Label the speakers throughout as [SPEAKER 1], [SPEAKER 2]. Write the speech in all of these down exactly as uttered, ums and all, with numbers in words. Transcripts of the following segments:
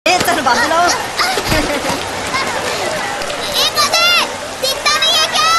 [SPEAKER 1] ए चल बाजूला हो।
[SPEAKER 2] दिखता नहीं है क्या?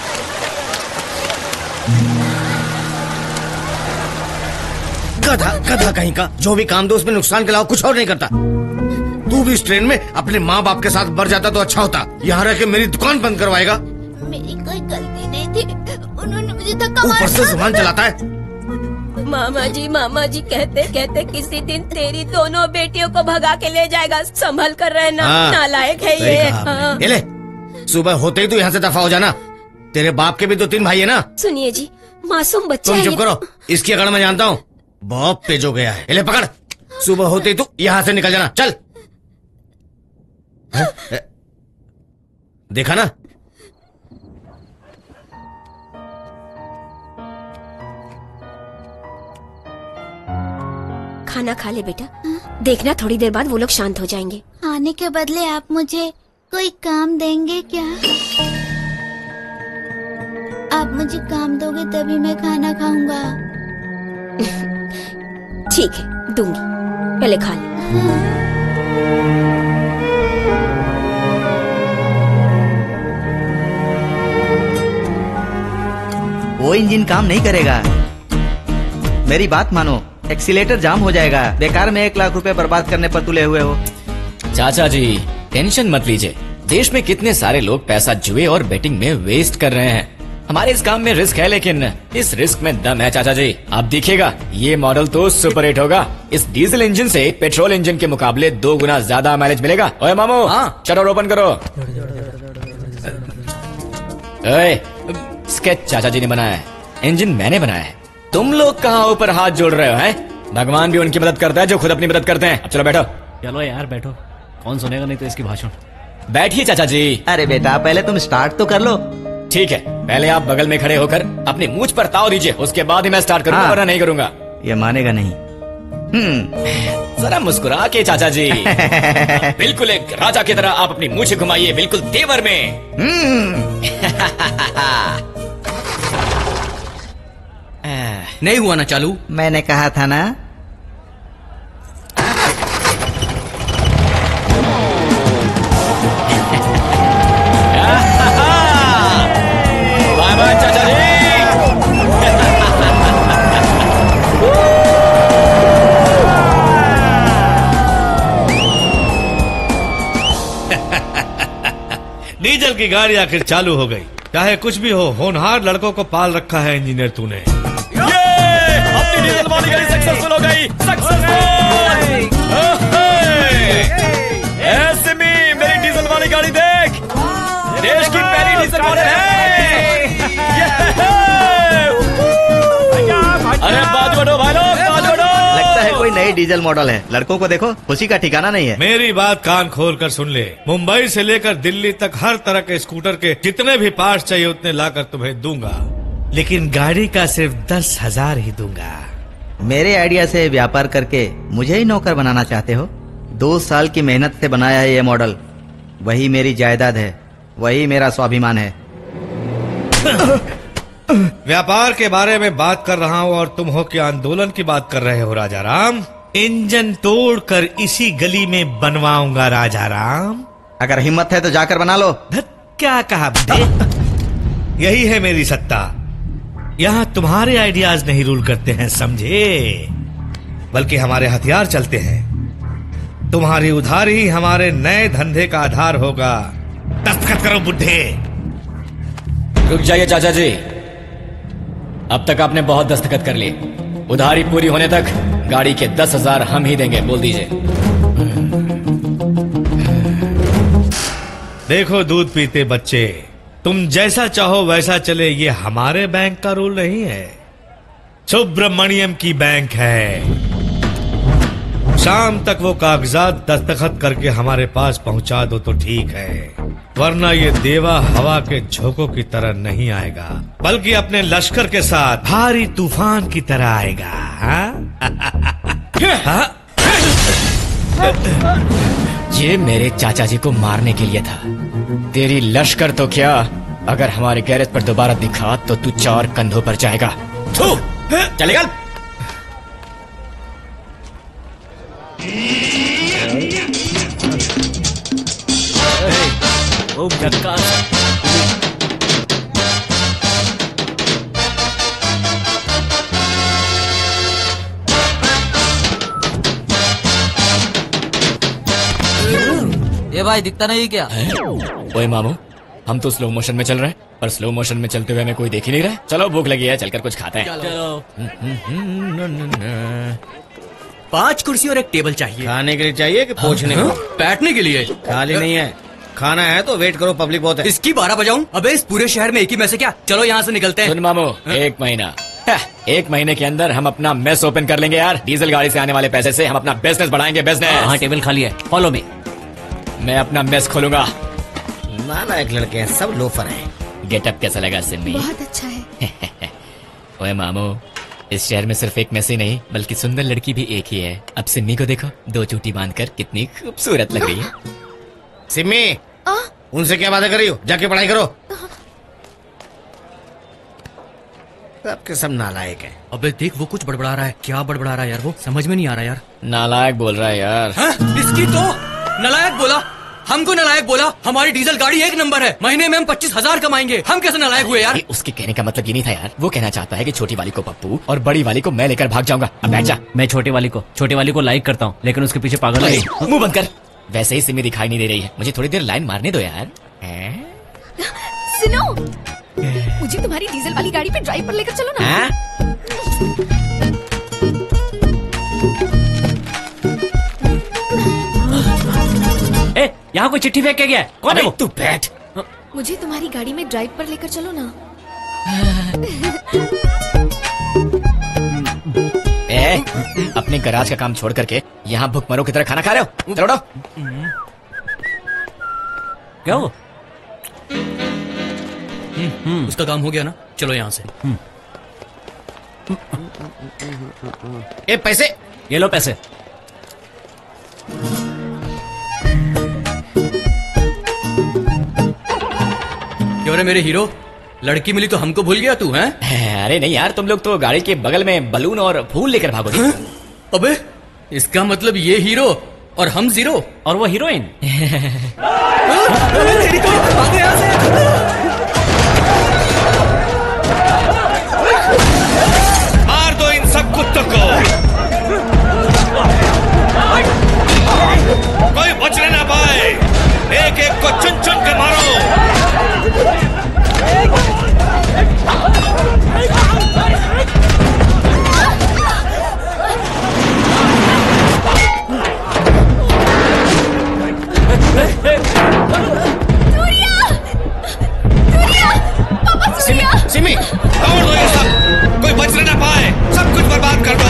[SPEAKER 3] गधा गधा कहीं का, जो भी काम दो उसमें नुकसान के अलावा कुछ और नहीं करता। तू भी इस ट्रेन में अपने माँ बाप के साथ मर जाता तो अच्छा होता। यहाँ रह के मेरी दुकान बंद करवाएगा।
[SPEAKER 2] मेरी कोई गलती नहीं थी, उन्होंने मुझे धक्का मारा।
[SPEAKER 3] ऊपर से जुबान चलाता है।
[SPEAKER 4] मामा जी मामा जी कहते कहते किसी दिन तेरी दोनों बेटियों को भगा के ले जाएगा, संभल कर रहना।
[SPEAKER 3] हाँ,
[SPEAKER 4] नालायक है ये। हाँ।
[SPEAKER 3] ये ले, सुबह होते ही तू यहाँ से दफा हो जाना। तेरे बाप के भी तो तीन भाई है ना।
[SPEAKER 4] सुनिए जी, मासूम बच्चा
[SPEAKER 3] तुम
[SPEAKER 4] है।
[SPEAKER 3] चुप करो, इसकी अकड़ मैं जानता हूँ। बहुत तेज हो गया है। ये ले पकड़, सुबह होते ही तू यहाँ से निकल जाना। चल। है? देखा ना,
[SPEAKER 4] खाना खा ले बेटा। देखना थोड़ी देर बाद वो लोग शांत हो जाएंगे।
[SPEAKER 2] आने के बदले आप मुझे कोई काम देंगे क्या? आप मुझे काम दोगे तभी मैं खाना खाऊंगा।
[SPEAKER 4] ठीक है, दूंगी, पहले खा ले।
[SPEAKER 5] वो इंजन काम नहीं करेगा, मेरी बात मानो। एक्सीलेटर जाम हो जाएगा। बेकार में एक लाख रुपए बर्बाद करने पर तुले हुए हो।
[SPEAKER 6] चाचा जी टेंशन मत लीजिए, देश में कितने सारे लोग पैसा जुए और बेटिंग में वेस्ट कर रहे हैं। हमारे इस काम में रिस्क है, लेकिन इस रिस्क में दम है चाचा जी। आप देखिएगा, ये मॉडल तो सुपर हिट होगा। इस डीजल इंजन से पेट्रोल इंजन के मुकाबले दो गुना ज्यादा माइलेज मिलेगा। ओए मामू, हाँ चलो ओपन करो। ओए, स्केच चाचा जी ने बनाया है, इंजन मैंने बनाया है। तुम लोग कहाँ ऊपर हाथ जोड़ रहे हो हैं? भगवान भी उनकी मदद करता है जो खुद अपनी मदद करते हैं। अब चलो बैठो।
[SPEAKER 7] चलो यार बैठो, कौन सुनेगा नहीं तो इसकी भाषण।
[SPEAKER 6] बैठिए चाचा जी।
[SPEAKER 5] अरे बेटा पहले तुम स्टार्ट तो कर लो।
[SPEAKER 6] ठीक है, पहले आप बगल में खड़े होकर अपनी मूंछ पर ताव दीजिए, उसके बाद ही मैं स्टार्ट करूंगा, वरना नहीं करूंगा।
[SPEAKER 5] ये मानेगा नहीं।
[SPEAKER 6] हम्म, जरा मुस्कुरा के चाचा जी। बिल्कुल एक राजा की तरह आप अपनी मूंछ घुमाइए, बिल्कुल तेवर में।
[SPEAKER 3] नहीं हुआ ना चालू?
[SPEAKER 5] मैंने कहा था ना।
[SPEAKER 6] बाय बाय चाचा जी।
[SPEAKER 8] डीजल की गाड़ी आखिर चालू हो गई। चाहे कुछ भी हो, होनहार लड़कों को पाल रखा है इंजीनियर तूने।
[SPEAKER 6] अपनी डीजल वाली गाड़ी सक्सेसफुल हो गई, सक्सेसफुल। एसमी, मेरी डीजल वाली गाड़ी देख, देश की पहली डीजल मॉडल है। अरे बाजू बढ़ो भाई लोग, बाजू बढ़ो।
[SPEAKER 5] लगता है कोई नई डीजल मॉडल है। लड़कों को देखो, खुशी का ठिकाना नहीं है।
[SPEAKER 8] मेरी बात कान खोल कर सुन ले। मुंबई से लेकर दिल्ली तक हर तरह के स्कूटर के जितने भी पार्ट्स चाहिए उतने लाकर तुम्हें दूंगा, लेकिन गाड़ी का सिर्फ दस हजार ही दूंगा।
[SPEAKER 5] मेरे आइडिया से व्यापार करके मुझे ही नौकर बनाना चाहते हो? दो साल की मेहनत से बनाया है ये मॉडल, वही मेरी जायदाद है, वही मेरा स्वाभिमान है।
[SPEAKER 8] व्यापार के बारे में बात कर रहा हूँ और तुम हो कि आंदोलन की बात कर रहे हो राजा राम। इंजन तोड़कर इसी गली में बनवाऊंगा राजा राम।
[SPEAKER 5] अगर हिम्मत है तो जाकर बना लो।
[SPEAKER 8] क्या कहा बुड्ढे? यही है मेरी सत्ता। यहाँ तुम्हारे आइडियाज नहीं रूल करते हैं, समझे, बल्कि हमारे हथियार चलते हैं। तुम्हारी उधारी ही हमारे नए धंधे का आधार होगा। दस्तखत करो बुड्ढे।
[SPEAKER 6] रुक जाइए चाचा जी, अब तक आपने बहुत दस्तखत कर लिए। उधारी पूरी होने तक गाड़ी के दस हजार हम ही देंगे। बोल दीजिए।
[SPEAKER 8] देखो दूध पीते बच्चे, तुम जैसा चाहो वैसा चले, ये हमारे बैंक का रूल नहीं है, सुब्रमण्यम की बैंक है। शाम तक वो कागजात दस्तखत करके हमारे पास पहुंचा दो तो ठीक है, वरना ये देवा हवा के झोंकों की तरह नहीं आएगा, बल्कि अपने लश्कर के साथ भारी तूफान की तरह आएगा। हाँ? हाँ?
[SPEAKER 6] ये मेरे चाचा जी को मारने के लिए था। तेरी लश्कर तो क्या, अगर हमारे गैरेज पर दोबारा दिखा तो तू चार कंधों पर जाएगा। थू, चलेगा।
[SPEAKER 7] खूब झक्कास।
[SPEAKER 1] ये भाई दिखता नहीं क्या?
[SPEAKER 6] ओए मामू, हम तो स्लो मोशन में चल रहे हैं, पर स्लो मोशन में चलते हुए हमें कोई देख ही नहीं रहा है। चलो भूख लगी है, चलकर कुछ खाते हैं।
[SPEAKER 7] चलो।
[SPEAKER 9] पांच कुर्सी और एक टेबल चाहिए।
[SPEAKER 3] खाने के लिए चाहिए कि पहुंचने को?
[SPEAKER 9] बैठने के लिए।
[SPEAKER 3] खाली नहीं है, खाना है तो वेट करो, पब्लिक बहुत है।
[SPEAKER 9] इसकी बारह बजाऊं? अबे इस पूरे शहर में एक ही में से क्या? चलो यहाँ से निकलते हैं।
[SPEAKER 6] सुन मामू, एक महीना एक महीने के अंदर हम अपना मेस ओपन कर लेंगे यार। डीजल गाड़ी से आने वाले पैसे से हम अपना बिजनेस बढ़ाएंगे। बिजनेस।
[SPEAKER 7] हाँ, टेबल खाली है, फॉलो मी।
[SPEAKER 6] मैं अपना मेस खोलूंगा।
[SPEAKER 3] नालायक लड़के हैं, सब लोफर हैं।
[SPEAKER 6] गेटअप कैसा लगा सिम्मी?
[SPEAKER 2] बहुत अच्छा है।
[SPEAKER 6] ओए मामू, इस शहर में सिर्फ एक मेस ही नहीं बल्कि सुंदर लड़की भी एक ही है। अब सिम्मी को देखो, दो चूटी बांधकर कितनी खूबसूरत लग रही है।
[SPEAKER 3] सिम्मी, उनसे क्या बातें कर रही हो? जाके पढ़ाई करो। सबके सब नालायक है।
[SPEAKER 9] अबे देख, वो कुछ बड़बड़ा रहा है। क्या बड़बड़ा रहा है यार? वो समझ में नहीं आ रहा यार।
[SPEAKER 6] नालायक बोल रहा है यार।
[SPEAKER 9] हाँ? इसकी तो नालायक बोला, हमको नालायक बोला। हमारी डीजल गाड़ी एक नंबर है, महीने में हम पच्चीस हजार कमाएंगे। हम कैसे नालायक हुए यार?
[SPEAKER 6] उसके कहने का मतलब ये नहीं था यार। वो कहना चाहता है कि छोटी वाली को पप्पू और बड़ी वाली को मैं लेकर भाग जाऊंगा। अब बैठ जा।
[SPEAKER 7] मैं छोटे वाली को छोटे वाली को लाइक करता हूँ, लेकिन उसके पीछे पागल है।
[SPEAKER 6] मुंह बंद कर। वैसे ही सिमी दिखाई नहीं दे रही है, मुझे थोड़ी देर लाइन मारने दो यार।
[SPEAKER 10] सुनो, मुझे तुम्हारी डीजल वाली गाड़ी पे ड्राइव पर लेकर चलो ना।
[SPEAKER 6] हाँ?
[SPEAKER 7] ए, यहाँ कोई चिट्ठी फेंक के गया है? कौन है वो?
[SPEAKER 6] तू बैठ।
[SPEAKER 10] मुझे तुम्हारी गाड़ी में ड्राइव पर लेकर चलो ना।
[SPEAKER 6] ए, अपने गराज का काम छोड़ करके यहाँ भुखमरों की तरह खाना खा रहे हो? चलो उठो।
[SPEAKER 7] क्या हो?
[SPEAKER 9] उसका काम हो गया ना, चलो यहाँ से।
[SPEAKER 3] ए पैसे,
[SPEAKER 7] ये लो पैसे।
[SPEAKER 9] क्यों रे मेरे हीरो, लड़की मिली तो हमको भूल गया तू? हैं?
[SPEAKER 6] अरे नहीं यार, तुम लोग तो गाड़ी के बगल में बलून और फूल लेकर भागोगे।
[SPEAKER 9] हाँ? अबे इसका मतलब ये हीरो और हम जीरो
[SPEAKER 7] और वो हीरोइन।
[SPEAKER 8] मार दो इन सब कुत्तों को, कोई बचने ना पाए। एक एक को चुन चुन के मारो।
[SPEAKER 3] सिमी,
[SPEAKER 8] तोड़ दो ये सब, कोई बचने ना पाए। सब कुछ बर्बाद कर दो।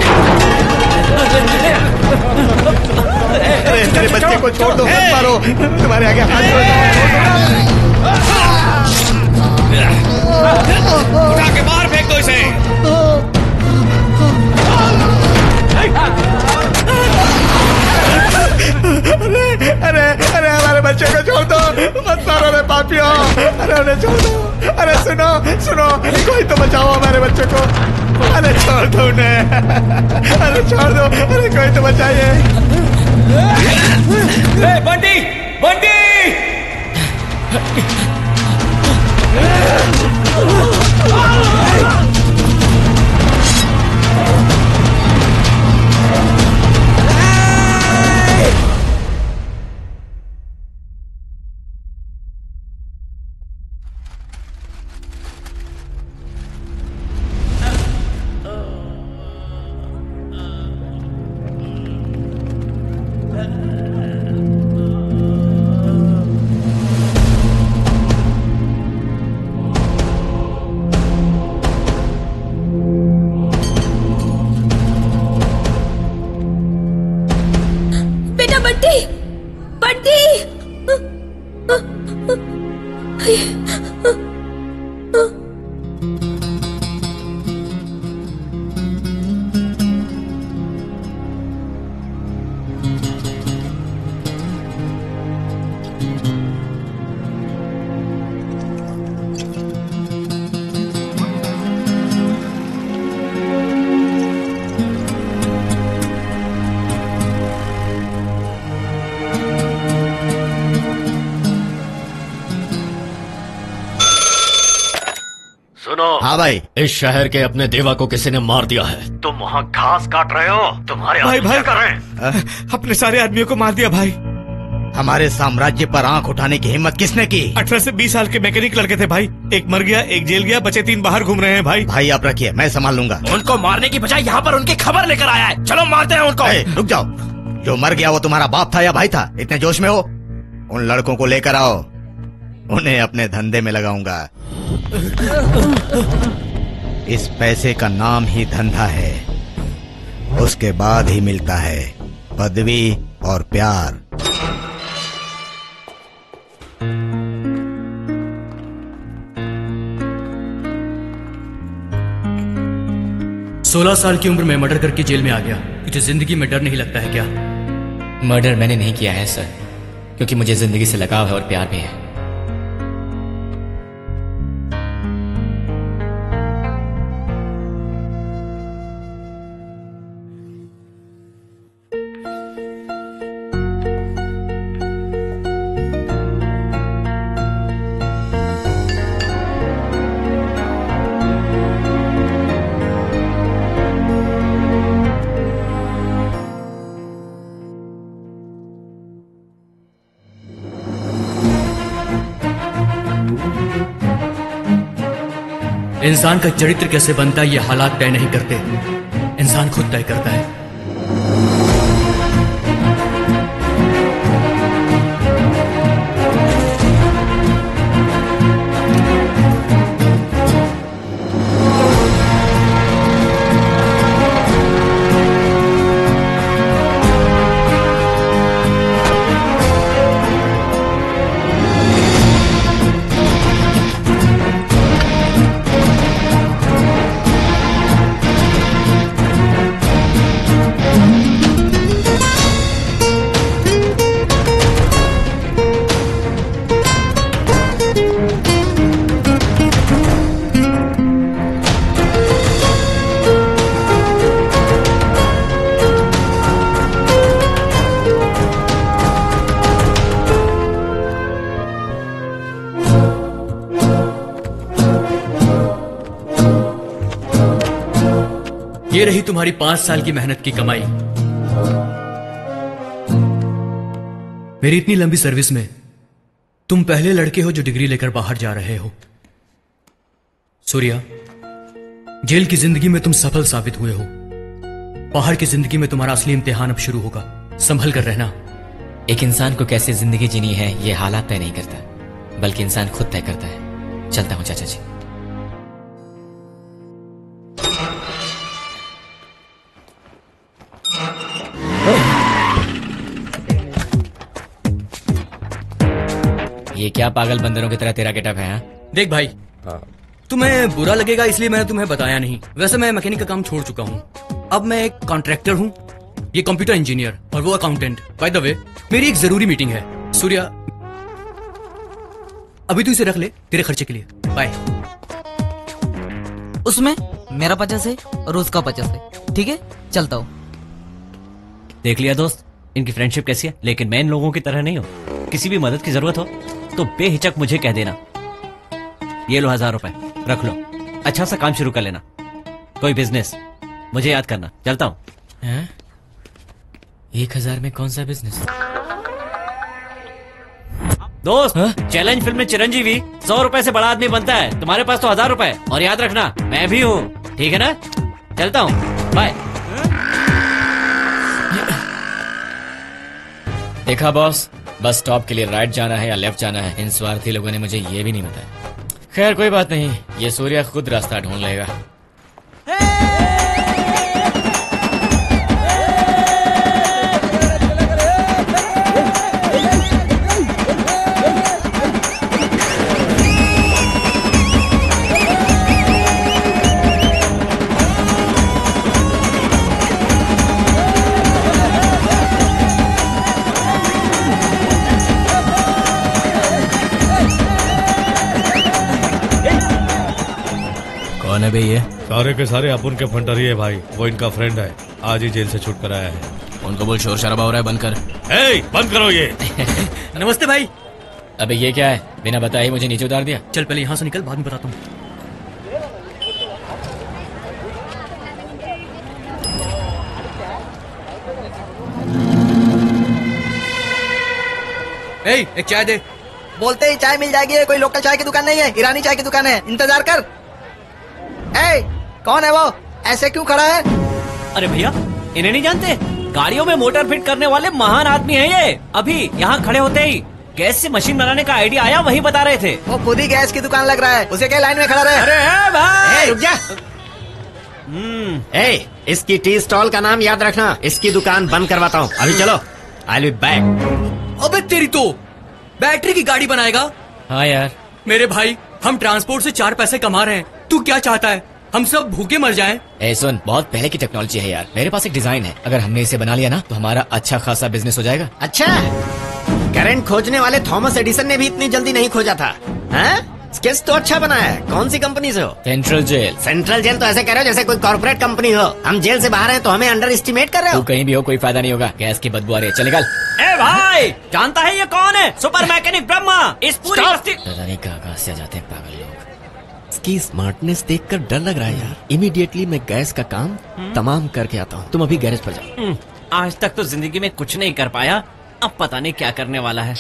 [SPEAKER 3] अरे मेरे बच्चे को छोड़ दो, मत मारो। तुम्हारे आगे हाथ जोड़ दो।
[SPEAKER 8] उठा के बाहर फेंक दो इसे।
[SPEAKER 3] अरे अरे हमारे बच्चे को छोड़ दो, मत मारो रे पापियों। अरे उन्हें छोड़ दो। अरे सुनो सुनो, कोई तो बचाओ हमारे बच्चे को। अरे छोड़ दो उन्हें, अरे छोड़ दो। अरे कोई तो बचाइए।
[SPEAKER 8] बंटी, बंटी।
[SPEAKER 3] हाँ भाई।
[SPEAKER 1] इस शहर के अपने देवा को किसी ने मार दिया है। तुम वहाँ घास काट रहे हो। तुम्हारे
[SPEAKER 3] भाई
[SPEAKER 1] आदमी
[SPEAKER 3] भाई
[SPEAKER 1] क्या कर रहे हैं?
[SPEAKER 3] अपने सारे आदमियों को मार दिया भाई। हमारे साम्राज्य पर आंख उठाने की हिम्मत किसने की?
[SPEAKER 8] अठारह से बीस साल के मैकेनिक लड़के थे भाई। एक मर गया, एक जेल गया, बचे तीन बाहर घूम रहे हैं भाई।
[SPEAKER 3] भाई आप रखिए, मैं संभाल लूंगा।
[SPEAKER 1] उनको मारने की बजाय यहाँ पर उनकी खबर लेकर आया है। चलो मारते हैं उनको।
[SPEAKER 3] ए, रुक जाओ। जो मर गया वो तुम्हारा बाप था या भाई था? इतने जोश में हो? उन लड़कों को लेकर आओ, उन्हें अपने धंधे में लगाऊंगा। इस पैसे का नाम ही धंधा है, उसके बाद ही मिलता है पदवी और प्यार।
[SPEAKER 9] सोलह साल की उम्र में मर्डर करके जेल में आ गया। तुझे जिंदगी में डर नहीं लगता है क्या?
[SPEAKER 6] मर्डर मैंने नहीं किया है सर, क्योंकि मुझे जिंदगी से लगाव है और प्यार भी है।
[SPEAKER 9] इंसान का चरित्र कैसे बनता है ये हालात तय नहीं करते, इंसान खुद तय करता है। ये रही तुम्हारी पांच साल की मेहनत की कमाई। मेरी इतनी लंबी सर्विस में तुम पहले लड़के हो जो डिग्री लेकर बाहर जा रहे हो। सूर्या, जेल की जिंदगी में तुम सफल साबित हुए हो। बाहर की जिंदगी में तुम्हारा असली इम्तिहान अब शुरू होगा। संभल कर रहना।
[SPEAKER 6] एक इंसान को कैसे जिंदगी जीनी है ये हालात तय नहीं करता, बल्कि इंसान खुद तय करता है। चलता हूं चाचा जी। ये क्या पागल बंदरों की तरह तेरा गेटअप है?
[SPEAKER 9] देख भाई, तुम्हें बुरा लगेगा इसलिए मैंने तुम्हें बताया नहीं। वैसे मैं मैकेनिक का काम छोड़ चुका हूँ। अब मैं एक कॉन्ट्रैक्टर हूँ, ये कंप्यूटर इंजीनियर और वो अकाउंटेंट। बाय द वे, मेरी एक जरूरी मीटिंग है। सूर्या, अभी तू इसे रख ले तेरे खर्चे के लिए। बाय।
[SPEAKER 11] उसमें मेरा पचास है और उसका पचास है। ठीक है, चलता हूँ।
[SPEAKER 7] देख लिया दोस्त, इनकी फ्रेंडशिप कैसी है। लेकिन मैं इन लोगों की तरह नहीं हूँ। किसी भी मदद की जरूरत हो तो बेहिचक मुझे कह देना। ये लो हजार रुपए, रख लो। अच्छा सा काम शुरू कर लेना, कोई बिजनेस, मुझे याद करना। चलता हूँ।
[SPEAKER 6] एक हजार में कौन सा बिजनेस?
[SPEAKER 7] दोस्त, चैलेंज फिल्म में चिरंजीवी सौ रुपए से बड़ा आदमी बनता है। तुम्हारे पास तो हजार रुपए। और याद रखना, मैं भी हूँ। ठीक है ना? चलता हूँ, बाय।
[SPEAKER 6] देखा बॉस, बस स्टॉप के लिए राइट जाना है या लेफ्ट जाना है, इन स्वार्थी लोगों ने मुझे ये भी नहीं बताया। खैर कोई बात नहीं, ये सूर्या खुद रास्ता ढूंढ लेगा।
[SPEAKER 7] कौन है बे ये?
[SPEAKER 8] सारे के सारे अपुन के फंटरी है भाई। वो इनका फ्रेंड है, आज ही जेल से छूट कर आया है।
[SPEAKER 7] उनको बोल शोर शराबा हो रहा है, बंद कर।
[SPEAKER 8] ए, बंद करो ये।
[SPEAKER 9] नमस्ते भाई।
[SPEAKER 6] अबे ये क्या है? बिना बताए मुझे नीचे उतार दिया।
[SPEAKER 9] चल पहले यहाँ से निकल, बाद में बताता हूँ। ए, एक चाय दे।
[SPEAKER 5] बोलते ही चाय मिल जाएगी। ये कोई लोकल चाय की दुकान नहीं है, ईरानी चाय की दुकान है। इंतजार कर। ए, कौन है वो? ऐसे क्यों खड़ा है?
[SPEAKER 7] अरे भैया, इन्हें नहीं जानते? गाड़ियों में मोटर फिट करने वाले महान आदमी हैं ये। अभी यहाँ खड़े होते ही गैस से मशीन बनाने का आइडिया आया, वही बता रहे थे।
[SPEAKER 5] वो खुद ही गैस की दुकान लग रहा है, उसे क्या लाइन में खड़ा रहे?
[SPEAKER 7] अरे है भाई,
[SPEAKER 1] रुक जा। ए, इसकी टी स्टॉल का नाम याद रखना। इसकी दुकान बंद करवाता हूँ। अभी चलो, आई विल बी बैक।
[SPEAKER 9] अबे तेरी तो बैटरी की गाड़ी बनाएगा?
[SPEAKER 7] हाँ यार।
[SPEAKER 9] मेरे भाई, हम ट्रांसपोर्ट से चार पैसे कमा रहे हैं, तू क्या चाहता है? हम सब भूखे मर जाएं?
[SPEAKER 6] ए सुन, बहुत पहले की टेक्नोलॉजी है यार। मेरे पास एक डिजाइन है, अगर हमने इसे बना लिया ना तो हमारा अच्छा खासा बिजनेस हो जाएगा।
[SPEAKER 1] अच्छा, करंट खोजने वाले थॉमस एडिसन ने भी इतनी जल्दी नहीं खोजा था। हाँ? स्केच तो अच्छा बना है। कौन सी कंपनी से हो?
[SPEAKER 6] Central jail.
[SPEAKER 1] सेंट्रल जेल तो ऐसे कह रहे हो जैसे कोई कॉर्पोरेट कंपनी हो। हम जेल से बाहर हैं तो हमें अंडर एस्टिमेट कर रहे हो।
[SPEAKER 6] तू कहीं भी हो, कोई फायदा नहीं होगा। गैस की बदबू आ रही है, चल निकल।
[SPEAKER 7] ए भाई, जानता है ये कौन है? Super mechanic Brahma. इस पूरी बस्ती
[SPEAKER 6] पता नहीं कहाँ से आ जाते हैं पागल लोग। इसकी स्मार्टनेस देखकर डर लग रहा है यार। इमीडिएटली मैं गैस का काम तमाम करके आता हूँ। तुम अभी गैरेज पर जाओ।
[SPEAKER 7] आज तक तो जिंदगी में कुछ नहीं कर पाया, अब पता नहीं क्या करने वाला है।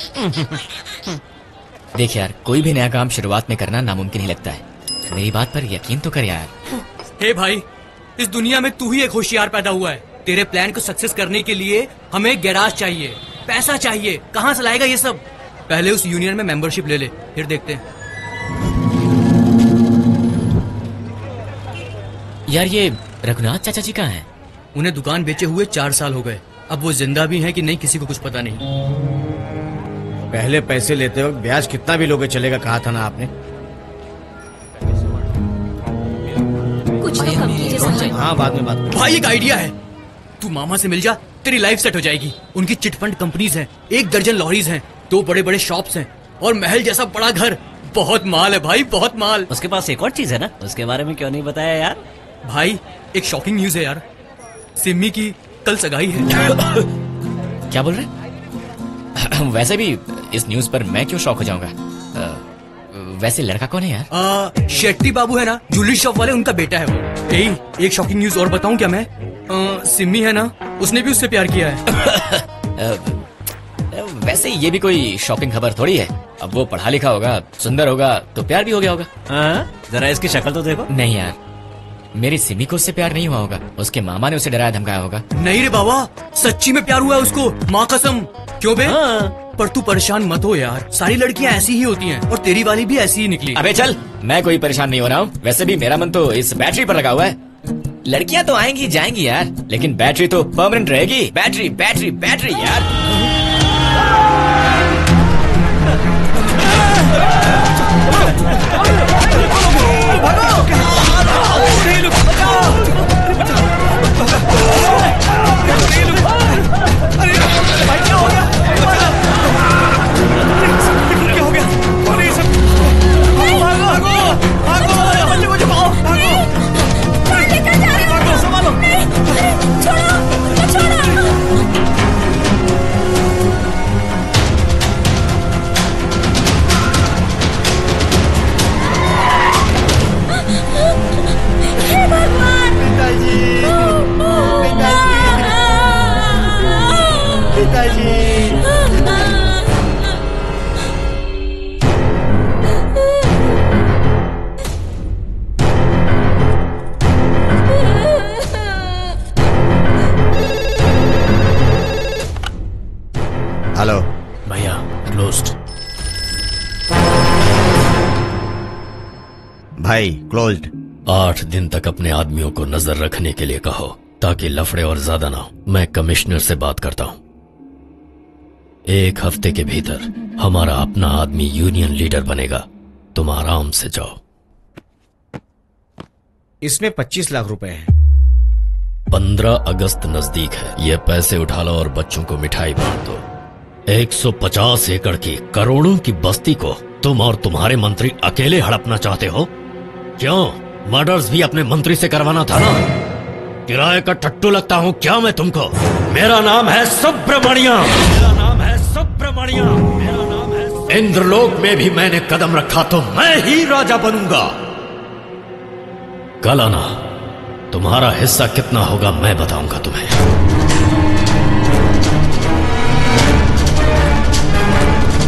[SPEAKER 6] देख यार, कोई भी नया काम शुरुआत में करना नामुमकिन ही लगता है। मेरी बात पर यकीन तो कर यार।
[SPEAKER 9] हे भाई, इस दुनिया में तू ही एक होशियार पैदा हुआ है। तेरे प्लान को सक्सेस करने के लिए हमें गैराज चाहिए, पैसा चाहिए। कहाँ से लाएगा ये सब? पहले उस यूनियन में मेंबरशिप ले ले, फिर देखते हैं।
[SPEAKER 6] यार ये रघुनाथ चाचा जी कहाँ हैं?
[SPEAKER 9] उन्हें दुकान बेचे हुए चार साल हो गए। अब वो जिंदा भी हैं कि नहीं किसी को कुछ पता नहीं।
[SPEAKER 3] पहले पैसे लेते वक्त ब्याज कितना भी लोगे चलेगा, कहा था ना आपने।
[SPEAKER 4] कुछ तो कम कीजिए संजय।
[SPEAKER 3] हाँ, बाद में बात।
[SPEAKER 9] भाई एक आइडिया है, तू मामा से मिल जा, तेरी लाइफ सेट हो जाएगी। उनकी चिट फंड कंपनीज हैं, एक दर्जन लॉरीज हैं, दो बड़े बड़े शॉप्स हैं और महल जैसा बड़ा घर। बहुत माल है भाई, बहुत माल।
[SPEAKER 7] उसके पास एक और चीज है ना, उसके बारे में क्यों नहीं बताया यार?
[SPEAKER 9] भाई एक शॉकिंग न्यूज है यार, सिम्मी की कल सगाई है।
[SPEAKER 6] क्या बोल रहे? वैसे भी इस न्यूज पर मैं क्यों शॉक हो जाऊंगा? वैसे लड़का कौन है यार?
[SPEAKER 9] आ, शेट्टी बाबू है ना, ज्वेलरी शॉप वाले, उनका बेटा है वो। ए, एक शॉकिंग न्यूज और बताऊं क्या मैं? आ, सिम्मी है ना, उसने भी उससे प्यार किया है।
[SPEAKER 6] वैसे ये भी कोई शॉकिंग खबर थोड़ी है। अब वो पढ़ा लिखा होगा, सुंदर होगा तो प्यार भी हो गया होगा।
[SPEAKER 7] जरा इसकी शक्ल तो देखो।
[SPEAKER 6] नहीं यार, मेरी सिमी को उससे प्यार नहीं हुआ होगा, उसके मामा ने उसे डराया धमकाया होगा।
[SPEAKER 9] नहीं रे बाबा, सच्ची में प्यार हुआ है उसको, माँ कसम। क्यों बे?
[SPEAKER 7] हाँ।
[SPEAKER 9] पर तू परेशान मत हो यार, सारी लड़कियां ऐसी ही होती हैं और तेरी वाली भी ऐसी ही निकली।
[SPEAKER 6] अबे चल, मैं कोई परेशान नहीं हो रहा हूँ। वैसे भी मेरा मन तो इस बैटरी पर लगा हुआ है। लड़कियां तो आएंगी जाएंगी यार, लेकिन बैटरी तो परमानेंट रहेगी। बैटरी बैटरी बैटरी यार।
[SPEAKER 3] हेलो
[SPEAKER 1] भैया, क्लोज्ड।
[SPEAKER 3] भाई क्लोज्ड।
[SPEAKER 1] आठ दिन तक अपने आदमियों को नजर रखने के लिए कहो, ताकि लफड़े और ज्यादा ना हो। मैं कमिश्नर से बात करता हूँ। एक हफ्ते के भीतर हमारा अपना आदमी यूनियन लीडर बनेगा। तुम आराम से जाओ।
[SPEAKER 3] इसमें पच्चीस लाख रुपए हैं।
[SPEAKER 1] पंद्रह अगस्त नजदीक है, ये पैसे उठा लो और बच्चों को मिठाई बांट दो। एक सौ पचास एकड़ की करोड़ों की बस्ती को तुम और तुम्हारे मंत्री अकेले हड़पना चाहते हो? क्यों, मर्डर्स भी अपने मंत्री से करवाना था ना? किराए का टट्टू लगता हूँ क्या मैं तुमको? मेरा नाम है सुब्रमण्यम। मेरा नाम है सुब्रमण्यम। मेरा नाम है। इंद्रलोक में भी मैंने कदम रखा तो मैं ही राजा बनूंगा। कल आना, तुम्हारा हिस्सा कितना होगा मैं बताऊंगा तुम्हें।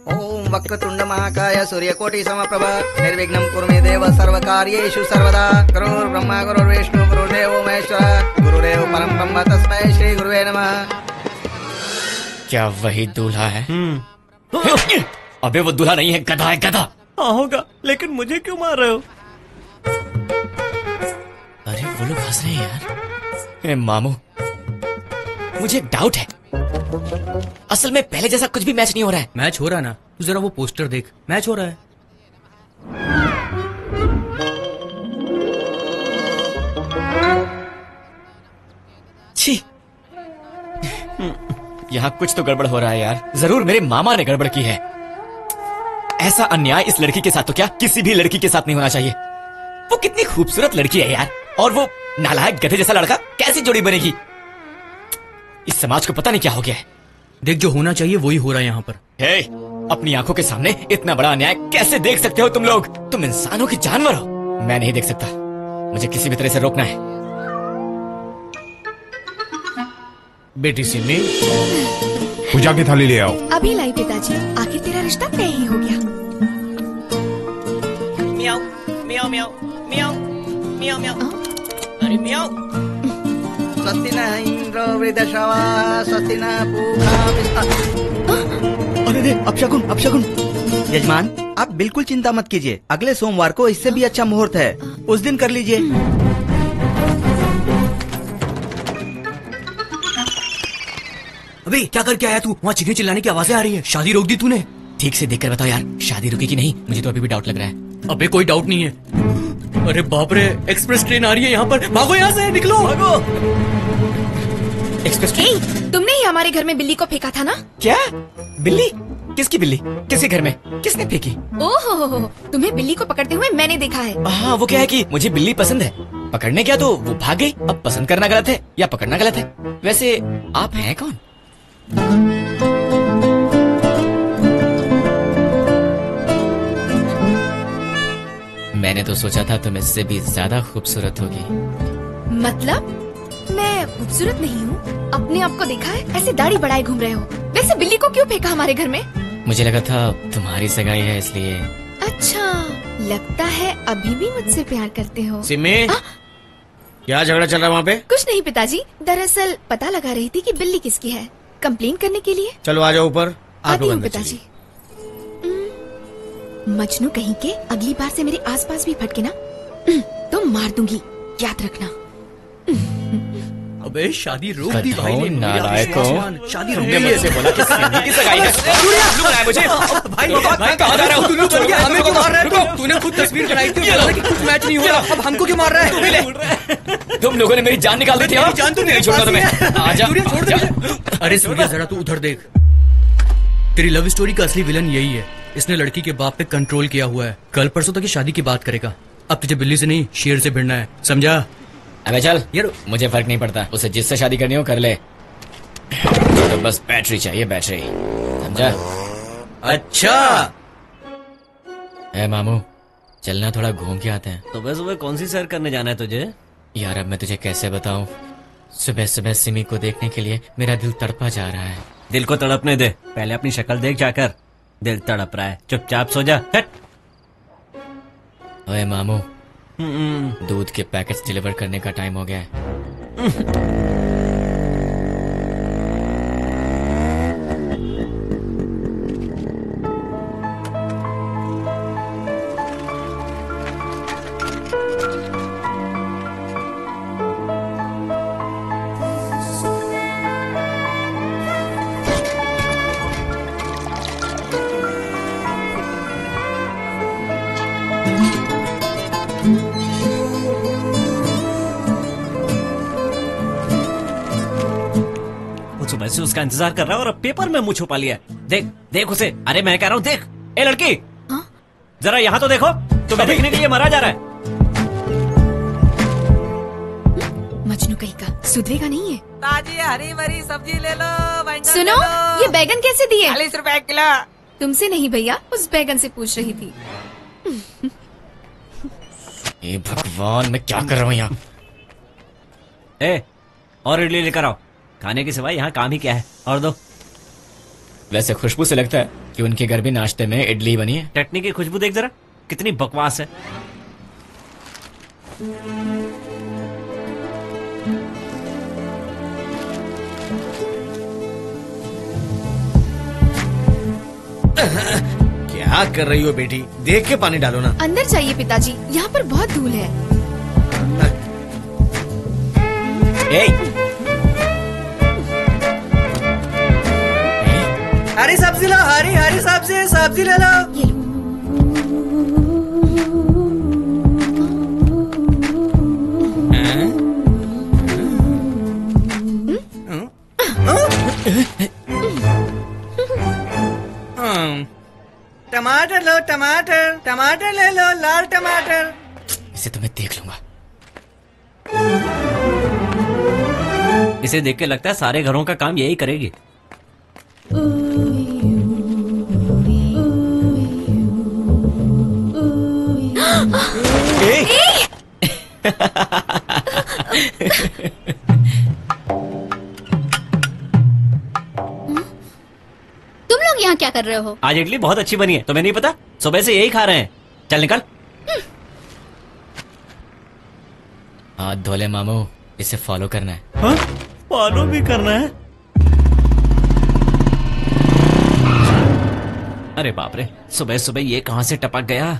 [SPEAKER 5] ओम वक्रतुंड महाकाय सूर्यकोटि समप्रभ निर्विघ्नं कुरु मे देव सर्वकार्येषु सर्वदा गुरुर्ब्रह्मा गुरुर्विष्णु गुरुर्देवो महेश्वर गुरुदेव परम ब्रह्म तस्मै श्री गुरुवे नमः।
[SPEAKER 6] क्या वही दूल्हा है? अबे वो दूल्हा नहीं है, गधा है, गधा।
[SPEAKER 7] हाँ होगा, लेकिन मुझे क्यों मार रहे हो?
[SPEAKER 6] अरे वो लोग हंस रहे हैं यार। ए मामू, मुझे एक डाउट है। असल में पहले जैसा कुछ भी मैच नहीं हो रहा है।
[SPEAKER 9] मैच हो रहा है ना, तू जरा वो पोस्टर देख, मैच हो रहा है।
[SPEAKER 6] छी, यहाँ कुछ तो गड़बड़ हो रहा है यार। जरूर मेरे मामा ने गड़बड़ की है। ऐसा अन्याय इस लड़की के साथ तो क्या किसी भी लड़की के साथ नहीं होना चाहिए। वो कितनी खूबसूरत लड़की है यार, और वो नालायक गधे जैसा लड़का कैसी जोड़ी बनेगी? इस समाज को पता नहीं क्या हो गया है।
[SPEAKER 9] देख, जो होना चाहिए वही हो रहा है यहाँ पर।
[SPEAKER 6] हे, अपनी आंखों के सामने इतना बड़ा अन्याय कैसे देख सकते हो तुम लोग? तुम इंसानों के जानवर हो। मैं नहीं देख सकता, मुझे किसी भी तरह से रोकना है।
[SPEAKER 3] बेटी सिमी, पूजा की थाली ले आओ।
[SPEAKER 10] अभी लाई पिताजी, आखिर तेरा रिश्ता तय ही हो गया।
[SPEAKER 7] मियाओ मियाओ मियाओ मियाओ मियाओ मियाओ। अरे मियाओ।
[SPEAKER 5] स्वस्ति न इंद्रो वृद्धश्रवा स्वस्ति न पूषा विश्वा। अरे रे, अपशकुन अपशकुन। यजमान, आप बिल्कुल चिंता मत कीजिए, अगले सोमवार को इससे भी अच्छा मुहूर्त है, उस दिन कर लीजिए।
[SPEAKER 9] अबे क्या करके आया तू? वहाँ चीखें चिल्लाने की आवाजें आ रही है। शादी रोक दी तूने?
[SPEAKER 6] ठीक से देखकर बताओ यार, शादी रुकी कि नहीं? मुझे तो अभी भी डाउट लग रहा है।
[SPEAKER 9] अबे कोई डाउट नहीं है। अरे बाप रे, एक्सप्रेस ट्रेन आ रही है यहाँ पर। भागो यहाँ से, निकलो भागो।
[SPEAKER 6] Express train?
[SPEAKER 10] तुमने ही हमारे घर में बिल्ली को फेंका था ना?
[SPEAKER 6] क्या? बिल्ली? किसकी बिल्ली? किसके घर में? किसने फेंकी?
[SPEAKER 10] ओहो हो हो, तुम्हें बिल्ली को पकड़ते हुए मैंने देखा है।
[SPEAKER 6] हाँ, वो क्या है कि मुझे बिल्ली पसंद है। पकड़ने क्या तो वो भाग गई। अब पसंद करना गलत है या पकड़ना गलत है? वैसे आप हैं कौन? मैंने तो सोचा था तुम इससे भी ज्यादा खूबसूरत होगी।
[SPEAKER 10] मतलब मैं खूबसूरत नहीं हूँ? अपने आप को देखा है? ऐसे दाढ़ी बढ़ाए घूम रहे हो। वैसे बिल्ली को क्यों फेंका हमारे घर में?
[SPEAKER 6] मुझे लगा था तुम्हारी सगाई है इसलिए।
[SPEAKER 10] अच्छा, लगता है अभी भी मुझसे प्यार करते हो।
[SPEAKER 3] सिमी, क्या झगड़ा चल रहा है वहाँ पे?
[SPEAKER 10] कुछ नहीं पिताजी, दरअसल पता लगा रही थी कि बिल्ली किसकी है, कंप्लेन करने के लिए।
[SPEAKER 3] चलो आ जाओ ऊपर।
[SPEAKER 10] आती हूँ पिताजी। मजनू कहीं के, अगली बार से मेरे आसपास भी फटके ना तो मार दूंगी, याद रखना।
[SPEAKER 9] अबे शादी रोक दी भाई ने।
[SPEAKER 6] नालायकों,
[SPEAKER 9] शादी रोक
[SPEAKER 6] तुमने मुझसे बोला कि सिमी की सगाई है। लुक रहा है मुझे।
[SPEAKER 9] भाई भाई कहाँ जा रहा हो? तू चल के हमें क्यों मार रहा है? तू तूने खुद तस्वीर बनाई थी, बोला कि कुछ मैच नहीं हो रहा, अब हमको क्यों मार रहा है?
[SPEAKER 6] तुम लोगों ने मेरी जान निकाल दी थी।
[SPEAKER 9] मेरी जान तो नहीं
[SPEAKER 6] छोड़ना तुम्हें। आजा।
[SPEAKER 9] छोड़ दे। अरे सूर्या, जरा तू उधर देख। तेरी लव स्टोरी का असली विलन यही है। इसने लड़की के बाप पे कंट्रोल किया हुआ है। कल परसों तक ये शादी की बात करेगा। अब तुझे बिल्ली से नहीं, शेर से भिड़ना है, समझा?
[SPEAKER 6] अबे चल यार, मुझे फर्क नहीं पड़ता, उसे जिससे शादी करनी हो कर ले। तो बस बैटरी चाहिए, बैटरी, समझा?
[SPEAKER 9] अच्छा।
[SPEAKER 6] ए मामू, चलना थोड़ा घूम के आते हैं।
[SPEAKER 7] सुबह सुबह कौन सी सैर करने जाना है तुझे?
[SPEAKER 6] यार अब मैं तुझे कैसे बताऊं, सुबह सुबह सिमी को देखने के लिए मेरा दिल तड़पा जा रहा है।
[SPEAKER 7] दिल को तड़पने दे, पहले अपनी शक्ल देख जाकर। दिल तड़प रहा है, चुपचाप सो जा। हट।
[SPEAKER 6] ओए मामू, दूध के पैकेट्स डिलीवर करने का टाइम हो गया है।
[SPEAKER 7] सुबह से उसका इंतजार कर रहा है और अब पेपर में मुंह छुपा लिया। देख देख उसे। अरे मैं कह रहा हूँ देख। ए लड़की, जरा यहाँ तो देखो, तुम्हें देखने के लिए मरा जा रहा है।
[SPEAKER 10] मजनू कहीं का, सुधरेगा नहीं है।
[SPEAKER 11] ताजी हरी भरी सब्जी ले लो।
[SPEAKER 10] सुनो, ये बैगन कैसे दिए?
[SPEAKER 11] चालीस रुपए किलो।
[SPEAKER 10] तुमसे नहीं भैया, उस बैगन से पूछ रही थी।
[SPEAKER 6] ए भगवान, मैं क्या कर रहा हूँ यहाँ?
[SPEAKER 7] ए, और इडली लेकर आओ। खाने के सिवाय यहाँ काम ही क्या है? और दो।
[SPEAKER 6] वैसे खुशबू से लगता है कि उनके घर भी नाश्ते में इडली बनी है।
[SPEAKER 7] चटनी की खुशबू देख जरा, कितनी बकवास है।
[SPEAKER 3] क्या कर रही हो बेटी? देख के पानी डालो ना।
[SPEAKER 10] अंदर जाइए पिताजी, यहाँ पर बहुत धूल है।
[SPEAKER 5] हरी सब्जी लो, हरी हरी सब्जी, सब्जी ले लो।
[SPEAKER 10] ये लो।
[SPEAKER 5] टमाटर लो, टमाटर टमाटर ले लो, लाल टमाटर।
[SPEAKER 6] इसे तो मैं देख लूंगा।
[SPEAKER 7] इसे देख के लगता है सारे घरों का काम यही करेगी।
[SPEAKER 2] तुम लोग यहाँ क्या कर रहे हो?
[SPEAKER 7] आज इडली बहुत अच्छी बनी है, तुम्हें नहीं पता? सुबह से यही खा रहे हैं। चल निकल।
[SPEAKER 6] हाथ धोले मामू, इसे फॉलो करना है।
[SPEAKER 7] हाँ? फॉलो भी करना है? अरे बाप रे, सुबह सुबह ये कहां से टपक गया?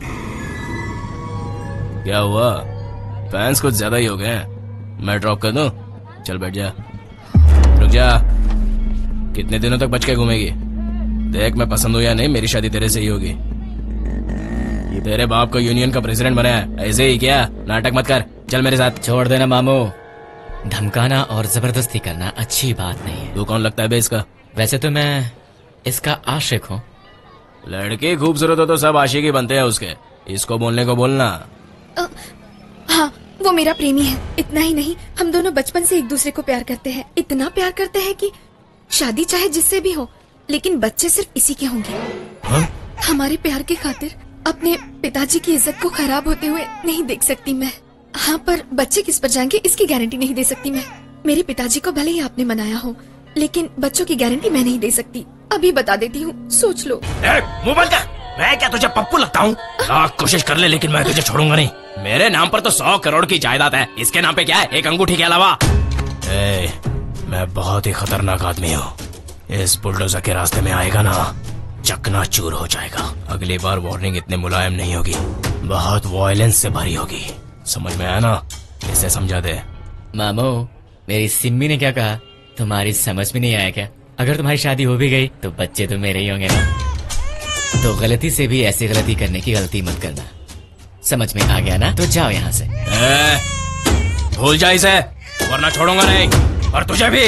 [SPEAKER 12] क्या हुआ? फैंस कुछ ज्यादा ही हो गए हैं। मैं ड्रॉप कर दूं? चल बैठ जा। रुक जा। कितने दिनों तक बच के घूमेगी? देख मैं पसंद हूं या नहीं, मेरी शादी तेरे से ही होगी। तेरे बाप को यूनियन का प्रेसिडेंट बनाया, ऐसे ही क्या? नाटक मत कर, चल मेरे साथ।
[SPEAKER 6] छोड़ देना मामू, धमकाना और जबरदस्ती करना अच्छी बात नहीं है।
[SPEAKER 12] तू कौन लगता है बे इसका?
[SPEAKER 6] वैसे तो मैं इसका आशिक हूँ।
[SPEAKER 12] लड़की खूबसूरत हो तो सब आशिक ही बनते हैं उसके। इसको बोलने को बोलना।
[SPEAKER 10] आ, हाँ, वो मेरा प्रेमी है। इतना ही नहीं, हम दोनों बचपन से एक दूसरे को प्यार करते हैं। इतना प्यार करते हैं कि शादी चाहे जिससे भी हो, लेकिन बच्चे सिर्फ इसी के होंगे।
[SPEAKER 12] हाँ?
[SPEAKER 10] हमारे प्यार के खातिर अपने पिताजी की इज्जत को खराब होते हुए नहीं देख सकती मैं। हाँ, पर बच्चे किस पर जाएंगे इसकी गारंटी नहीं दे सकती मैं। मेरे पिताजी को भले ही आपने मनाया हो, लेकिन बच्चों की गारंटी मैं नहीं दे सकती। अभी बता देती हूँ, सोच लो।
[SPEAKER 12] मुंह बंद कर। मैं क्या तुझे पप्पू लगता हूँ? लाख कोशिश कर ले, लेकिन मैं तुझे छोड़ूंगा नहीं। मेरे नाम पर तो सौ करोड़ की जायदाद है, इसके नाम पे क्या है? एक अंगूठी के अलावा। ए, मैं बहुत ही खतरनाक आदमी हूँ। इस बुलडोजर के रास्ते में आएगा ना, चकनाचूर हो जाएगा। अगली बार वार्निंग इतने मुलायम नहीं होगी, बहुत वायलेंस से भरी होगी। समझ में आया ना? इसे समझा दे।
[SPEAKER 6] मामू, मेरी सिम्मी ने क्या कहा? तुम्हारी समझ में नहीं आया क्या? अगर तुम्हारी शादी हो भी गई तो बच्चे तो मेरे ही होंगे ना। तो गलती से भी ऐसी गलती करने की गलती मत करना। समझ में आ गया ना? तो जाओ यहाँ से।
[SPEAKER 12] ए, भूल जा इसे, वरना छोड़ूंगा नहीं। और तुझे भी।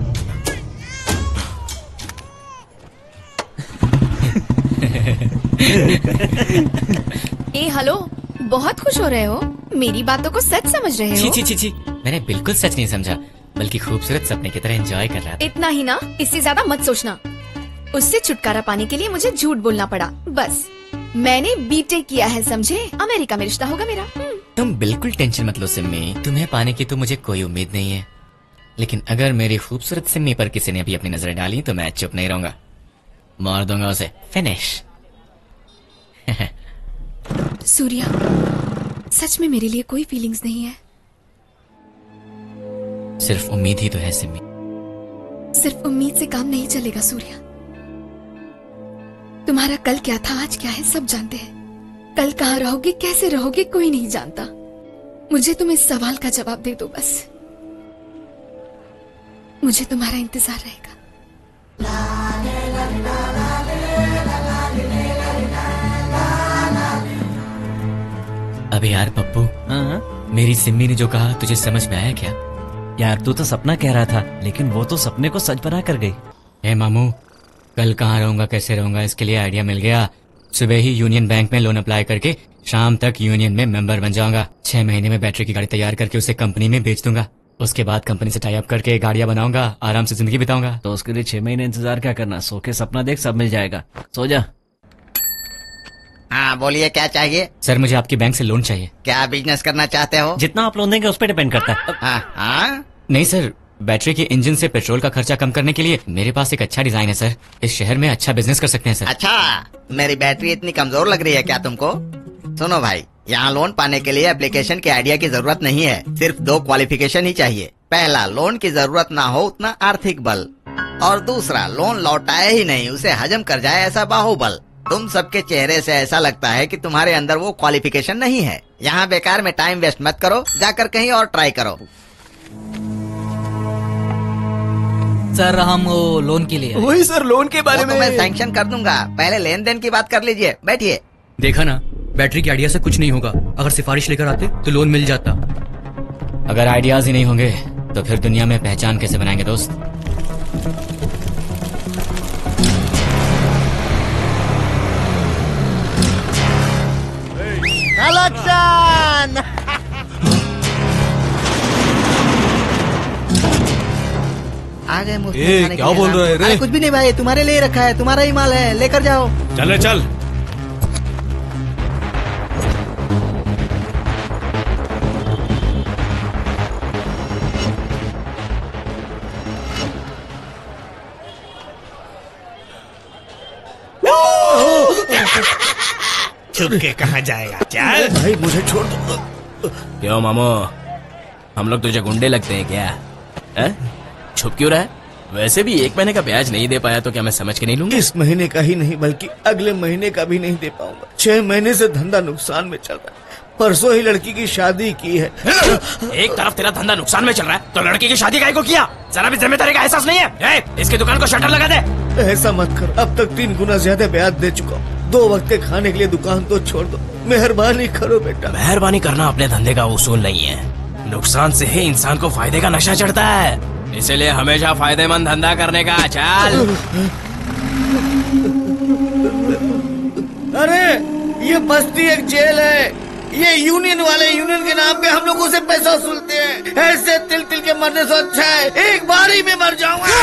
[SPEAKER 10] ए हेलो, बहुत खुश हो रहे हो? मेरी बातों को सच समझ रहे हो?
[SPEAKER 6] छी छी छी छी, मैंने बिल्कुल सच नहीं समझा, बल्कि खूबसूरत सपने की तरह एंजॉय कर रहा था।
[SPEAKER 10] इतना ही ना, इससे ज्यादा मत सोचना। उससे छुटकारा पाने के लिए मुझे झूठ बोलना पड़ा। बस, मैंने बीटेक किया है, समझे? अमेरिका में रिश्ता होगा मेरा।
[SPEAKER 6] तुम बिल्कुल टेंशन मत लो सिम्मी, तुम्हें पाने की तो मुझे कोई उम्मीद नहीं है। लेकिन अगर मेरी खूबसूरत सिम्मी पर किसी ने भी अपनी नजरें डाली तो मैं चुप नहीं रहूंगा, मार दूंगा उसे। फिनिश।
[SPEAKER 10] सूर्या, सच में मेरे लिए कोई फीलिंग्स नहीं है।
[SPEAKER 6] सिर्फ उम्मीद ही तो है सिम्मी।
[SPEAKER 10] सिर्फ उम्मीद से काम नहीं चलेगा सूर्या। तुम्हारा कल क्या था, आज क्या है, सब जानते हैं। कल कहाँ रहोगे, कैसे रहोगे, कोई नहीं जानता। मुझे तुम इस सवाल का जवाब दे दो बस। मुझे तुम्हारा इंतजार रहेगा।
[SPEAKER 6] अबे यार पप्पू, मेरी सिम्मी ने जो कहा तुझे समझ में आया क्या?
[SPEAKER 7] यार तू तो सपना कह रहा था, लेकिन वो तो सपने को सच बना कर गई।
[SPEAKER 6] ए मामू, कल कहाँ रहूंगा, कैसे रहूंगा, इसके लिए आइडिया मिल गया। सुबह ही यूनियन बैंक में लोन अप्लाई करके शाम तक यूनियन में मेंबर बन जाऊंगा। छह महीने में बैटरी की गाड़ी तैयार करके उसे कंपनी में बेच दूंगा। उसके बाद कंपनी से टाई अप करके गाड़ियां बनाऊंगा, आराम से जिंदगी बिताऊंगा।
[SPEAKER 7] तो उसके लिए छह महीने इंतजार क्या करना? सो के सपना देख, सब मिल जाएगा। सो जा।
[SPEAKER 5] हाँ बोलिए, क्या चाहिए?
[SPEAKER 6] सर मुझे आपकी बैंक से लोन चाहिए।
[SPEAKER 5] क्या बिजनेस करना चाहते हो?
[SPEAKER 7] जितना आप लोन देंगे उस पर डिपेंड करता है।
[SPEAKER 5] हाँ हाँ।
[SPEAKER 6] नहीं सर, बैटरी के इंजन से पेट्रोल का खर्चा कम करने के लिए मेरे पास एक अच्छा डिजाइन है सर। इस शहर में अच्छा बिजनेस कर सकते हैं सर।
[SPEAKER 5] अच्छा, मेरी बैटरी इतनी कमजोर लग रही है क्या तुमको? सुनो भाई, यहाँ लोन पाने के लिए एप्लीकेशन के आइडिया की जरूरत नहीं है, सिर्फ दो क्वालिफिकेशन ही चाहिए। पहला, लोन की जरूरत ना हो उतना आर्थिक बल, और दूसरा, लोन लौटाए ही नहीं उसे हजम कर जाए ऐसा बाहुबल। तुम सबके चेहरे से ऐसा लगता है कि तुम्हारे अंदर वो क्वालिफिकेशन नहीं है। यहाँ बेकार में टाइम वेस्ट मत करो, जाकर कहीं और ट्राई करो।
[SPEAKER 11] सर हम वो लोन के लिए
[SPEAKER 3] वही सर, लोन के बारे में
[SPEAKER 5] तो मैं सैंक्शन कर दूंगा, पहले लेन देन की बात कर लीजिए। बैठिए।
[SPEAKER 9] देखा ना, बैटरी के आइडिया से कुछ नहीं होगा। अगर सिफारिश लेकर आते तो लोन मिल जाता।
[SPEAKER 6] अगर आइडियाज ही नहीं होंगे तो फिर दुनिया में पहचान कैसे बनाएंगे दोस्त?
[SPEAKER 3] कलेक्शन।
[SPEAKER 5] आ गए मुफ्त
[SPEAKER 3] ए,
[SPEAKER 5] में खाने
[SPEAKER 3] क्या
[SPEAKER 5] के लिए
[SPEAKER 3] बोल
[SPEAKER 5] नाम।
[SPEAKER 3] रहा है रे?
[SPEAKER 5] अरे कुछ भी नहीं भाई, तुम्हारे लिए रखा है, तुम्हारा ही माल है, लेकर जाओ।
[SPEAKER 8] चले चल।
[SPEAKER 3] छुप के कहाँ जाएगा? चल भाई, मुझे छोड़ दो।
[SPEAKER 12] क्यों मामो, हम लोग तुझे गुंडे लगते हैं क्या? है? छुप क्यों रहा है? वैसे भी एक महीने का ब्याज नहीं दे पाया तो क्या मैं समझ के नहीं लूंगा?
[SPEAKER 3] इस महीने का ही नहीं बल्कि अगले महीने का भी नहीं दे पाऊंगा। छह महीने से धंधा नुकसान में चल रहा है। परसों ही लड़की की शादी की है।
[SPEAKER 12] एक तरफ तेरा धंधा नुकसान में चल रहा है तो लड़की की शादी काहे को किया? जरा भी जिम्मेदारी का एहसास नहीं है? ए, इसकी दुकान को शटर लगा दे।
[SPEAKER 3] ऐसा मत करो, अब तक तीन गुना ज्यादा ब्याज दे चुका हूँ। दो वक्त के खाने के लिए दुकान तो छोड़ दो, मेहरबानी करो बेटा।
[SPEAKER 12] मेहरबानी करना अपने धंधे का उसूल नहीं है। नुकसान से ही इंसान को फायदे का नशा चढ़ता है, इसलिए हमेशा फायदेमंद धंधा करने का। चल।
[SPEAKER 3] अरे ये बस्ती एक जेल है, ये यूनियन वाले यूनियन के नाम पे हम लोगों से पैसा वसूलते हैं। ऐसे तिल तिल के मरने से अच्छा है एक बारी में मर जाऊंगा।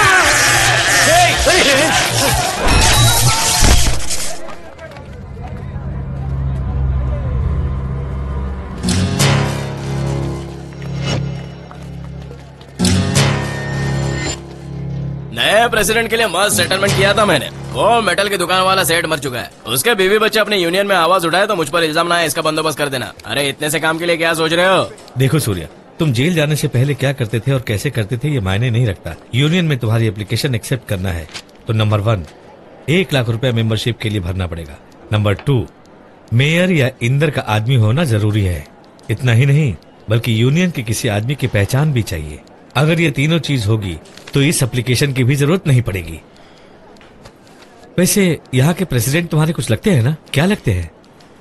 [SPEAKER 12] नए प्रेसिडेंट के लिए मस्त सेटलमेंट किया था मैंने। वो मेटल की दुकान वाला सेठ मर चुका है, उसके बीवी बच्चे अपने यूनियन में आवाज उठाए तो मुझ पर इल्जाम ना है, इसका बंदोबस्त कर देना। अरे इतने से काम के लिए क्या सोच रहे हो?
[SPEAKER 8] देखो सूर्या, तुम जेल जाने से पहले क्या करते थे और कैसे करते थे ये मायने नहीं रखता। यूनियन में तुम्हारी एप्लीकेशन एक्सेप्ट करना है तो नंबर वन, एक लाख रुपया मेंबरशिप के लिए भरना पड़ेगा। नंबर टू, मेयर या इंदर का आदमी होना जरूरी है। इतना ही नहीं बल्कि यूनियन के किसी आदमी की पहचान भी चाहिए। अगर ये तीनों चीज होगी तो इस एप्लीकेशन की भी जरूरत नहीं पड़ेगी। वैसे यहाँ के प्रेसिडेंट तुम्हारे कुछ लगते हैं ना? क्या लगते हैं?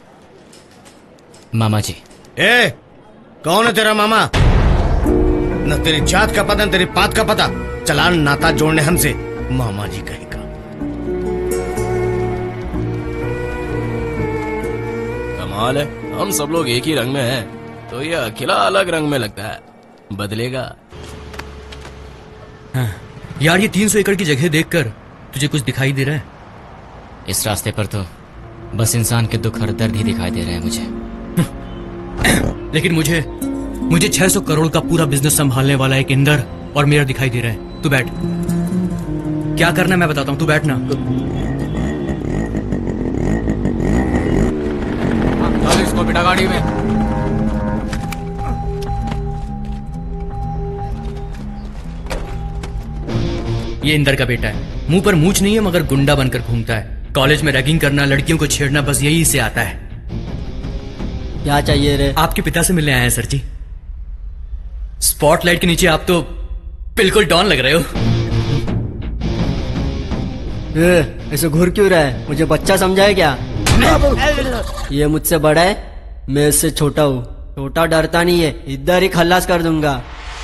[SPEAKER 6] मामा जी।
[SPEAKER 3] ए, कौन है तेरा मामा? न तेरी जात का पता न तेरी पात का पता, चलान नाता जोड़ने हमसे मामा जी कहेगा।
[SPEAKER 12] कमाल है, हम सब लोग एक ही रंग में हैं, तो ये अकेला अलग रंग में लगता है। बदलेगा।
[SPEAKER 9] हाँ, यार ये तीन सौ एकड़ की जगह देखकर तुझे कुछ दिखाई दे रहा है?
[SPEAKER 6] इस रास्ते पर तो बस इंसान के दुख और दर्द ही दिखाई दे रहे हैं मुझे।
[SPEAKER 9] लेकिन मुझे मुझे छह सौ करोड़ का पूरा बिजनेस संभालने वाला एक इंदर और मेरा दिखाई दे रहा है। तू बैठ, क्या करना है मैं बताता हूँ, तू बैठ ना।
[SPEAKER 12] चल इसको बिठा गाड़ी में।
[SPEAKER 9] ये इंदर का बेटा है, मुंह पर मूछ नहीं है मगर गुंडा बनकर घूमता है। कॉलेज में रैगिंग करना, लड़कियों को छेड़ना, बस यही से आता है।
[SPEAKER 11] क्या चाहिए रे?
[SPEAKER 9] आपके पिता से मिलने आए हैं सर जी। स्पॉटलाइट के नीचे आप तो बिल्कुल डॉन लग रहे हो।
[SPEAKER 11] ए, ऐसे घूर क्यों रहा है? मुझे बच्चा समझा है क्या? ये मुझसे बड़ा है, मैं इससे छोटा हूँ। छोटा डरता नहीं है, इधर ही खल्लास कर दूंगा।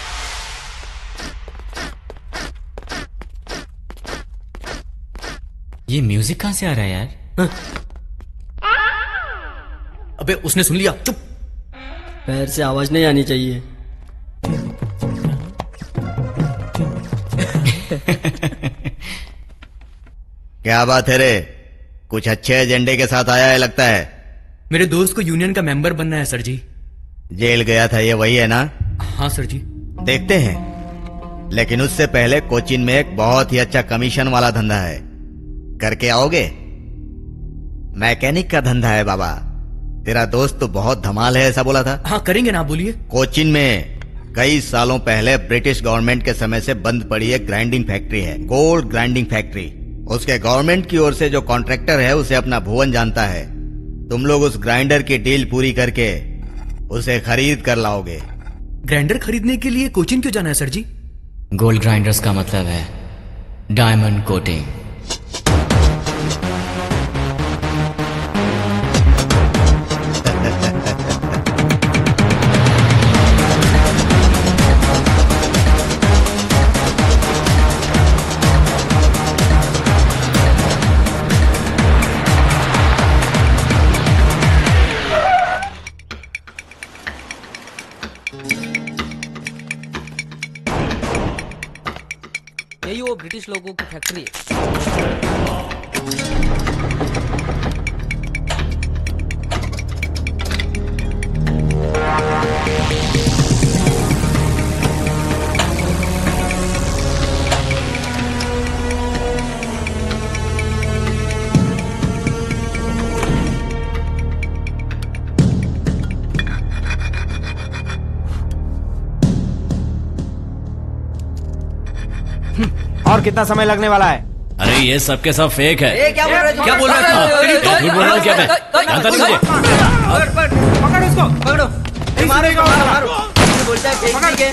[SPEAKER 6] ये म्यूजिक कहाँ से आ रहा है यार?
[SPEAKER 9] हाँ? अबे उसने सुन लिया, चुप।
[SPEAKER 11] पैर से आवाज नहीं आनी चाहिए।
[SPEAKER 5] क्या बात है रे, कुछ अच्छे एजेंडे के साथ आया है लगता है।
[SPEAKER 9] मेरे दोस्त को यूनियन का मेंबर बनना है सर जी।
[SPEAKER 5] जेल गया था ये वही है ना?
[SPEAKER 9] हाँ सर जी।
[SPEAKER 5] देखते हैं लेकिन उससे पहले कोचीन में एक बहुत ही अच्छा कमीशन वाला धंधा है, करके आओगे? मैकेनिक का धंधा है बाबा। तेरा दोस्त तो बहुत धमाल है ऐसा बोला था।
[SPEAKER 9] हाँ करेंगे ना, बोलिए।
[SPEAKER 5] कोचीन में कई सालों पहले ब्रिटिश गवर्नमेंट के समय से बंद पड़ी एक ग्राइंडिंग फैक्ट्री है, गोल्ड ग्राइंडिंग फैक्ट्री। उसके गवर्नमेंट की ओर से जो कॉन्ट्रैक्टर है उसे अपना भुवन जानता है। तुम लोग उस ग्राइंडर की डील पूरी करके उसे खरीद कर लाओगे।
[SPEAKER 9] ग्राइंडर खरीदने के लिए कोचीन क्यों जाना है सर जी?
[SPEAKER 6] गोल्ड ग्राइंडर्स का मतलब है डायमंड कोटिंग।
[SPEAKER 13] यही वो ब्रिटिश लोगों की फैक्ट्री है।
[SPEAKER 12] और कितना समय लगने वाला है?
[SPEAKER 7] अरे ये सब के सब फेक है।
[SPEAKER 5] ए, क्या बोल रहे हो?
[SPEAKER 9] क्या बोल रहे हो?
[SPEAKER 7] झूठ बोल रहा हूँ क्या मैं? जानता नहीं मुझे।
[SPEAKER 12] पकड़ उसको,
[SPEAKER 5] पकड़ो, मारो इसको, मारो, मारो। ये बोलता है फेक नहीं है।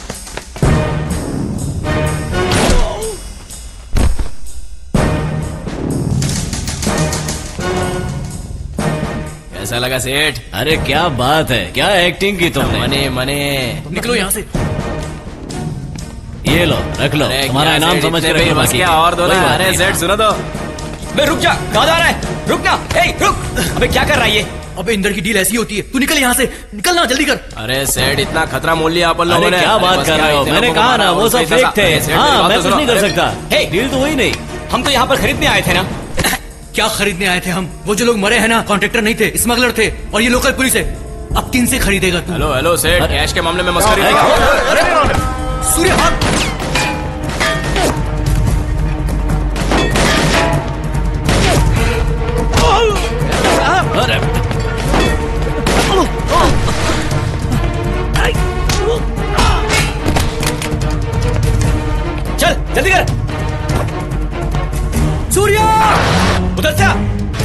[SPEAKER 12] कैसा लगा सेठ?
[SPEAKER 7] अरे क्या बात है, क्या एक्टिंग की तुमने।
[SPEAKER 12] मने मने
[SPEAKER 9] निकलो यहाँ से।
[SPEAKER 7] ये लो, रख लो, तुम्हारा इनाम समझ के रखो।
[SPEAKER 12] बस क्या और दो ना। अरे सेठ सुनो तो।
[SPEAKER 6] बे रुक जा, कहाँ जा रहा है? रुक ना, ए रुक। अबे क्या कर रहा है ये?
[SPEAKER 9] अबे इंदर की डील ऐसी होती है, तू निकल यहाँ से, निकलना जल्दी कर।
[SPEAKER 12] अरे सेठ इतना खतरा मोल लिया अपन लोगों
[SPEAKER 7] अरे
[SPEAKER 12] ने।
[SPEAKER 7] क्या बात कर रहे हो? मैंने कहा ना वो सब फेक थे। हाँ मैं कुछ नहीं कर सकता।
[SPEAKER 6] हे
[SPEAKER 7] डील तो हुई नहीं।
[SPEAKER 6] हम तो यहाँ पर खरीदने आए थे ना।
[SPEAKER 9] क्या खरीदने आए थे हम? वो जो लोग मरे हैं ना, कॉन्ट्रैक्टर नहीं थे, स्मगलर थे, और ये लोकल पुलिस है। अब किन से खरीदेगा तू?
[SPEAKER 12] हेलो हेलो सेठ, कैश के मामले में मस्करी नहीं कर।
[SPEAKER 9] सूर्य हाथ।
[SPEAKER 6] चल जल्दी कर।
[SPEAKER 9] सूर्य
[SPEAKER 6] उधर से आ।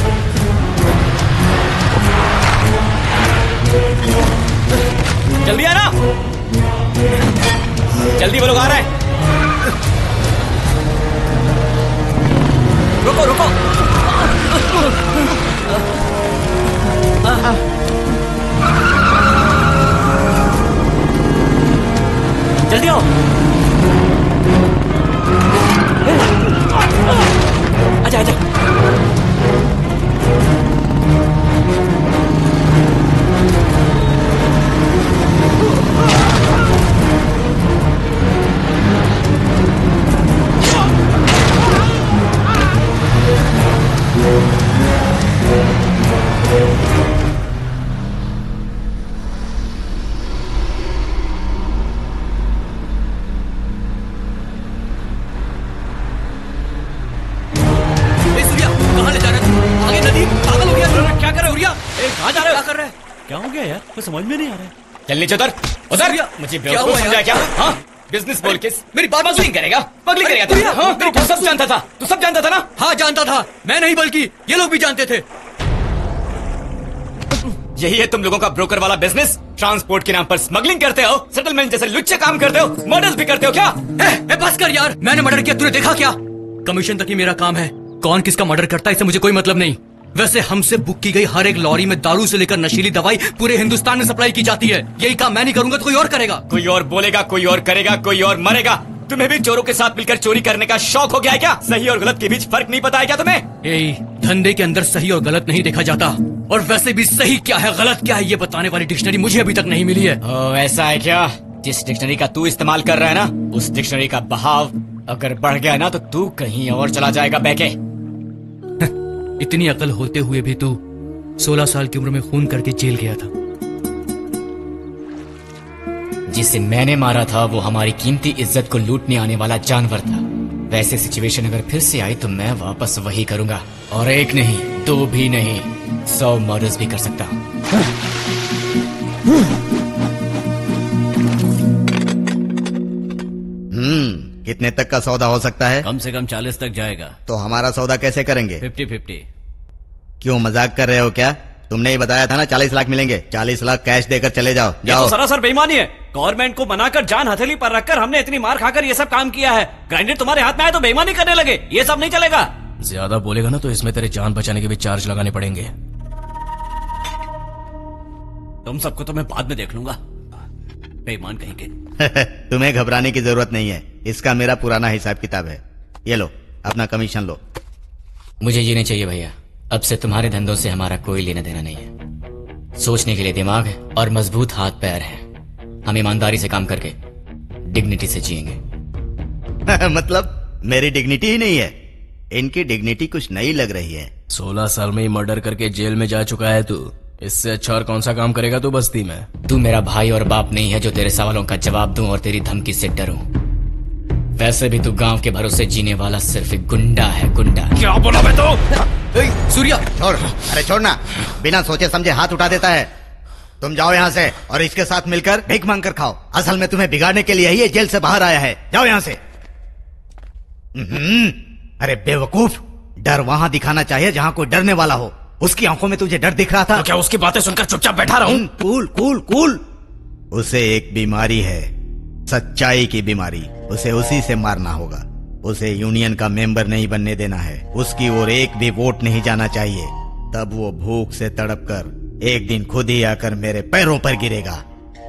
[SPEAKER 6] जल्दी आना, जल्दी वो लोग आ रहे हैं। रुको रुको। जल्दी आओ। आजा आजा।
[SPEAKER 7] क्या हो गया यार, कुछ समझ में नहीं आ रहा है।
[SPEAKER 6] चल नीचे उतर, उतर। मुझे बेवकूफ समझा क्या? हाँ बिजनेस बोल के मेरी बात स्मगलिंग करेगा, स्मगलिंग करेगा तू? हाँ तू सब जानता था, तू सब जानता था ना?
[SPEAKER 9] हाँ जानता था, मैं नहीं बल्कि ये लोग भी जानते थे।
[SPEAKER 6] यही है तुम लोगों का ब्रोकर वाला बिजनेस? ट्रांसपोर्ट के नाम पर स्मगलिंग करते हो, सेटलमेंट जैसे लुच्चे काम करते हो, मर्डर्स भी करते हो क्या?
[SPEAKER 9] ए, ए, बस कर यार, मैंने मर्डर किया, तूने देखा क्या? कमीशन तक ही मेरा काम है, कौन किसका मर्डर करता है इससे मुझे कोई मतलब नहीं। वैसे हमसे बुक की गई हर एक लॉरी में दारू से लेकर नशीली दवाई पूरे हिंदुस्तान में सप्लाई की जाती है। यही काम मैं नहीं करूंगा तो कोई और करेगा।
[SPEAKER 6] कोई और बोलेगा, कोई और करेगा, कोई और मरेगा। तुम्हें भी चोरों के साथ मिलकर चोरी करने का शौक हो गया है क्या? सही और गलत के बीच फर्क नहीं पता है क्या तुम्हें?
[SPEAKER 9] ए, धंधे के अंदर सही और गलत नहीं देखा जाता, और वैसे भी सही क्या है गलत क्या है ये बताने वाली डिक्शनरी मुझे अभी तक नहीं मिली है।
[SPEAKER 6] ओ, ऐसा है क्या? जिस डिक्शनरी का तू इस्तेमाल कर रहा है ना, उस डिक्शनरी का बहाव अगर बढ़ गया ना तो तू कहीं और चला जाएगा बहके।
[SPEAKER 9] इतनी अकल होते हुए भी तू सोलह साल की उम्र में खून करके जेल गया था।
[SPEAKER 6] जिसे मैंने मारा था वो हमारी कीमती इज्जत को लूटने आने वाला जानवर था। वैसे सिचुएशन अगर फिर से आई तो मैं वापस वही करूंगा, और एक नहीं, दो भी नहीं, सौ मर्डर्स भी कर सकता हूँ।
[SPEAKER 5] हम्म कितने तक का सौदा हो सकता है?
[SPEAKER 7] कम से कम चालीस तक जाएगा।
[SPEAKER 5] तो हमारा सौदा कैसे करेंगे?
[SPEAKER 7] Fifty fifty.
[SPEAKER 5] क्यों मजाक कर रहे हो क्या? तुमने ही बताया था ना चालीस लाख मिलेंगे। चालीस लाख कैश देकर चले जाओ। जाओ।
[SPEAKER 7] ये तो सरासर बेईमानी है। गवर्नमेंट को बनाकर जान हथेली पर रखकर हमने इतनी मार खाकर ये सब काम किया है। ग्राइंडर तुम्हारे हाथ में आए तो बेईमानी करने लगे। ये सब नहीं चलेगा।
[SPEAKER 12] ज्यादा बोलेगा ना तो इसमें तेरे जान बचाने के भी चार्ज लगाने पड़ेंगे।
[SPEAKER 7] तुम सबको तो मैं बाद में देख लूंगा, बेईमान कहीं के।
[SPEAKER 5] तुम्हें घबराने की जरूरत नहीं है, इसका मेरा पुराना हिसाब किताब है। ये लो अपना कमीशन लो।
[SPEAKER 6] मुझे ये नहीं चाहिए भैया, अब से तुम्हारे धंधों से हमारा कोई लेना देना नहीं है। सोचने के लिए दिमाग है और मजबूत हाथ पैर है। हम ईमानदारी से काम करके डिग्निटी से जिएंगे।
[SPEAKER 5] मतलब मेरी डिग्निटी ही नहीं है? इनकी डिग्निटी कुछ नई लग रही है।
[SPEAKER 12] सोलह साल में ही मर्डर करके जेल में जा चुका है तू। इससे अच्छा और कौन सा काम करेगा तू बस्ती में?
[SPEAKER 6] तू मेरा भाई और बाप नहीं है जो तेरे सवालों का जवाब दूं और तेरी धमकी से डरूं। वैसे भी तू गांव के भरोसे जीने वाला सिर्फ एक गुंडा है, गुंडा।
[SPEAKER 12] क्या बोला मैं तो?
[SPEAKER 5] सूर्या छोड़। अरे छोड़ना, बिना सोचे समझे हाथ उठा देता है। तुम जाओ यहाँ से और इसके साथ मिलकर भीख मांग कर खाओ। असल में तुम्हें बिगाड़ने के लिए ही ये जेल से बाहर आया है। जाओ यहाँ से। अरे बेवकूफ, डर वहां दिखाना चाहिए जहाँ कोई डरने वाला हो। उसकी आंखों में तुझे डर दिख रहा था?
[SPEAKER 12] तो क्या उसकी बातें सुनकर चुपचाप बैठा रहूं?
[SPEAKER 5] Cool cool cool. उसे एक बीमारी है, सच्चाई की बीमारी। उसे उसी से मारना होगा। उसे यूनियन का मेंबर नहीं बनने देना है। उसकी ओर एक भी वोट नहीं जाना चाहिए। तब वो भूख से तड़प कर एक दिन खुद ही आकर मेरे पैरों पर गिरेगा।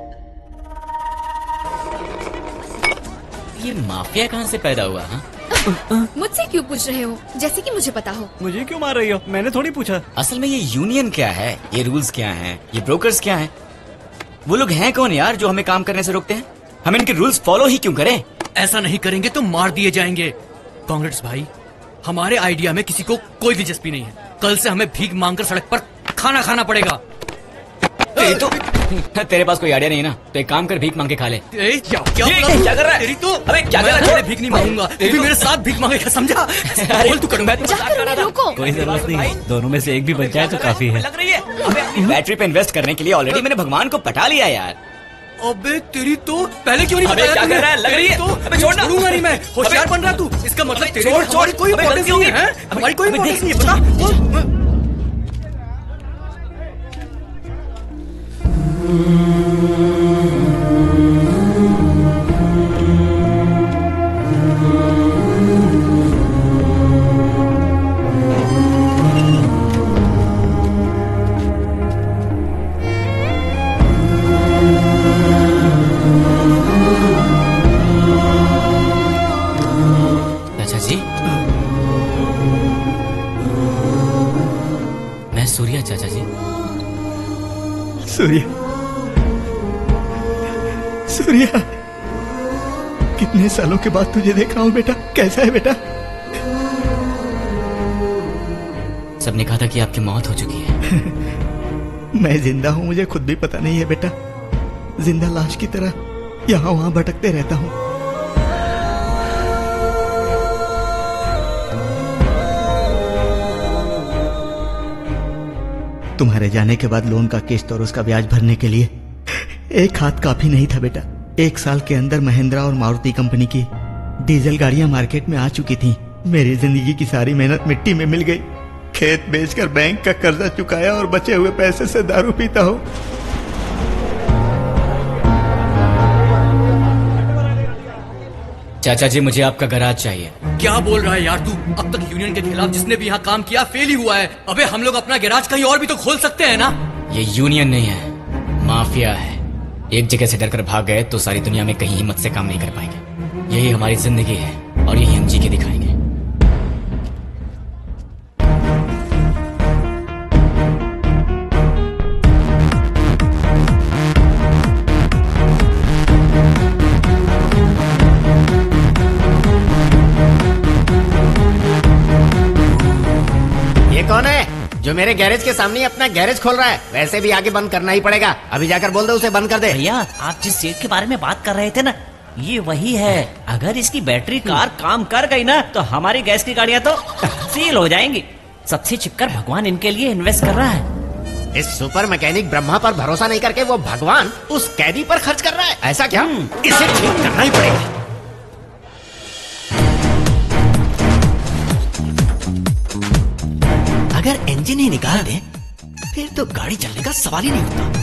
[SPEAKER 6] ये माफिया कहाँ से पैदा हुआ? हा?
[SPEAKER 10] मुझसे क्यों पूछ रहे हो, जैसे कि मुझे पता हो?
[SPEAKER 7] मुझे क्यों मार रही हो? मैंने थोड़ी पूछा।
[SPEAKER 6] असल में ये यूनियन क्या है, ये रूल्स क्या हैं, ये ब्रोकर्स क्या हैं? वो लोग हैं कौन यार जो हमें काम करने से रोकते हैं? हम इनके रूल्स फॉलो ही क्यों करें?
[SPEAKER 9] ऐसा नहीं करेंगे तो मार दिए जाएंगे। कांग्रेस भाई, हमारे आइडिया में किसी को कोई दिलचस्पी नहीं है। कल से हमें भीख मांगकर सड़क पर खाना खाना पड़ेगा।
[SPEAKER 6] तेरी तो तेरे पास कोई आइडिया नहीं ना, तो एक काम कर भीख मांग के खा ले।
[SPEAKER 9] ए, क्या क्या
[SPEAKER 6] क्या कर रहा है?
[SPEAKER 9] तेरी तो
[SPEAKER 6] अबे क्या कर रहा है?
[SPEAKER 9] भीख नहीं मांगूंगा, तू भी मेरे साथ भीख मांगेगा, समझा? बोल तू करूंगा।
[SPEAKER 7] कोई जरूरत नहीं, दोनों में से एक भी बच जाए तो काफी है।
[SPEAKER 6] लग रही है अबे अपनी बैटरी पे इन्वेस्ट करने के लिए ऑलरेडी मैंने भगवान को पटा लिया यार।
[SPEAKER 9] अबे तेरी तो पहले क्यों नहीं
[SPEAKER 6] अबे
[SPEAKER 9] बताया?
[SPEAKER 6] क्या कर रहा है? लग रही है
[SPEAKER 9] तो
[SPEAKER 6] अबे छोड़ना।
[SPEAKER 9] छोड़ूंगा नहीं मैं। होशियार बन रहा तू। इसका मतलब तेरे
[SPEAKER 6] छोड़,
[SPEAKER 9] हमारी
[SPEAKER 6] छोड़।
[SPEAKER 9] कोई
[SPEAKER 6] अबे
[SPEAKER 9] इंपॉर्टेंस
[SPEAKER 6] गलती
[SPEAKER 9] नहीं
[SPEAKER 6] होगी।
[SPEAKER 9] है। हमारी कोई
[SPEAKER 6] अबे
[SPEAKER 9] इंपॉर्टेंस
[SPEAKER 6] देख,
[SPEAKER 9] नहीं है, पता?
[SPEAKER 6] चाचा जी, मैं सूर्या चाचा जी।
[SPEAKER 3] सूर्या, सूर्या, कितने सालों के बाद तुझे देख रहा हूं बेटा। कैसा है बेटा?
[SPEAKER 6] सबने कहा था कि आपकी मौत हो चुकी है।
[SPEAKER 3] मैं जिंदा हूं, मुझे खुद भी पता नहीं है बेटा। जिंदा लाश की तरह यहाँ वहां भटकते रहता हूं। तुम्हारे जाने के बाद लोन का किस्त और उसका ब्याज भरने के लिए एक हाथ काफी नहीं था बेटा। एक साल के अंदर महिंद्रा और मारुति कंपनी की डीजल गाड़ियां मार्केट में आ चुकी थीं। मेरी जिंदगी की सारी मेहनत मिट्टी में मिल गई। खेत बेचकर बैंक का कर्जा चुकाया और बचे हुए पैसे से दारू पीता हूँ।
[SPEAKER 6] चाचा जी, मुझे आपका गराज चाहिए।
[SPEAKER 9] क्या बोल रहा है यार तू? अब तक यूनियन के खिलाफ जिसने भी यहाँ काम किया फेल ही हुआ है। अबे हम लोग अपना गैराज कहीं और भी तो खोल सकते हैं ना?
[SPEAKER 6] ये यूनियन नहीं है, माफिया है। एक जगह से डरकर भाग गए तो सारी दुनिया में कहीं हिम्मत से काम नहीं कर पाएंगे। यही हमारी जिंदगी है और यही हम जी के दिखाएंगे।
[SPEAKER 5] ये कौन है?
[SPEAKER 14] जो मेरे गैरेज के सामने अपना गैरेज खोल रहा है, वैसे भी आगे बंद करना ही पड़ेगा। अभी जाकर बोल दो उसे बंद कर दे।
[SPEAKER 7] भैया आप जिस सेठ के बारे में बात कर रहे थे ना, ये वही है। अगर इसकी बैटरी कार काम कर गई ना तो हमारी गैस की गाड़ियाँ तो सील हो जाएंगी। सबसे छिपकर भगवान इनके लिए इन्वेस्ट कर रहा है।
[SPEAKER 14] इस सुपर मैकेनिक ब्रह्मा पर भरोसा नहीं करके वो भगवान उस कैदी पर खर्च कर रहा है, ऐसा क्या? इसे ठीक करना ही पड़ेगा। अगर इंजन ही निकाल दे फिर तो गाड़ी चलने का सवाल ही नहीं होता।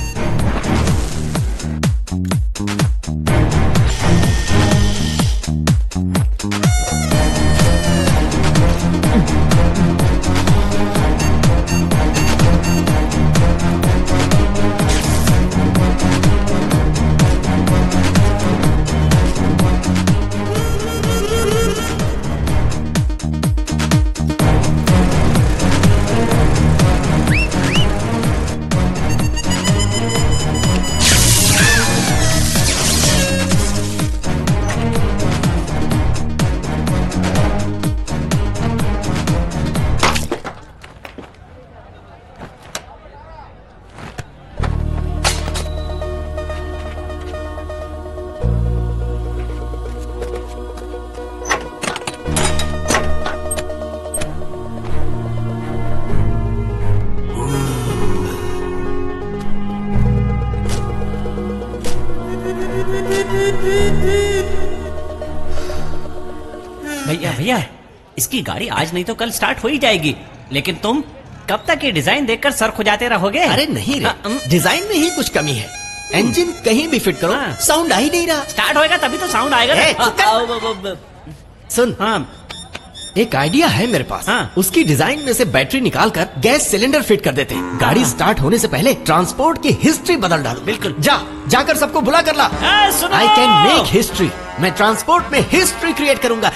[SPEAKER 7] भैया भैया इसकी गाड़ी आज नहीं तो कल स्टार्ट हो ही जाएगी, लेकिन तुम कब तक ये डिजाइन देखकर सर खुजाते रहोगे?
[SPEAKER 14] अरे नहीं रे, डिजाइन में ही कुछ कमी है। इंजन कहीं भी फिट करो, साउंड आ ही नहीं रहा।
[SPEAKER 7] स्टार्ट होएगा तभी तो साउंड आएगा।
[SPEAKER 14] ए, चुप कर। सुन, हाँ एक आइडिया है मेरे पास। हाँ। उसकी डिजाइन में से बैटरी निकालकर गैस सिलेंडर फिट कर देते। गाड़ी स्टार्ट होने से पहले ट्रांसपोर्ट की हिस्ट्री बदल डालो। बिल्कुल, जा जाकर सबको बुला कर ला। I can make history. मैं ट्रांसपोर्ट में हिस्ट्री क्रिएट करूंगा।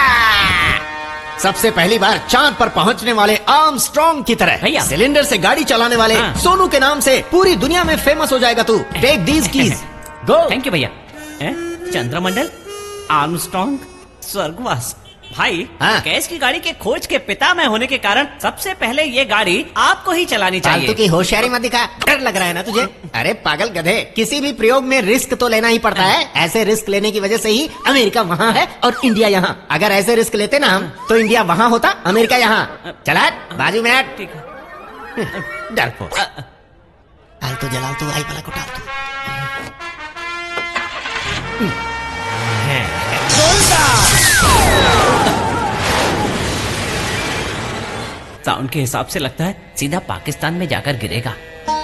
[SPEAKER 14] सबसे पहली बार चांद पर पहुंचने वाले आर्मस्ट्रॉन्ग की तरह भैया सिलेंडर से गाड़ी चलाने वाले हाँ। सोनू के नाम से पूरी दुनिया में फेमस हो जाएगा तू। Take these keys, go.
[SPEAKER 7] Thank you भैया। चंद्रमंडल, आर्मस्ट्रॉन्ग, स्वर्गवास। भाई हाँ। गैस की गाड़ी के खोज के पिता मैं होने के कारण सबसे पहले ये गाड़ी आपको ही चलानी चाहिए।
[SPEAKER 14] फालतू की होशियारी मत दिखा। डर लग रहा है ना तुझे? अरे पागल गधे, किसी भी प्रयोग में रिस्क तो लेना ही पड़ता है। ऐसे रिस्क लेने की वजह से ही अमेरिका वहाँ है और इंडिया यहाँ। अगर ऐसे रिस्क लेते ना हम तो इंडिया वहाँ होता, अमेरिका यहाँ। चला बाजू में हट। डरपोक। फालतू जलाल तू, आई वाला को डाल तू।
[SPEAKER 7] साउंड के हिसाब से लगता है सीधा पाकिस्तान में जाकर गिरेगा।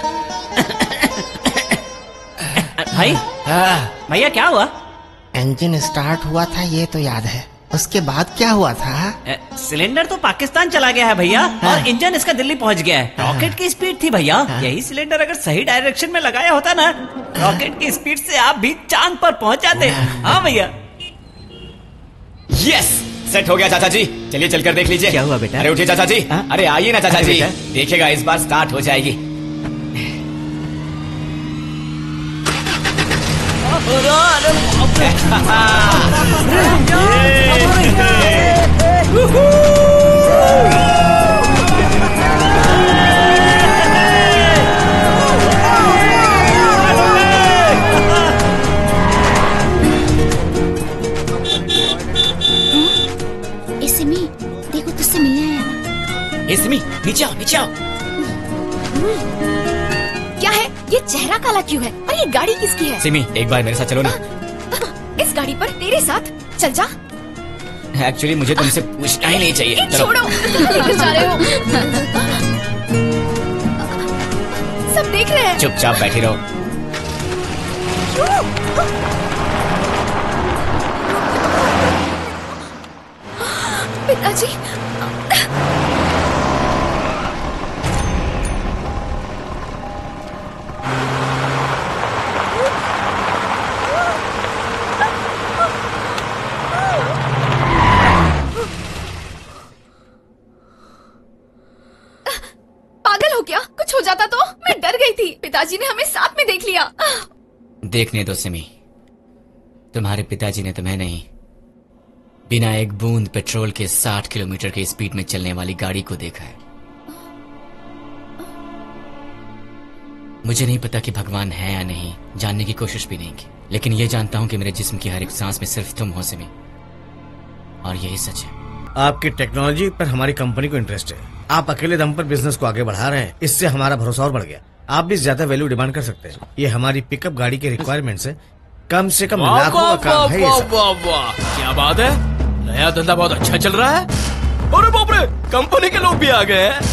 [SPEAKER 7] भाई भैया क्या हुआ?
[SPEAKER 14] इंजन स्टार्ट हुआ था ये तो याद है, उसके बाद क्या हुआ था?
[SPEAKER 7] सिलेंडर तो पाकिस्तान चला गया है भैया और इंजन इसका दिल्ली पहुंच गया है। रॉकेट की स्पीड थी भैया। यही सिलेंडर अगर सही डायरेक्शन में लगाया होता ना, रॉकेट की स्पीड से आप भी चांद पर पहुंच जाते। हाँ भैया।
[SPEAKER 6] यस, सेट हो गया चाचा जी। चलिए चलकर देख लीजिए।
[SPEAKER 7] क्या हुआ बेटा?
[SPEAKER 6] अरे उठिए चाचा जी। आ? अरे आइए ना चाचा जी, देखिएगा इस बार स्टार्ट हो जाएगी।
[SPEAKER 2] देखो तुझसे मिलने आया।
[SPEAKER 6] इसमी नीचे आओ, नीचे आओ।
[SPEAKER 10] क्या है ये? चेहरा काला क्यों है? और ये गाड़ी किसकी है?
[SPEAKER 6] सिमी एक बार मेरे साथ चलो ना।
[SPEAKER 10] इस गाड़ी पर तेरे साथ? चल जा।
[SPEAKER 6] एक्चुअली मुझे तुमसे पूछना ही नहीं चाहिए। चलो।
[SPEAKER 10] छोड़ो, लेकर जा रहे हो। सब देख रहे हैं।
[SPEAKER 6] चुपचाप बैठी रहो।
[SPEAKER 10] पिताजी। पागल हो गया? कुछ हो जाता तो? मैं डर गई थी। पिताजी ने हमें साथ में देख लिया।
[SPEAKER 6] देखने दो सिमी, तुम्हारे पिताजी ने तुम्हें नहीं, बिना एक बूंद पेट्रोल के साठ किलोमीटर की स्पीड में चलने वाली गाड़ी को देखा है। मुझे नहीं पता कि भगवान है या नहीं, जानने की कोशिश भी नहीं की, लेकिन ये जानता हूँ कि मेरे जिस्म की हर एक सांस में सिर्फ तुम हो सिमी, और यही सच है।
[SPEAKER 15] आपकी टेक्नोलॉजी पर हमारी कंपनी को इंटरेस्ट है। आप अकेले दम पर बिजनेस को आगे बढ़ा रहे हैं, इससे हमारा भरोसा और बढ़ गया। आप भी ज्यादा वैल्यू डिमांड कर सकते हैं। ये हमारी पिकअप गाड़ी के रिक्वायरमेंट से कम से कम
[SPEAKER 12] वाह,
[SPEAKER 15] लाखों का
[SPEAKER 12] वाह,
[SPEAKER 15] काम है ये
[SPEAKER 12] वाह,
[SPEAKER 15] सब।
[SPEAKER 12] वाह, वाह, क्या बात है, नया धंधा बहुत अच्छा चल रहा है। अरे बाप रे, कंपनी के लोग भी आ गए हैं।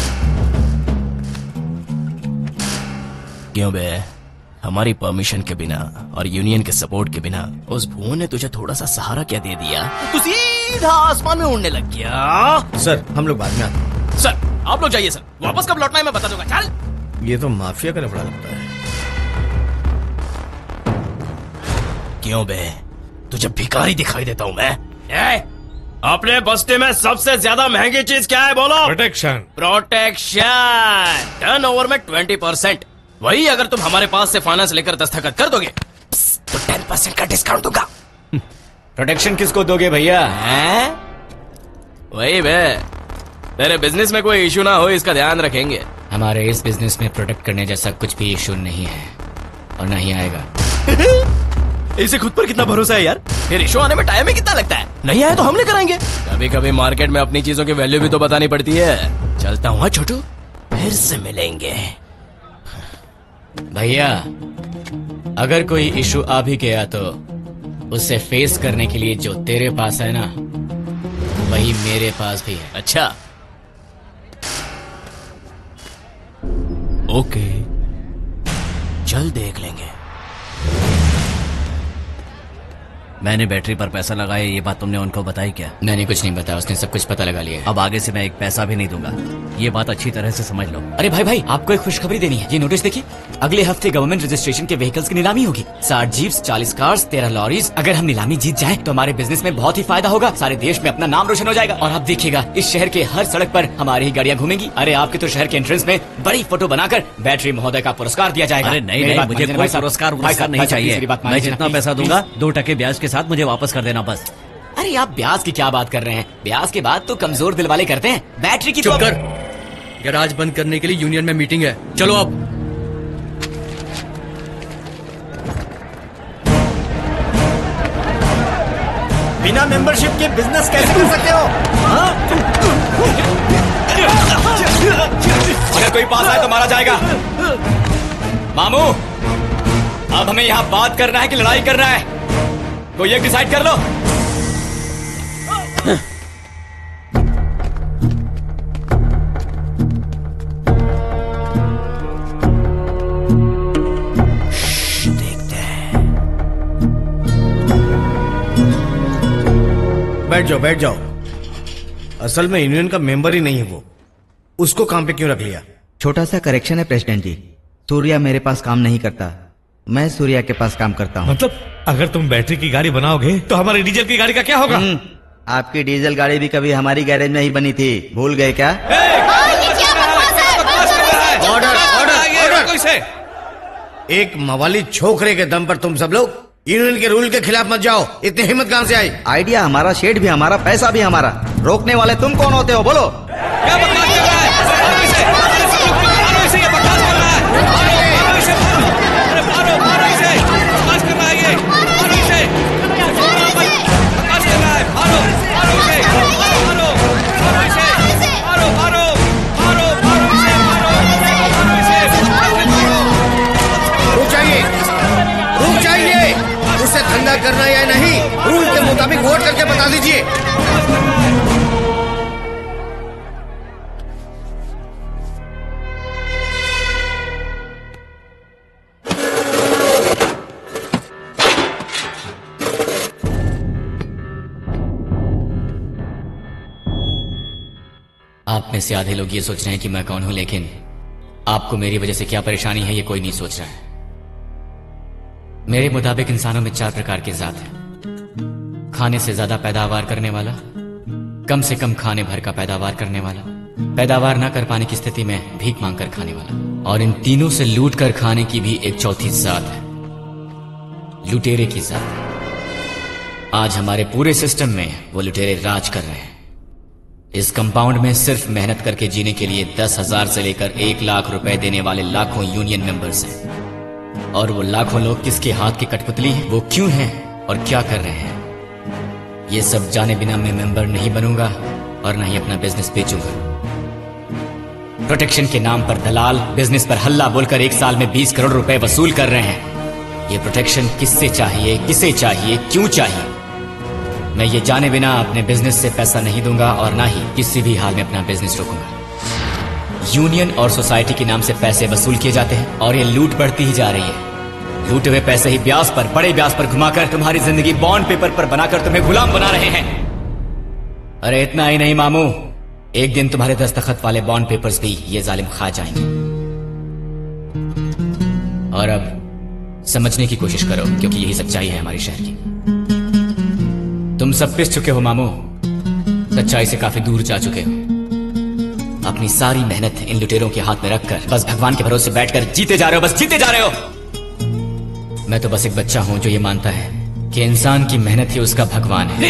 [SPEAKER 12] क्यों बे, हमारी परमिशन के बिना और यूनियन के सपोर्ट के बिना उस भुवन ने तुझे थोड़ा सा सहारा क्या दे दिया, तू सीधा आसमान में उड़ने लग गया।
[SPEAKER 15] सर हम लोग बाद में आते हैं।
[SPEAKER 12] सर आप लोग जाइए, सर वापस कब लौटना है मैं बता दूंगा। चल।
[SPEAKER 15] ये तो माफिया का लफड़ा लगता है।
[SPEAKER 12] क्यों बे, तुझे भिखारी दिखाई देता हूँ मैं? ए, अपने बस्ते में सबसे ज्यादा महंगी चीज क्या है बोलो?
[SPEAKER 8] प्रोटेक्शन।
[SPEAKER 12] प्रोटेक्शन। टर्न ओवर में ट्वेंटी परसेंट। वही अगर तुम हमारे पास से फाइनेंस लेकर दस्तखत कर दोगे तो टेन परसेंट का डिस्काउंट दूंगा।
[SPEAKER 6] प्रोटेक्शन किसको दोगे भैया?
[SPEAKER 12] वही बे, तेरे बिजनेस में कोई इशू ना हो इसका ध्यान रखेंगे।
[SPEAKER 6] हमारे इस बिजनेस में प्रोटेक्ट करने जैसा कुछ भी इशू नहीं है और नहीं आएगा।
[SPEAKER 12] इसे खुद पर कितना भरोसा है यार। फिर इशू आने में टाइम में कितना लगता है? नहीं आया तो हम लेकर आएंगे। कभी कभी मार्केट में अपनी चीजों की वैल्यू भी तो बतानी पड़ती है। चलता हूँ छोटू, फिर से मिलेंगे।
[SPEAKER 6] भैया अगर कोई इशू आ भी गया तो उसे फेस करने के लिए जो तेरे पास है ना, वही मेरे पास भी है।
[SPEAKER 12] अच्छा ओके, चल देख लेंगे।
[SPEAKER 7] मैंने बैटरी पर पैसा लगाया, ये बात तुमने उनको बताई क्या?
[SPEAKER 6] मैंने कुछ नहीं बताया, उसने सब कुछ पता लगा लिया।
[SPEAKER 7] अब आगे से मैं एक पैसा भी नहीं दूंगा, ये बात अच्छी तरह से समझ लो।
[SPEAKER 6] अरे भाई भाई, आपको एक खुशखबरी देनी है। ये नोटिस देखिए, अगले हफ्ते गवर्नमेंट रजिस्ट्रेशन के व्हीकल्स की नीलामी होगी। साठ जीप्स, चालीस कार्स, तेरह लॉरीज। अगर हम नीलामी जीत जाए तो हमारे बिजनेस में बहुत ही फायदा होगा। सारे देश में अपना नाम रोशन हो जाएगा और आप देखिएगा इस शहर के हर सड़क पर हमारी ही गाड़ियाँ घूमेंगी। अरे आपके तो शहर के एंट्रेंस में बड़ी फोटो बनाकर बैटरी महोदय का पुरस्कार दिया जाएगा।
[SPEAKER 7] अरे नहीं नहीं, मुझे कोई पुरस्कार पुरस्कार नहीं चाहिए। मैं जितना पैसा दूंगा दो टके ब्याज के साथ मुझे वापस कर देना बस।
[SPEAKER 6] अरे आप ब्याज की क्या बात कर रहे हैं? ब्याज के बाद तो कमजोर दिल वाले करते हैं। बैटरी की
[SPEAKER 9] चुप
[SPEAKER 6] तो...
[SPEAKER 9] कर। गैराज बंद करने के लिए यूनियन में मीटिंग है, चलो अब।
[SPEAKER 14] बिना मेंबरशिप के बिजनेस कैसे कर सकते हो? हाँ?
[SPEAKER 6] अगर कोई पास आए तो मारा जाएगा। मामू, अब हमें यहाँ बात करना है कि लड़ाई करना है? कोई एक डिसाइड कर लो।
[SPEAKER 12] देखते हैं।
[SPEAKER 15] बैठ जाओ बैठ जाओ। असल में यूनियन का मेंबर ही नहीं है वो, उसको काम पे क्यों रख लिया?
[SPEAKER 5] छोटा सा करेक्शन है प्रेसिडेंट जी, सूर्या मेरे पास काम नहीं करता, मैं सूर्या के पास काम करता हूँ।
[SPEAKER 8] मतलब अगर तुम बैटरी की गाड़ी बनाओगे तो हमारी डीजल की गाड़ी का क्या होगा?
[SPEAKER 5] आपकी डीजल गाड़ी भी कभी हमारी गैरेज में ही बनी थी, भूल गए क्या?
[SPEAKER 15] Order order order. एक मवाली छोकरे के दम पर तुम सब लोग यूनियन के रूल के खिलाफ मत जाओ। इतनी हिम्मत कहां से आई?
[SPEAKER 5] आइडिया हमारा, शेड भी हमारा, पैसा भी हमारा। रोकने वाले तुम कौन होते हो बोलो?
[SPEAKER 12] क्या बकवास कर रहा है?
[SPEAKER 15] धंधा करना या नहीं, रूल के मुताबिक वोट करके बता दीजिए।
[SPEAKER 6] आप में से आधे लोग ये सोच रहे हैं कि मैं कौन हूं, लेकिन आपको मेरी वजह से क्या परेशानी है ये कोई नहीं सोच रहा है। मेरे मुताबिक इंसानों में चार प्रकार की जात है। खाने से ज्यादा पैदावार करने वाला, कम से कम खाने भर का पैदावार करने वाला, पैदावार ना कर पाने की स्थिति में भीख मांग कर खाने वाला, और इन तीनों से लूट कर खाने की भी एक चौथी जात है, लुटेरे की जात। आज हमारे पूरे सिस्टम में वो लुटेरे राज कर रहे हैं। इस कंपाउंड में सिर्फ मेहनत करके जीने के लिए दस हजार से लेकर एक लाख रुपए देने वाले लाखों यूनियन मेंबर्स हैं। और वो लाखों लोग किसके हाथ की कठपुतली हैं, वो क्यों हैं और क्या कर रहे हैं, ये सब जाने बिना मैं मेंबर नहीं बनूंगा और ना ही अपना बिजनेस बेचूंगा। प्रोटेक्शन के नाम पर दलाल बिजनेस पर हल्ला बोलकर एक साल में बीस करोड़ रुपए वसूल कर रहे हैं। ये प्रोटेक्शन किससे चाहिए, किसे चाहिए, क्यों चाहिए? मैं ये जाने बिना अपने बिजनेस से पैसा नहीं दूंगा और ना ही किसी भी हाल में अपना बिजनेस रोकूंगा। यूनियन और सोसाइटी के नाम से पैसे वसूल किए जाते हैं और ये लूट बढ़ती ही जा रही है। लूटे हुए पैसे ही ब्याज पर, बड़े ब्याज पर घुमाकर तुम्हारी जिंदगी बॉन्ड पेपर पर बनाकर तुम्हें गुलाम बना रहे हैं। अरे इतना ही नहीं मामू, एक दिन तुम्हारे दस्तखत वाले बॉन्ड पेपर्स भी ये जालिम खा जाएंगे। और अब समझने की कोशिश करो, क्योंकि यही सच्चाई है हमारी शहर की। तुम सब पिस चुके हो मामू, सच्चाई से काफी दूर जा चुके हो। अपनी सारी मेहनत इन लुटेरों के हाथ में रखकर बस भगवान के भरोसे बैठकर जीते जा रहे हो, बस जीते जा रहे हो। मैं तो बस एक बच्चा हूं जो ये मानता है कि इंसान की मेहनत ही उसका भगवान है।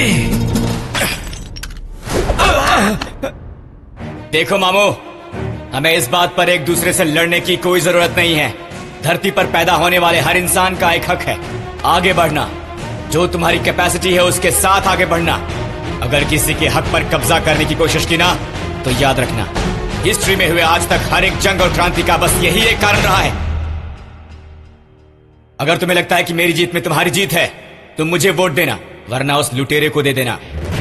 [SPEAKER 6] देखो मामू, हमें इस बात पर एक दूसरे से लड़ने की कोई जरूरत नहीं है। धरती पर पैदा होने वाले हर इंसान का एक हक है आगे बढ़ना। जो तुम्हारी कैपेसिटी है उसके साथ आगे बढ़ना। अगर किसी के हक पर कब्जा करने की कोशिश की ना, तो याद रखना, हिस्ट्री में हुए आज तक हर एक जंग और क्रांति का बस यही एक कारण रहा है। अगर तुम्हें लगता है कि मेरी जीत में तुम्हारी जीत है, तुम मुझे वोट देना, वरना उस लुटेरे को दे देना।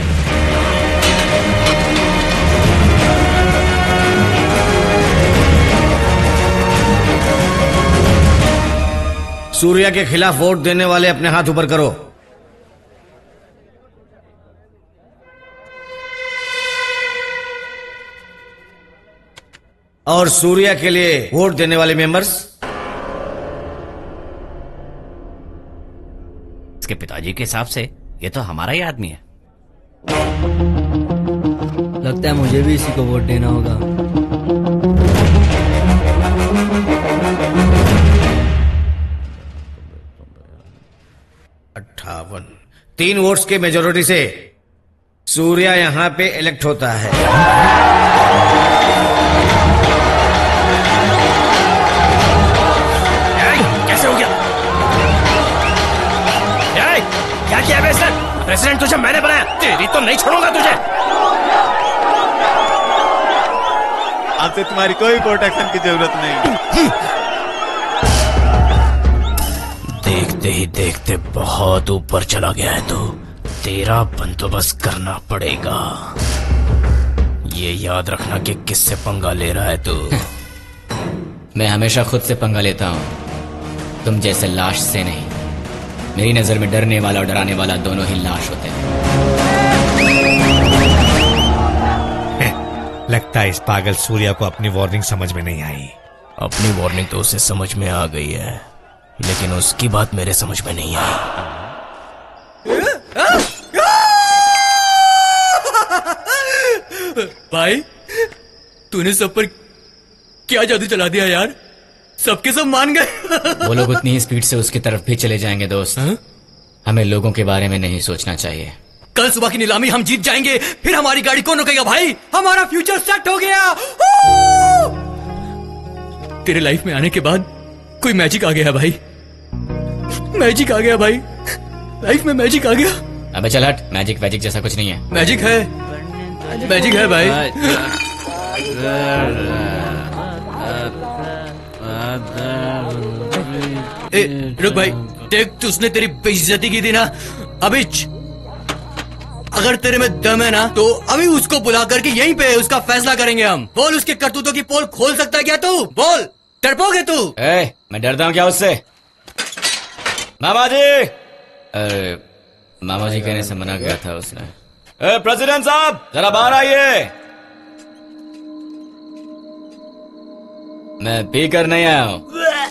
[SPEAKER 15] सूर्या के खिलाफ वोट देने वाले अपने हाथ ऊपर करो। और सूर्या के लिए वोट देने वाले मेंबर्स।
[SPEAKER 7] इसके पिताजी के हिसाब से ये तो हमारा ही आदमी है।
[SPEAKER 11] लगता है मुझे भी इसी को वोट देना होगा।
[SPEAKER 15] अट्ठावन तीन वोट्स के मेजोरिटी से सूर्या यहां पे इलेक्ट होता है।
[SPEAKER 12] कैसे हो गया? क्या किया वैसे? प्रेसिडेंट तुझे मैंने बनाया, तेरी तो नहीं छोड़ूंगा तुझे।
[SPEAKER 3] अब से तुम्हारी कोई प्रोटेक्शन की जरूरत नहीं।
[SPEAKER 12] देखते ही देखते बहुत ऊपर चला गया है तू। तेरा बंदोबस्त करना पड़ेगा। ये याद रखना कि किससे पंगा ले रहा है तू।
[SPEAKER 6] मैं हमेशा खुद से पंगा लेता हूं, तुम जैसे लाश से नहीं। मेरी नजर में डरने वाला और डराने वाला दोनों ही लाश होते हैं।
[SPEAKER 8] लगता है इस पागल सूर्या को अपनी वार्निंग समझ में नहीं आई।
[SPEAKER 12] अपनी वार्निंग तो उसे समझ में आ गई है, लेकिन उसकी बात मेरे समझ में नहीं आई।
[SPEAKER 9] भाई, तूने सब पर क्या जादू चला दिया यार? सबके सब मान गए।
[SPEAKER 6] वो लोग उतनी ही स्पीड से उसकी तरफ भी चले जाएंगे दोस्त। हा? हमें लोगों के बारे में नहीं सोचना चाहिए।
[SPEAKER 9] कल सुबह की नीलामी हम जीत जाएंगे, फिर हमारी गाड़ी कौन रुकेगा भाई? हमारा फ्यूचर सेट हो गया। तेरे लाइफ में आने के बाद कोई मैजिक आ गया भाई। मैजिक आ गया भाई, लाइफ में मैजिक आ गया।
[SPEAKER 6] अबे चल हट, मैजिक वैजिक जैसा कुछ नहीं है।
[SPEAKER 9] मैजिक है, मैजिक है भाई। ए, रुक भाई, देख तू उसने तेरी बेइज्जती की थी ना। अबिच, अगर तेरे में दम है ना तो अभी उसको बुला करके यहीं पे उसका फैसला करेंगे हम। बोल, उसके करतूतों की पोल खोल सकता है क्या तू? बोल, डरपोगे तू?
[SPEAKER 6] ए, मैं डरता हूँ क्या उससे? मामा जी। अरे मामा जी कहने से मना किया था उसने। ए, प्रेसिडेंट साहब जरा बाहर आइए। मैं पी कर नहीं आया हूँ।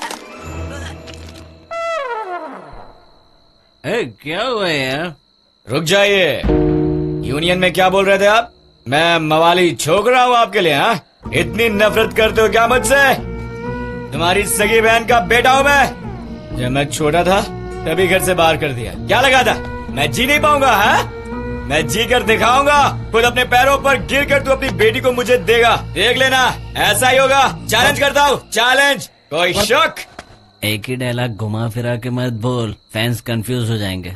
[SPEAKER 7] ए, क्या हुआ यार?
[SPEAKER 6] रुक जाइए। यूनियन में क्या बोल रहे थे आप? मैं मवाली छोक रहा हूँ आपके लिए? हाँ, इतनी नफरत करते हो क्या मुझसे? तुम्हारी सगी बहन का बेटा हूँ मैं। जब मैं छोटा था तभी घर से बाहर कर दिया। क्या लगा था मैं जी नहीं पाऊंगा? हाँ, मैं जी कर दिखाऊंगा। खुद अपने पैरों पर गिर कर तू अपनी बेटी को मुझे देगा। देख लेना, ऐसा ही होगा। चैलेंज करता हूँ, चैलेंज। कोई शक?
[SPEAKER 7] एक ही डायलॉग घुमा फिरा के मत बोल, फैंस कंफ्यूज हो जाएंगे।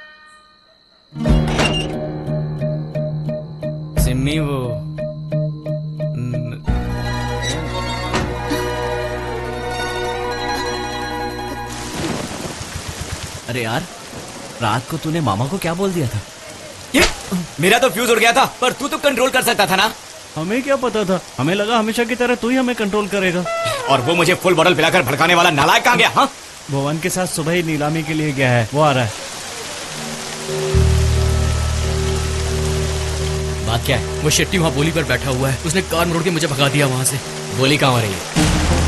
[SPEAKER 12] सिम्मी वो
[SPEAKER 7] अरे यार, रात को तूने मामा को क्या बोल दिया था?
[SPEAKER 6] ये मेरा तो फ्यूज उड़ गया था, पर तू तो कंट्रोल कर सकता था ना।
[SPEAKER 7] हमें क्या पता था? हमें लगा हमेशा की तरह तू ही हमें कंट्रोल करेगा।
[SPEAKER 6] और वो मुझे फुल बॉटल पिलाकर भड़काने वाला नालायक कहाँ गया? हाँ,
[SPEAKER 7] भुवन के साथ सुबह ही नीलामी के लिए गया है, वो आ रहा है।
[SPEAKER 9] बात क्या है? वो शेट्टी वहाँ बोली पर बैठा हुआ है, उसने कार मोड़ के मुझे भगा दिया वहाँ से।
[SPEAKER 6] बोली कहाँ आ रही है?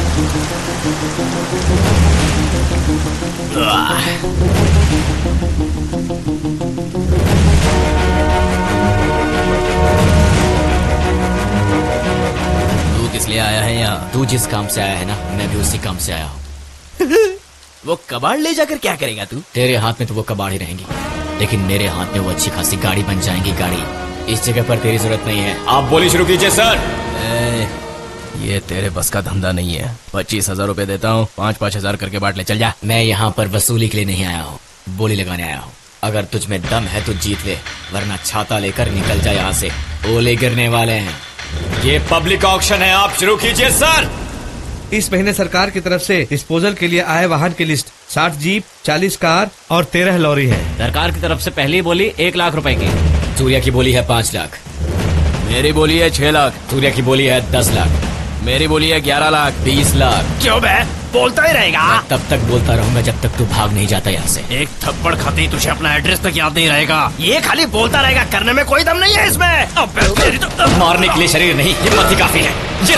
[SPEAKER 12] तू किस लिए आया है यहाँ?
[SPEAKER 6] तू जिस काम से आया है ना, मैं भी उसी काम से आया हूँ।
[SPEAKER 12] वो कबाड़ ले जाकर क्या करेगा तू?
[SPEAKER 6] तेरे हाथ में तो वो कबाड़ ही रहेंगी, लेकिन मेरे हाथ में वो अच्छी खासी गाड़ी बन जाएंगी। गाड़ी इस जगह पर तेरी जरूरत नहीं है। आप बोली शुरू कीजिए सर।
[SPEAKER 12] ए, ये तेरे बस का धंधा नहीं है। पच्चीस हजार रूपए देता हूँ, पाँच पाँच हजार करके बांट ले, चल जा।
[SPEAKER 6] मैं यहाँ पर वसूली के लिए नहीं आया हूँ, बोली लगाने आया हूँ। अगर तुझ में दम है तो जीत ले, वरना छाता लेकर निकल जा यहाँ से। ओले गिरने वाले हैं। ये पब्लिक ऑक्शन है, आप शुरू कीजिए सर।
[SPEAKER 8] इस महीने सरकार की तरफ से डिस्पोजल के लिए आए वाहन की लिस्ट साठ जीप, चालीस कार और तेरह लॉरी है।
[SPEAKER 7] सरकार की तरफ से पहली बोली एक लाख रुपए की।
[SPEAKER 6] सूर्या की बोली है पाँच लाख।
[SPEAKER 12] मेरी बोली है छह लाख।
[SPEAKER 6] सूर्या की बोली है दस लाख।
[SPEAKER 12] मेरी बोली है ग्यारह लाख।
[SPEAKER 6] बीस लाख।
[SPEAKER 12] क्यों बे? बोलता ही रहेगा।
[SPEAKER 6] मैं तब तक बोलता रहूंगा जब तक तू भाग नहीं जाता यहाँ से।
[SPEAKER 12] एक थप्पड़ खाते ही तुझे अपना एड्रेस तक याद नहीं रहेगा। ये खाली बोलता रहेगा, करने में कोई दम नहीं है इसमें। अब मेरी तो
[SPEAKER 6] मारने के लिए शरीर नहीं, हिम्मत ही काफी है। ये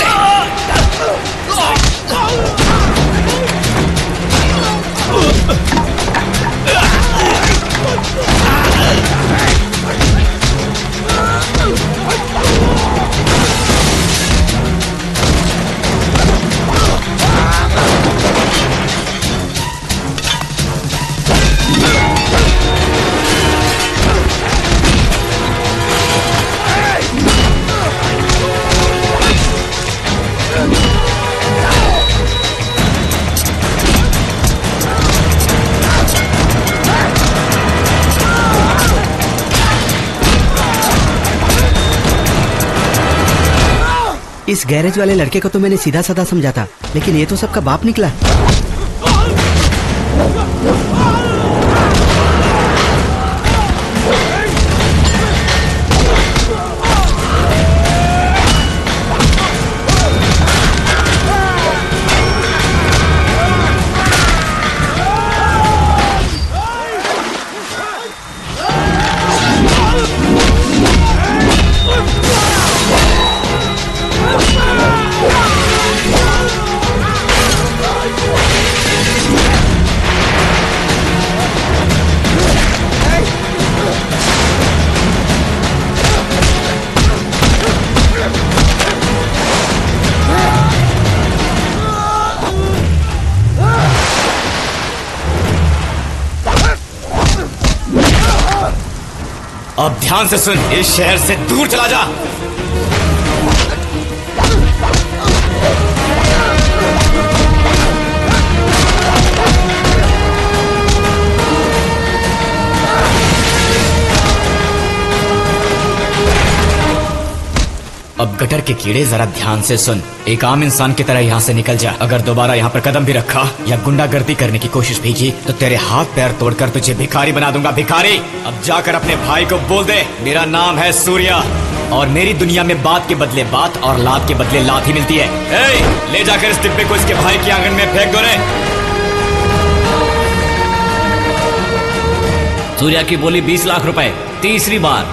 [SPEAKER 5] इस गैरेज वाले लड़के को तो मैंने सीधा साधा समझा था, लेकिन ये तो सबका बाप निकला।
[SPEAKER 6] अब ध्यान से सुन, इस शहर से दूर चला जा। अब गटर के कीड़े जरा ध्यान से सुन, एक आम इंसान की तरह यहाँ से निकल जा। अगर दोबारा यहाँ पर कदम भी रखा या गुंडागर्दी करने की कोशिश भी की तो तेरे हाथ पैर तोड़कर तुझे भिखारी बना दूंगा, भिखारी। अब जाकर अपने भाई को बोल दे मेरा नाम है सूर्या और मेरी दुनिया में बात के बदले बात और लात के बदले लात ही मिलती है। ए, ले जाकर इस डिब्बे को इसके भाई के आंगन में फेंक दो रे।
[SPEAKER 7] सूर्या की बोली बीस लाख रुपए, तीसरी बार।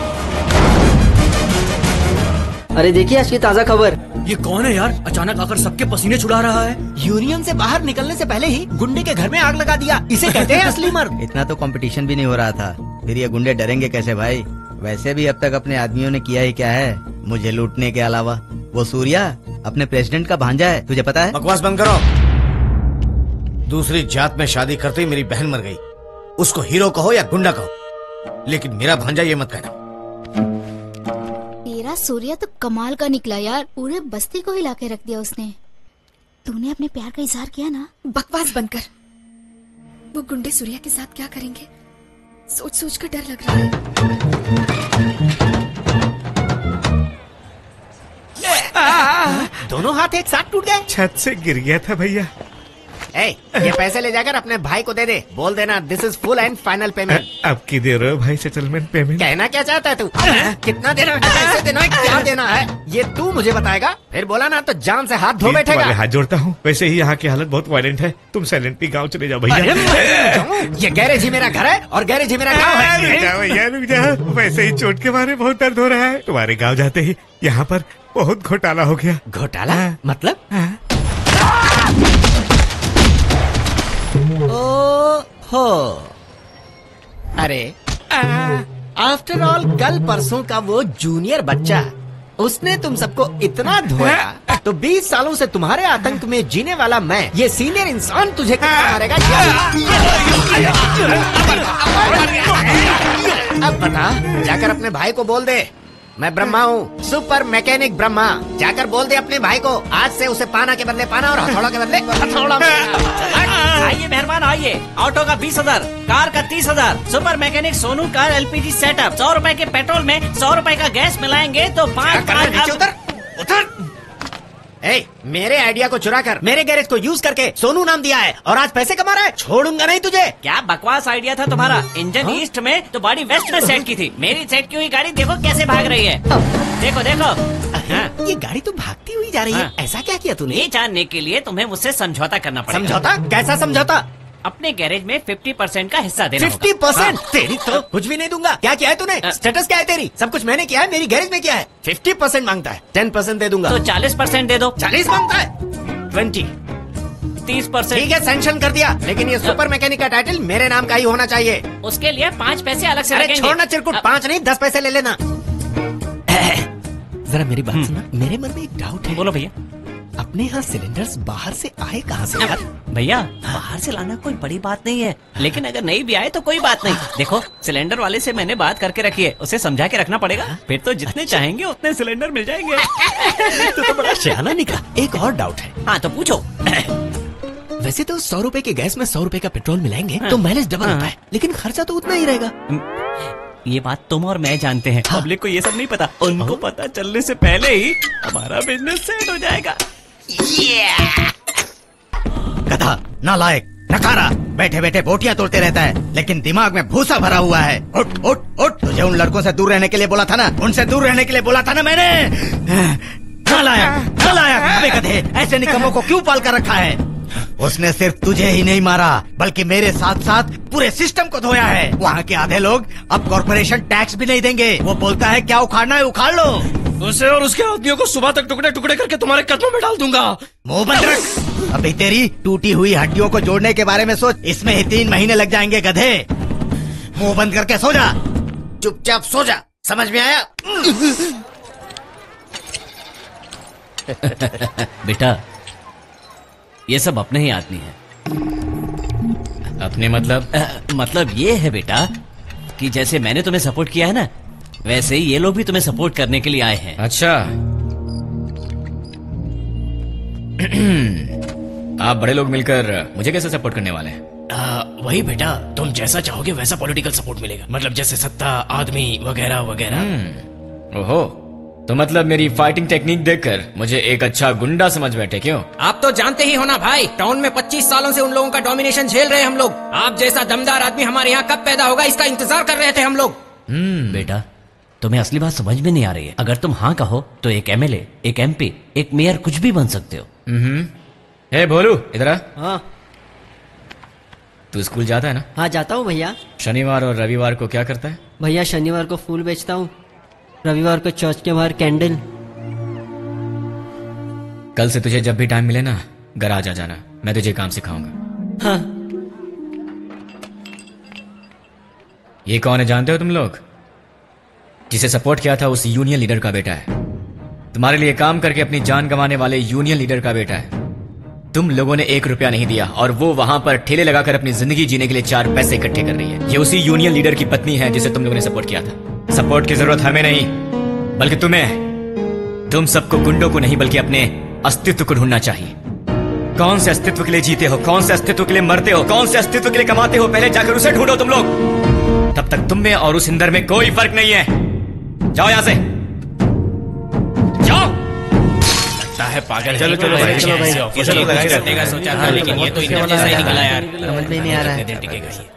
[SPEAKER 11] अरे देखिए आज की ताजा खबर।
[SPEAKER 9] ये कौन है यार, अचानक आकर सबके पसीने छुड़ा रहा है।
[SPEAKER 14] यूनियन से बाहर निकलने से पहले ही गुंडे के घर में आग लगा दिया, इसे कहते हैं असली मर्द।
[SPEAKER 5] इतना तो कंपटीशन भी नहीं हो रहा था, फिर ये गुंडे डरेंगे कैसे भाई? वैसे भी अब तक अपने आदमियों ने किया ही क्या है मुझे लूटने के अलावा। वो सूर्या अपने प्रेसिडेंट का भांजा है, तुझे पता है?
[SPEAKER 15] बकवास बंद करो। दूसरी जात में शादी करते ही मेरी बहन मर गई, उसको हीरो कहो या गुंडा कहो, लेकिन मेरा भांजा ये मत कहना।
[SPEAKER 2] तेरा सूर्या तो कमाल का निकला यार, पूरे बस्ती को हिला के रख दिया उसने। तूने अपने प्यार का इजहार किया ना?
[SPEAKER 10] बकवास बंद कर। वो गुंडे सूर्या के साथ क्या करेंगे सोच सोच कर डर लग रहा है।
[SPEAKER 14] दोनों हाथ एक साथ टूट गए।
[SPEAKER 3] छत से गिर गया था भैया।
[SPEAKER 14] ए, ये पैसे ले जाकर अपने भाई को दे दे। बोल देना this is full and final payment.
[SPEAKER 3] अब की दे रहे हो भाई सेटलमेंट पेमेंट?
[SPEAKER 14] कहना क्या चाहता है तू? कितना देना है, कैसे देना है, क्या देना है, ये तू मुझे बताएगा। फिर बोला ना तो जान से हाथ धो बैठेगा।
[SPEAKER 3] हाथ जोड़ता हूँ। वैसे ही यहाँ की हालत बहुत वायलेंट है, तुम साइलेंटली गाँव चले जाओ भैया।
[SPEAKER 14] ये गैरेज ही मेरा घर है और गैरेज ही मेरा गाँव है।
[SPEAKER 3] रुक जाओ भैया, रुक जाओ। वैसे ही चोट के मारे बहुत दर्द हो रहा है। तुम्हारे गाँव जाते ही यहाँ पर बहुत घोटाला हो गया।
[SPEAKER 14] घोटाला मतलब? ओहो, अरे आफ्टर ऑल कल परसों का वो जूनियर बच्चा, उसने तुम सबको इतना धोया तो बीस सालों से तुम्हारे आतंक में जीने वाला मैं, ये सीनियर इंसान तुझे कितना मारेगा? अब बता, जाकर अपने भाई को बोल दे मैं ब्रह्मा हूँ, सुपर मैकेनिक ब्रह्मा। जाकर बोल दे अपने भाई को आज से उसे पाना के बदले पाना और हथौड़ा के बदले हथौड़ा।
[SPEAKER 7] आइए मेहरबान आइए। ऑटो का बीस हजार, कार का तीस हजार, सुपर मैकेनिक सोनू का एलपीजी सेटअप, सौ रुपए के पेट्रोल में सौ रुपए का गैस मिलाएंगे तो पाँच पाँच।
[SPEAKER 14] उतर उतर। ए, मेरे आइडिया को चुरा कर मेरे गैरेज को यूज करके सोनू नाम दिया है और आज पैसे कमा रहा है। छोड़ूंगा नहीं तुझे।
[SPEAKER 7] क्या बकवास आइडिया था तुम्हारा। इंजन ईस्ट में तो बॉडी वेस्ट में सेट की थी। मेरी सेट की हुई गाड़ी देखो कैसे भाग रही है। देखो देखो
[SPEAKER 14] ये गाड़ी तो भागती हुई जा रही है। ऐसा क्या किया तूने?
[SPEAKER 7] ये जानने के लिए तुम्हें मुझसे समझौता करना पड़ेगा।
[SPEAKER 14] समझौता? कैसा समझौता?
[SPEAKER 7] अपने गैरेज में फिफ्टी परसेंट का हिस्सा देना।
[SPEAKER 14] Fifty percent? तेरी तो कुछ भी नहीं दूंगा। क्या किया है तूने? स्टेटस क्या है तेरी? सब कुछ मैंने किया है। मेरी गैरेज में क्या है? फिफ्टी परसेंट मांगता है। टेन परसेंट दे दूंगा।
[SPEAKER 7] तो चालीस परसेंट दे दो।
[SPEAKER 14] चालीस मांगता है? ट्वेंटी
[SPEAKER 7] तीस परसेंट।
[SPEAKER 14] ठीक है, सैंक्शन कर दिया, लेकिन ये सुपर मैकेनिक का टाइटल मेरे नाम का ही होना चाहिए।
[SPEAKER 7] उसके लिए पाँच पैसे अलग से
[SPEAKER 14] अरे
[SPEAKER 7] लगेंगे।
[SPEAKER 14] छोड़ना चिरकुट, पाँच नहीं दस पैसे ले लेना। जरा मेरी बात सुना, मेरे मन में एक डाउट है।
[SPEAKER 7] बोलो भैया।
[SPEAKER 14] अपने यहाँ सिलेंडर्स बाहर से आए कहाँ से यार?
[SPEAKER 7] भैया बाहर से लाना कोई बड़ी बात नहीं है, लेकिन अगर नहीं भी आए तो कोई बात नहीं। देखो सिलेंडर वाले से मैंने बात करके रखी है, उसे समझा के रखना पड़ेगा। फिर तो जितने अच्छा। चाहेंगे उतने सिलेंडर मिल जाएंगे।
[SPEAKER 14] तो, तो बड़ा शयाना निकला। एक और डाउट है।
[SPEAKER 7] हाँ तो पूछो।
[SPEAKER 14] वैसे तो सौ रुपए के गैस में सौ रुपए का पेट्रोल मिलाएंगे तो माइलेज डबल होता है, लेकिन खर्चा तो उतना ही रहेगा।
[SPEAKER 7] ये बात तुम और मैं जानते हैं। हाँ। पब्लिक को ये सब नहीं पता। उनको पता चलने से पहले ही हमारा बिजनेस सेट हो जाएगा।
[SPEAKER 5] गधा, नालायक, नकारा, बैठे बैठे बोटियां तोड़ते रहता है, लेकिन दिमाग में भूसा भरा हुआ है। उठ उठ उठ, तुझे उन लड़कों से दूर रहने के लिए बोला था ना, उनसे दूर रहने के लिए बोला था ना मैंने। नालायक, नालायक, अबे गधे, ऐसे निकम्मों को क्यों पाल कर रखा है? उसने सिर्फ तुझे ही नहीं मारा, बल्कि मेरे साथ साथ पूरे सिस्टम को धोया है। वहाँ के आधे लोग अब कॉर्पोरेशन टैक्स भी नहीं देंगे। वो बोलता है क्या उखाड़ना है उखाड़ लो।
[SPEAKER 12] उसे और उसके आदमियों को सुबह तक टुकड़े टुकड़े करके तुम्हारे कदमों में डाल दूंगा।
[SPEAKER 5] मुंह बंद रख। अभी तेरी टूटी हुई हड्डियों को जोड़ने के बारे में सोच, इसमें ही तीन महीने लग जाएंगे गधे। मुंह बंद करके सो जा, चुपचाप सो जा, समझ में आया?
[SPEAKER 7] बेटा ये सब अपने ही आदमी है।
[SPEAKER 6] अपने मतलब?
[SPEAKER 7] आ, मतलब ये है बेटा कि जैसे मैंने तुम्हें सपोर्ट किया है ना, वैसे ही ये लोग भी तुम्हें सपोर्ट करने के लिए आए हैं।
[SPEAKER 6] अच्छा। आप बड़े लोग मिलकर मुझे कैसे सपोर्ट करने वाले हैं?
[SPEAKER 12] आ, वही बेटा, तुम जैसा चाहोगे वैसा पॉलिटिकल सपोर्ट मिलेगा। मतलब जैसे सत्ता, आदमी वगैरह वगैरह।
[SPEAKER 6] ओहो, तो मतलब मेरी फाइटिंग टेक्निक देखकर मुझे एक अच्छा गुंडा समझ बैठे क्यों?
[SPEAKER 13] आप तो जानते ही हो ना भाई, टाउन में पच्चीस सालों से उन लोगों का डोमिनेशन झेल रहे हैं हम लोग। आप जैसा दमदार आदमी हमारे यहाँ कब पैदा होगा इसका इंतजार कर रहे थे हम लोग।
[SPEAKER 7] हम्म बेटा, तुम्हें असली बात समझ में नहीं आ रही है। अगर तुम हाँ कहो तो एक एमएलए, एक एमपी, एक मेयर कुछ भी बन सकते हो।
[SPEAKER 6] हम्म। हे भोलू, इधर आ।
[SPEAKER 11] हाँ।
[SPEAKER 6] तू स्कूल जाता है ना?
[SPEAKER 11] हाँ जाता हूँ भैया।
[SPEAKER 6] शनिवार और रविवार को क्या करता है?
[SPEAKER 11] भैया शनिवार को फूल बेचता हूँ, रविवार को चर्च के बाहर कैंडल।
[SPEAKER 6] कल से तुझे जब भी टाइम मिले ना, गराज आ जाना, मैं तुझे काम सिखाऊंगा।
[SPEAKER 11] हाँ।
[SPEAKER 6] ये कौन है जानते हो तुम लोग? जिसे सपोर्ट किया था उस यूनियन लीडर का बेटा है। तुम्हारे लिए काम करके अपनी जान गंवाने वाले यूनियन लीडर का बेटा है। तुम लोगों ने एक रुपया नहीं दिया और वो वहाँ पर ठेले लगाकर अपनी जिंदगी जीने के लिए चार पैसे इकट्ठे कर रही है। ये उसी यूनियन लीडर की पत्नी है जिसे तुम लोगों ने सपोर्ट किया था। सपोर्ट की जरूरत हमें नहीं बल्कि तुम्हें। तुम सबको गुंडों को नहीं बल्कि अपने अस्तित्व को ढूंढना चाहिए। कौन से अस्तित्व के लिए जीते हो, कौन से अस्तित्व के लिए मरते हो, कौन से अस्तित्व के लिए कमाते हो, पहले जाकर उसे ढूंढो तुम लोग। तब तक तुम में और उस इंदर में कोई फर्क नहीं है। जाओ यहां से, जाओ।
[SPEAKER 12] लगता है पागल।
[SPEAKER 15] चलो चलो भाई, चलो भाई,
[SPEAKER 12] चलो भाई, सोचा था लेकिन ये तो इधर जैसा ही निकला यार।
[SPEAKER 5] समझ में नहीं आ रहा है।
[SPEAKER 12] दिन टिकेगा ये।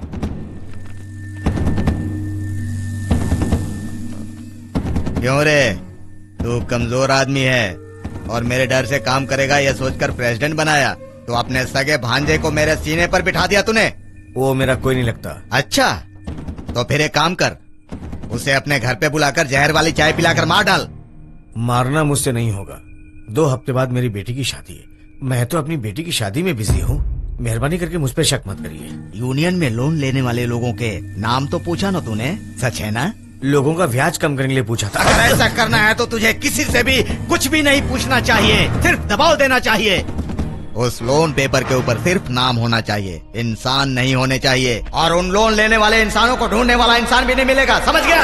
[SPEAKER 3] क्यों रे, तू कमजोर आदमी है और मेरे डर से काम करेगा यह सोचकर प्रेसिडेंट बनाया, तो अपने सगे भांजे को मेरे सीने पर बिठा दिया तूने।
[SPEAKER 15] वो मेरा कोई नहीं लगता।
[SPEAKER 3] अच्छा, तो फिर एक काम कर, उसे अपने घर पे बुलाकर जहर वाली चाय पिलाकर मार डाल।
[SPEAKER 15] मारना मुझसे नहीं होगा। दो हफ्ते बाद मेरी बेटी की शादी है। मैं तो अपनी बेटी की शादी में बिजी हूँ। मेहरबानी करके मुझ पर शक मत करिए।
[SPEAKER 3] यूनियन में लोन लेने वाले लोगों के नाम तो पूछा ना तूने, सच है ना?
[SPEAKER 15] लोगों का ब्याज कम करने के लिए पूछा था।
[SPEAKER 3] अगर ऐसा करना है तो तुझे किसी से भी कुछ भी नहीं पूछना चाहिए, सिर्फ दबाव देना चाहिए। उस लोन पेपर के ऊपर सिर्फ नाम होना चाहिए, इंसान नहीं होने चाहिए। और उन लोन लेने वाले इंसानों को ढूंढने वाला इंसान भी नहीं मिलेगा, समझ गया?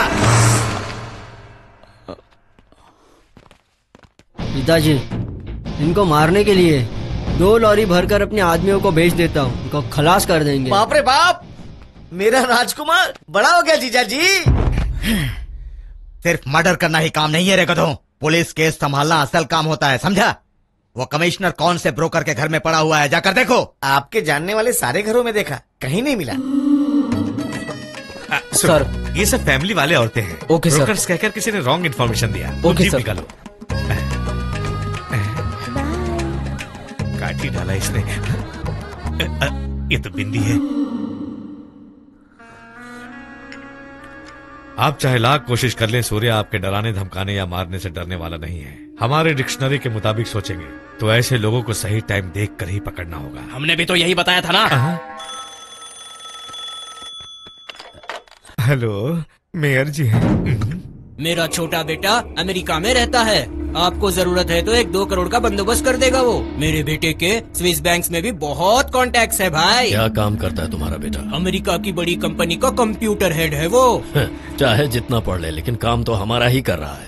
[SPEAKER 11] पिताजी, इनको मारने के लिए दो लॉरी भरकर अपने आदमियों को भेज देता हूँ, इनको खलास कर देंगे।
[SPEAKER 15] बाप रे बाप, मेरा राजकुमार बड़ा हो गया जीजा जी।
[SPEAKER 3] सिर्फ मर्डर करना ही काम नहीं है रे गधों, पुलिस केस संभालना असल काम होता है, समझा? वो कमिश्नर कौन से ब्रोकर के घर में पड़ा हुआ है, जाकर देखो।
[SPEAKER 15] आपके जानने वाले सारे घरों में देखा, कहीं नहीं मिला।
[SPEAKER 8] आ, सर, ये सब फैमिली वाले औरतें हैं।
[SPEAKER 16] Okay sir.
[SPEAKER 8] ब्रोकर्स कहकर किसी ने रॉन्ग इन्फॉर्मेशन दिया।
[SPEAKER 16] Okay sir.
[SPEAKER 8] निकालो। काटी डाला इसने। आ, ये तो बिंदी है। आप चाहे लाख कोशिश कर लें, सूर्य आपके डराने धमकाने या मारने से डरने वाला नहीं है। हमारे डिक्शनरी के मुताबिक सोचेंगे तो ऐसे लोगों को सही टाइम देख कर ही पकड़ना होगा।
[SPEAKER 12] हमने भी तो यही बताया था ना।
[SPEAKER 8] हेलो, मेयर जी हैं।
[SPEAKER 13] मेरा छोटा बेटा अमेरिका में रहता है। आपको जरूरत है तो एक दो करोड़ का बंदोबस्त कर देगा वो। मेरे बेटे के स्विस बैंक्स में भी बहुत कॉन्टैक्ट्स है भाई।
[SPEAKER 1] क्या काम करता है तुम्हारा बेटा?
[SPEAKER 13] अमेरिका की बड़ी कंपनी का कंप्यूटर हेड है वो।
[SPEAKER 1] चाहे जितना पढ़ ले, लेकिन काम तो हमारा ही कर रहा है।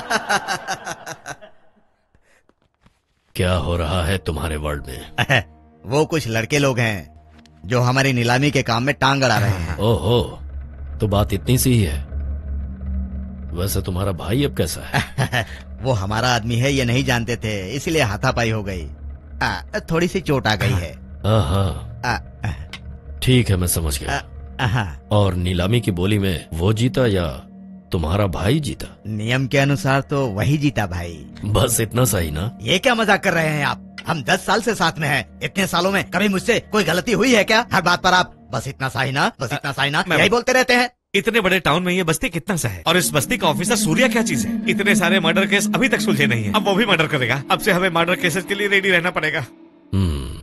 [SPEAKER 1] क्या हो रहा है तुम्हारे वर्ल्ड में?
[SPEAKER 3] वो कुछ लड़के लोग हैं जो हमारी नीलामी के काम में टांग अड़ा रहे हैं।
[SPEAKER 1] ओहो, तो बात इतनी सी ही है। वैसे तुम्हारा भाई अब कैसा है?
[SPEAKER 3] वो हमारा आदमी है ये नहीं जानते थे, इसलिए हाथापाई हो गई। आ, थोड़ी सी चोट आ गई है।
[SPEAKER 1] हाँ, ठीक है, मैं समझ गया।
[SPEAKER 3] आ,
[SPEAKER 1] और नीलामी की बोली में वो जीता या तुम्हारा भाई जीता?
[SPEAKER 3] नियम के अनुसार तो वही जीता भाई।
[SPEAKER 1] बस इतना सही ना?
[SPEAKER 3] ये क्या मजाक कर रहे हैं आप? हम दस साल से साथ में हैं। इतने सालों में कभी मुझसे कोई गलती हुई है क्या? हर बात पर आप बस इतना सा ही ना, बस इतना सा ही ना, यही बोलते रहते हैं।
[SPEAKER 8] इतने बड़े टाउन में ये बस्ती कितना सा है, और इस बस्ती का ऑफिसर सूर्या क्या चीज है? इतने सारे मर्डर केस अभी तक सुलझे नहीं है, अब वो भी मर्डर करेगा। अब से हमें मर्डर केसेस के लिए रेडी रहना पड़ेगा।
[SPEAKER 1] हम्म,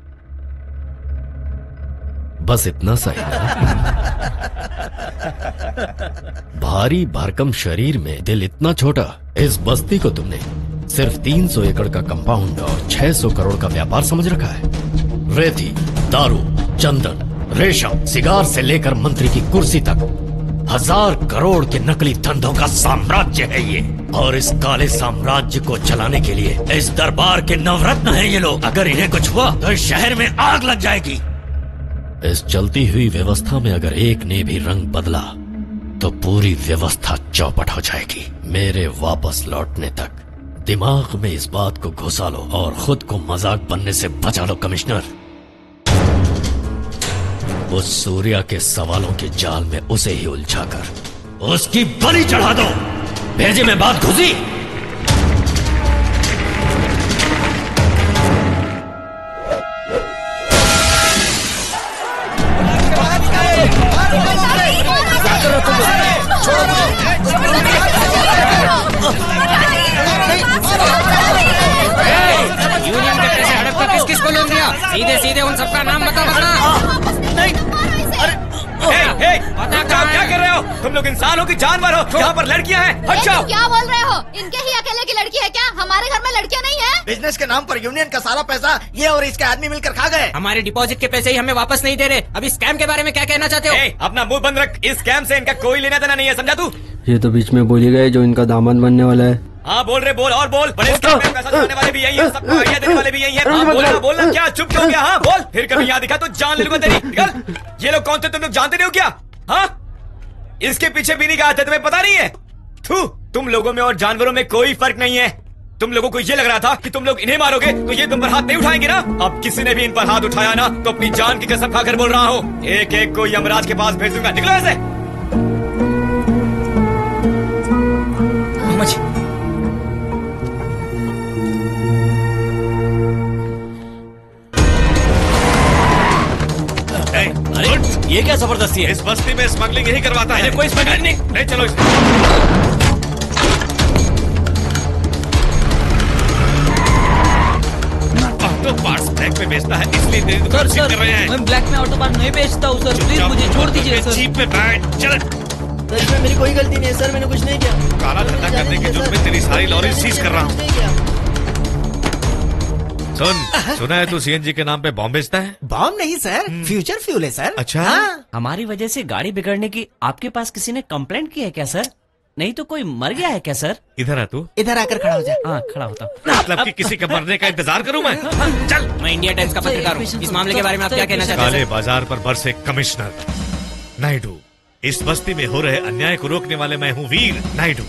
[SPEAKER 1] बस इतना सा ही ना? भारी भरकम शरीर में दिल इतना छोटा। इस बस्ती को तुमने सिर्फ तीन सौ एकड़ का कंपाउंड और छह सौ करोड़ का व्यापार समझ रखा है। रेती, दारू, चंदन, रेशम, सिगार से लेकर मंत्री की कुर्सी तक हजार करोड़ के नकली धंधों का साम्राज्य है ये। और इस काले साम्राज्य को चलाने के लिए इस दरबार के नवरत्न हैं ये लोग। अगर इन्हें कुछ हुआ तो इस शहर में आग लग जाएगी। इस चलती हुई व्यवस्था में अगर एक ने भी रंग बदला तो पूरी व्यवस्था चौपट हो जाएगी। मेरे वापस लौटने तक दिमाग में इस बात को घुसा लो और खुद को मजाक बनने से बचा लो कमिश्नर। उस सूर्या के सवालों के जाल में उसे ही उलझाकर उसकी बलि चढ़ा दो। भेजे में बात घुसी।
[SPEAKER 13] यूनियन के पैसे हड़प कर किस किस को लोन दिया? सीधे सीधे उन सबका नाम बता बता।
[SPEAKER 6] नहीं, अरे हे, हे, क्या कर रहे हो? तुम लोग इंसान हो कि जानवर हो? यहाँ पर लड़कियाँ हैं। हट जाओ।
[SPEAKER 2] क्या बोल रहे हो? इनके ही अकेले की लड़की है क्या? हमारे घर में लड़कियां नहीं है।
[SPEAKER 14] बिजनेस के नाम पर यूनियन का सारा पैसा ये और इसके आदमी मिलकर खा गए।
[SPEAKER 13] हमारे डिपॉजिट के पैसे ही हमें वापस नहीं दे रहे। अब इस स्कैम के बारे में क्या कहना चाहते हो?
[SPEAKER 6] ए, अपना मुंह बंद रख। इस स्कैम से इनका कोई लेना देना नहीं है, समझा तू?
[SPEAKER 11] ये तो बीच में बोल ही गए जो इनका दामाद बनने वाला है।
[SPEAKER 6] हाँ बोल रहे, बोल और बोल। बड़े स्कैम में पैसा चुराने वाले भी यही है, सबको आइडिया देने वाले भी यही है। हाँ, बोलना बोलना क्या चुप क्यों हो गया? हाँ बोल, फिर कभी यहाँ दिखा तो जान ले लूंगा तेरी। निकल। ये लोग कौन थे तुम लोग जानते नहीं हो क्या? हाँ, इसके पीछे भी नहीं कहा था, तुम्हें पता नहीं है? थू, तुम लोगों में और जानवरों में कोई फर्क नहीं है। तुम लोगों को ये लग रहा था कि तुम लोग इन्हें मारोगे तो ये तुम पर हाथ नहीं उठाएंगे ना। अब किसी ने भी इन पर हाथ उठाया ना तो अपनी जान की कसम खाकर बोल रहा हूँ, एक एक को यमराज के पास भेज दूंगा। निकलो ऐसे।
[SPEAKER 1] अरे ये क्या जबरदस्ती है?
[SPEAKER 8] इस बस्ती में स्मगलिंग यही करवाता है।
[SPEAKER 1] कोई स्मगलिंग नहीं।
[SPEAKER 8] नहीं चलो इस... ऑटो पार्ट्स ब्लैक में बेचता है इसलिए तेरी दुकान सील कर रहे हैं।
[SPEAKER 16] मैं ब्लैक में ऑटो पार्ट नहीं बेचता हूँ सर, प्लीज मुझे छोड़ दीजिए सर।
[SPEAKER 8] जीप में बैठ चल।
[SPEAKER 11] सर इसमें मेरी कोई गलती नहीं है सर, मैंने कुछ नहीं किया।
[SPEAKER 8] काला धंधा करने के जुर्म में तेरी सारी लॉरी सीज कर रहा हूँ। सुन, सुना है तू सीएनजी के नाम पे बॉम्ब बेचता है?
[SPEAKER 14] बॉम्ब नहीं सर, फ्यूचर फ्यूल है सर।
[SPEAKER 8] अच्छा।
[SPEAKER 14] हाँ।
[SPEAKER 7] हमारी वजह से गाड़ी बिगड़ने की आपके पास किसी ने कंप्लेंट की है क्या सर? नहीं तो कोई मर गया है क्या सर?
[SPEAKER 8] इधर आ तू।
[SPEAKER 14] इधर आकर खड़ा हो जा।
[SPEAKER 7] हाँ खड़ा होता।
[SPEAKER 8] मतलब कि किसी के मरने का इंतजार करूं मैं? चल।
[SPEAKER 13] मैं इंडिया टाइम्स का पत्रकार हूँ। इस मामले के बारे में आप क्या कहना चाहते हैं?
[SPEAKER 8] काले बाजार पर बरसे कमिश्नर नायडू। इस बस्ती में हो रहे अन्याय को रोकने वाले मैं हूँ वीर नायडू।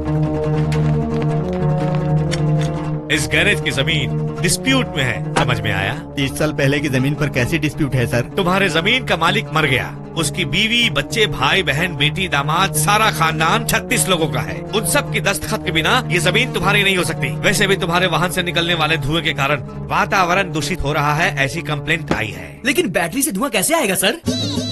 [SPEAKER 8] इस गैरेज की जमीन डिस्प्यूट में है, समझ में आया?
[SPEAKER 3] तीस साल पहले की जमीन पर कैसी डिस्प्यूट है सर?
[SPEAKER 8] तुम्हारे जमीन का मालिक मर गया, उसकी बीवी, बच्चे, भाई, बहन, बेटी, दामाद, सारा खानदान छत्तीस लोगों का है। उन सब की दस्तखत के बिना ये जमीन तुम्हारी नहीं हो सकती। वैसे भी तुम्हारे वाहन से निकलने वाले धुएं के कारण वातावरण दूषित हो रहा है, ऐसी कंप्लेंट आई है।
[SPEAKER 7] लेकिन बैटरी से धुआं कैसे आएगा सर?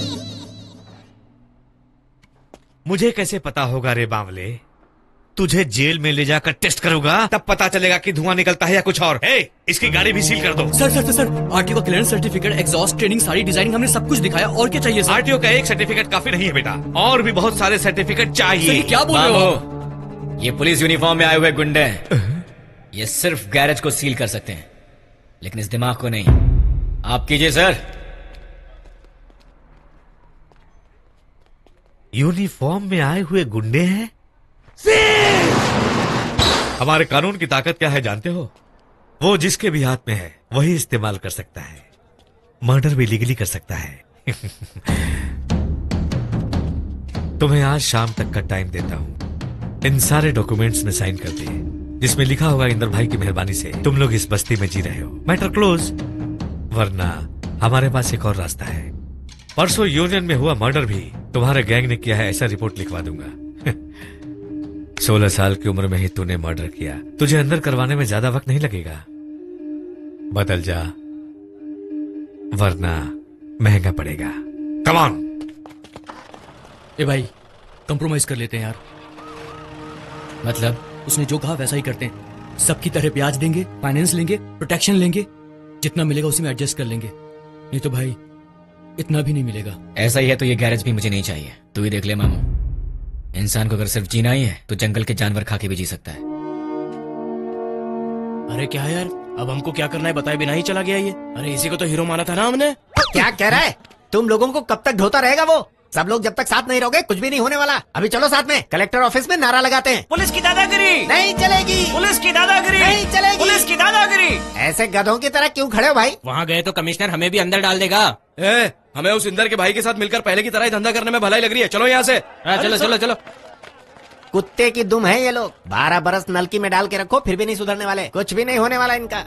[SPEAKER 8] मुझे कैसे पता होगा रे बावले? तुझे जेल में ले जाकर टेस्ट करूंगा, तब पता चलेगा कि धुआं निकलता है या कुछ और। ए, इसकी गाड़ी भी सील कर दो।
[SPEAKER 9] Sir sir sir sir RTO का क्लियरेंस सर्टिफिकेट, एग्जॉस्ट, ट्रेनिंग, सारी डिजाइनिंग हमने सब कुछ दिखाया। और क्या चाहिए सर?
[SPEAKER 8] आरटीओ का एक सर्टिफिकेट काफी नहीं है बेटा, और भी बहुत सारे सर्टिफिकेट चाहिए।
[SPEAKER 9] क्या बोल रहे हो?
[SPEAKER 6] ये पुलिस यूनिफॉर्म में आए हुए गुंडे हैं। ये सिर्फ गैरेज को सील कर सकते हैं, लेकिन इस दिमाग को नहीं। आप कीजिए सर।
[SPEAKER 8] यूनिफॉर्म में आए हुए गुंडे हैं? हमारे कानून की ताकत क्या है जानते हो? वो जिसके भी हाथ में है वही इस्तेमाल कर सकता है। मर्डर भी लीगली कर सकता है। तुम्हें आज शाम तक का टाइम देता हूं। इन सारे डॉक्यूमेंट्स में साइन कर दिए, जिसमें लिखा होगा इंदर भाई की मेहरबानी से तुम लोग इस बस्ती में जी रहे हो। Matter close. वरना हमारे पास एक और रास्ता है। परसों यूनियन में हुआ मर्डर भी तुम्हारे गैंग ने किया है, ऐसा रिपोर्ट लिखवा दूंगा। सोलह साल की उम्र में ही तूने मर्डर किया, तुझे अंदर करवाने में ज्यादा वक्त नहीं लगेगा। बदल जा, वरना महंगा पड़ेगा। Come on.
[SPEAKER 9] ए भाई, कंप्रोमाइज कर लेते हैं यार।
[SPEAKER 6] मतलब?
[SPEAKER 9] उसने जो कहा वैसा ही करते हैं। सबकी तरह ब्याज देंगे, फाइनेंस लेंगे, प्रोटेक्शन लेंगे, जितना मिलेगा उसी में एडजस्ट कर लेंगे। नहीं तो भाई इतना भी नहीं मिलेगा।
[SPEAKER 6] ऐसा ही है तो ये गैरेज भी मुझे नहीं चाहिए। तू ही देख ले मामू, इंसान को अगर सिर्फ जीना ही है तो जंगल के जानवर खा के भी जी सकता है।
[SPEAKER 12] अरे क्या है यार, अब हमको क्या करना है बताए बिना ही चला गया ये। अरे इसी को तो हीरो माना था ना हमने।
[SPEAKER 14] क्या कह रहा है? तुम लोगों को कब तक ढोता रहेगा वो? सब लोग जब तक साथ नहीं रहोगे कुछ भी नहीं होने वाला। अभी चलो साथ में कलेक्टर ऑफिस में नारा लगाते हैं।
[SPEAKER 12] पुलिस की दादागिरी
[SPEAKER 14] नहीं चलेगी।
[SPEAKER 12] पुलिस की दादागिरी
[SPEAKER 14] नहीं चलेगी।
[SPEAKER 12] पुलिस की दादागिरी।
[SPEAKER 14] ऐसे गधों की तरह क्यों खड़े हो भाई?
[SPEAKER 13] वहाँ गए तो कमिश्नर हमें भी अंदर डाल देगा।
[SPEAKER 12] ए, हमें उस इंदर के भाई के साथ मिलकर पहले की तरह ही धंधा करने में भलाई लग रही है। चलो यहाँ से।
[SPEAKER 13] हाँ, चलो चलो चलो।
[SPEAKER 14] कुत्ते की दुम है ये लोग। बारह बरस नलकी में डाल के रखो फिर भी नहीं सुधरने वाले। कुछ भी नहीं होने वाला इनका।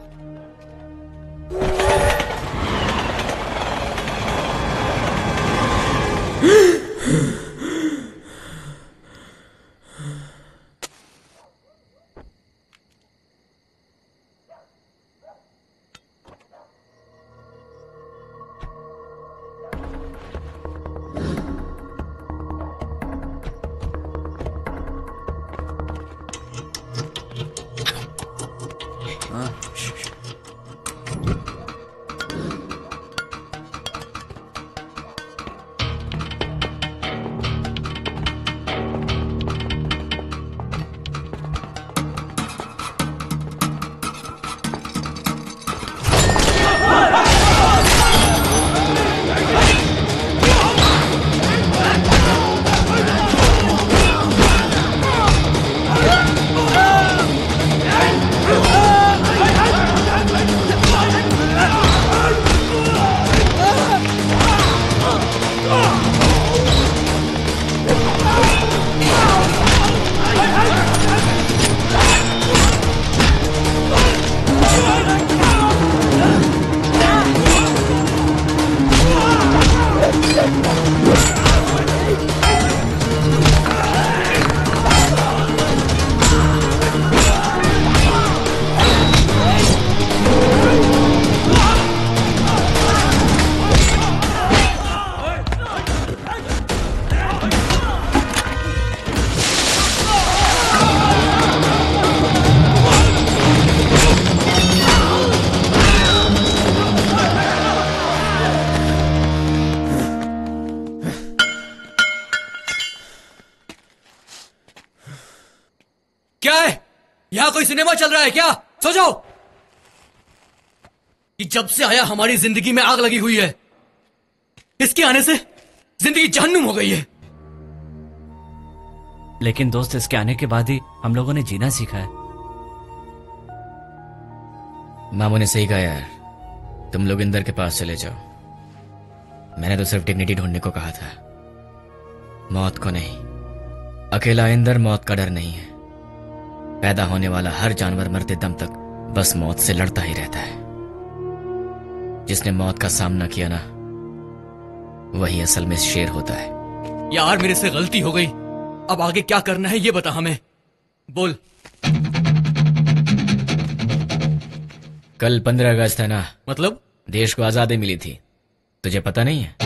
[SPEAKER 9] यहाँ कोई सिनेमा चल रहा है क्या? सो जाओ। कि जब से आया हमारी जिंदगी में आग लगी हुई है। इसके आने से जिंदगी जहन्नुम हो गई है।
[SPEAKER 7] लेकिन दोस्त, इसके आने के बाद ही हम लोगों ने जीना सीखा है।
[SPEAKER 6] मामू ने सही कहा यार, तुम लोग इंदर के पास चले जाओ। मैंने तो सिर्फ डिग्निटी ढूंढने को कहा था, मौत को नहीं। अकेला इंदर मौत का डर नहीं है। पैदा होने वाला हर जानवर मरते दम तक बस मौत से लड़ता ही रहता है। जिसने मौत का सामना किया ना, वही असल में शेर होता है।
[SPEAKER 9] यार मेरे से गलती हो गई, अब आगे क्या करना है ये बता हमें। बोल।
[SPEAKER 6] कल पंद्रह अगस्त है ना?
[SPEAKER 9] मतलब?
[SPEAKER 6] देश को आजादी मिली थी, तुझे पता नहीं है?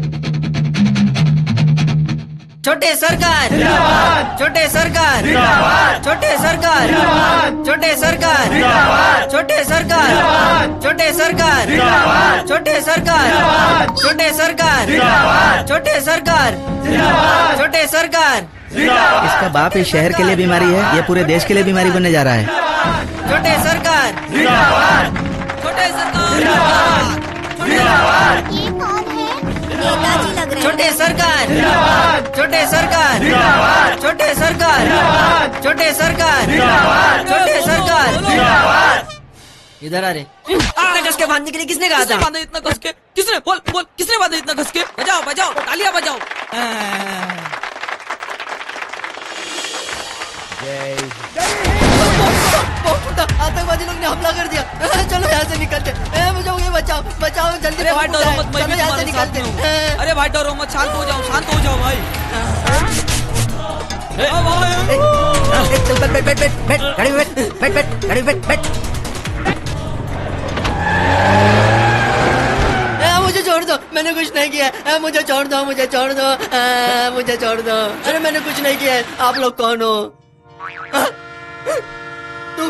[SPEAKER 11] छोटे सरकार, छोटे सरकार, छोटे सरकार, छोटे सरकार, छोटे सरकार, छोटे सरकार, छोटे सरकार, छोटे सरकार, छोटे सरकार, छोटे सरकार।
[SPEAKER 5] इसका बाप इस शहर के लिए बीमारी है, ये पूरे देश के लिए बीमारी बनने जा रहा है।
[SPEAKER 11] छोटे सरकार, छोटे सरकार,
[SPEAKER 2] ये कौन है? नेताजी लग रहे हैं।
[SPEAKER 11] छोटे सरकार, छोटे सरकार, छोटे सरकार, छोटे सरकार, छोटे सरकार। इधर आ रे। इतना कस के बांधने के लिए किसने कहा था?
[SPEAKER 16] बांधा इतना कस के? किसने? बोल बोल, किसने बांधा इतना कस के? बजाओ बजाओ, तालियां बजाओ।
[SPEAKER 11] आतंकवादी लोग ने हमला कर दिया। चलो यहाँ से निकलते। मुझे ये बचाओ, बचाओ जल्दी।
[SPEAKER 16] अरे भाई डरो मत, मैं भी तुम्हारे साथ में हूँ। अरे भाई डरो मत, शांत हो जाओ, शांत हो जाओ भाई।
[SPEAKER 5] चल बैठ बैठ बैठ बैठ गाड़ी में बैठ बैठ बैठ गाड़ी में बैठ बैठ।
[SPEAKER 11] मुझे छोड़ दो, मैंने कुछ नहीं किया। मुझे छोड़ दो, मुझे छोड़ दो, मुझे छोड़ दो। अरे मैंने कुछ नहीं किया। आप लोग कौन हो? तू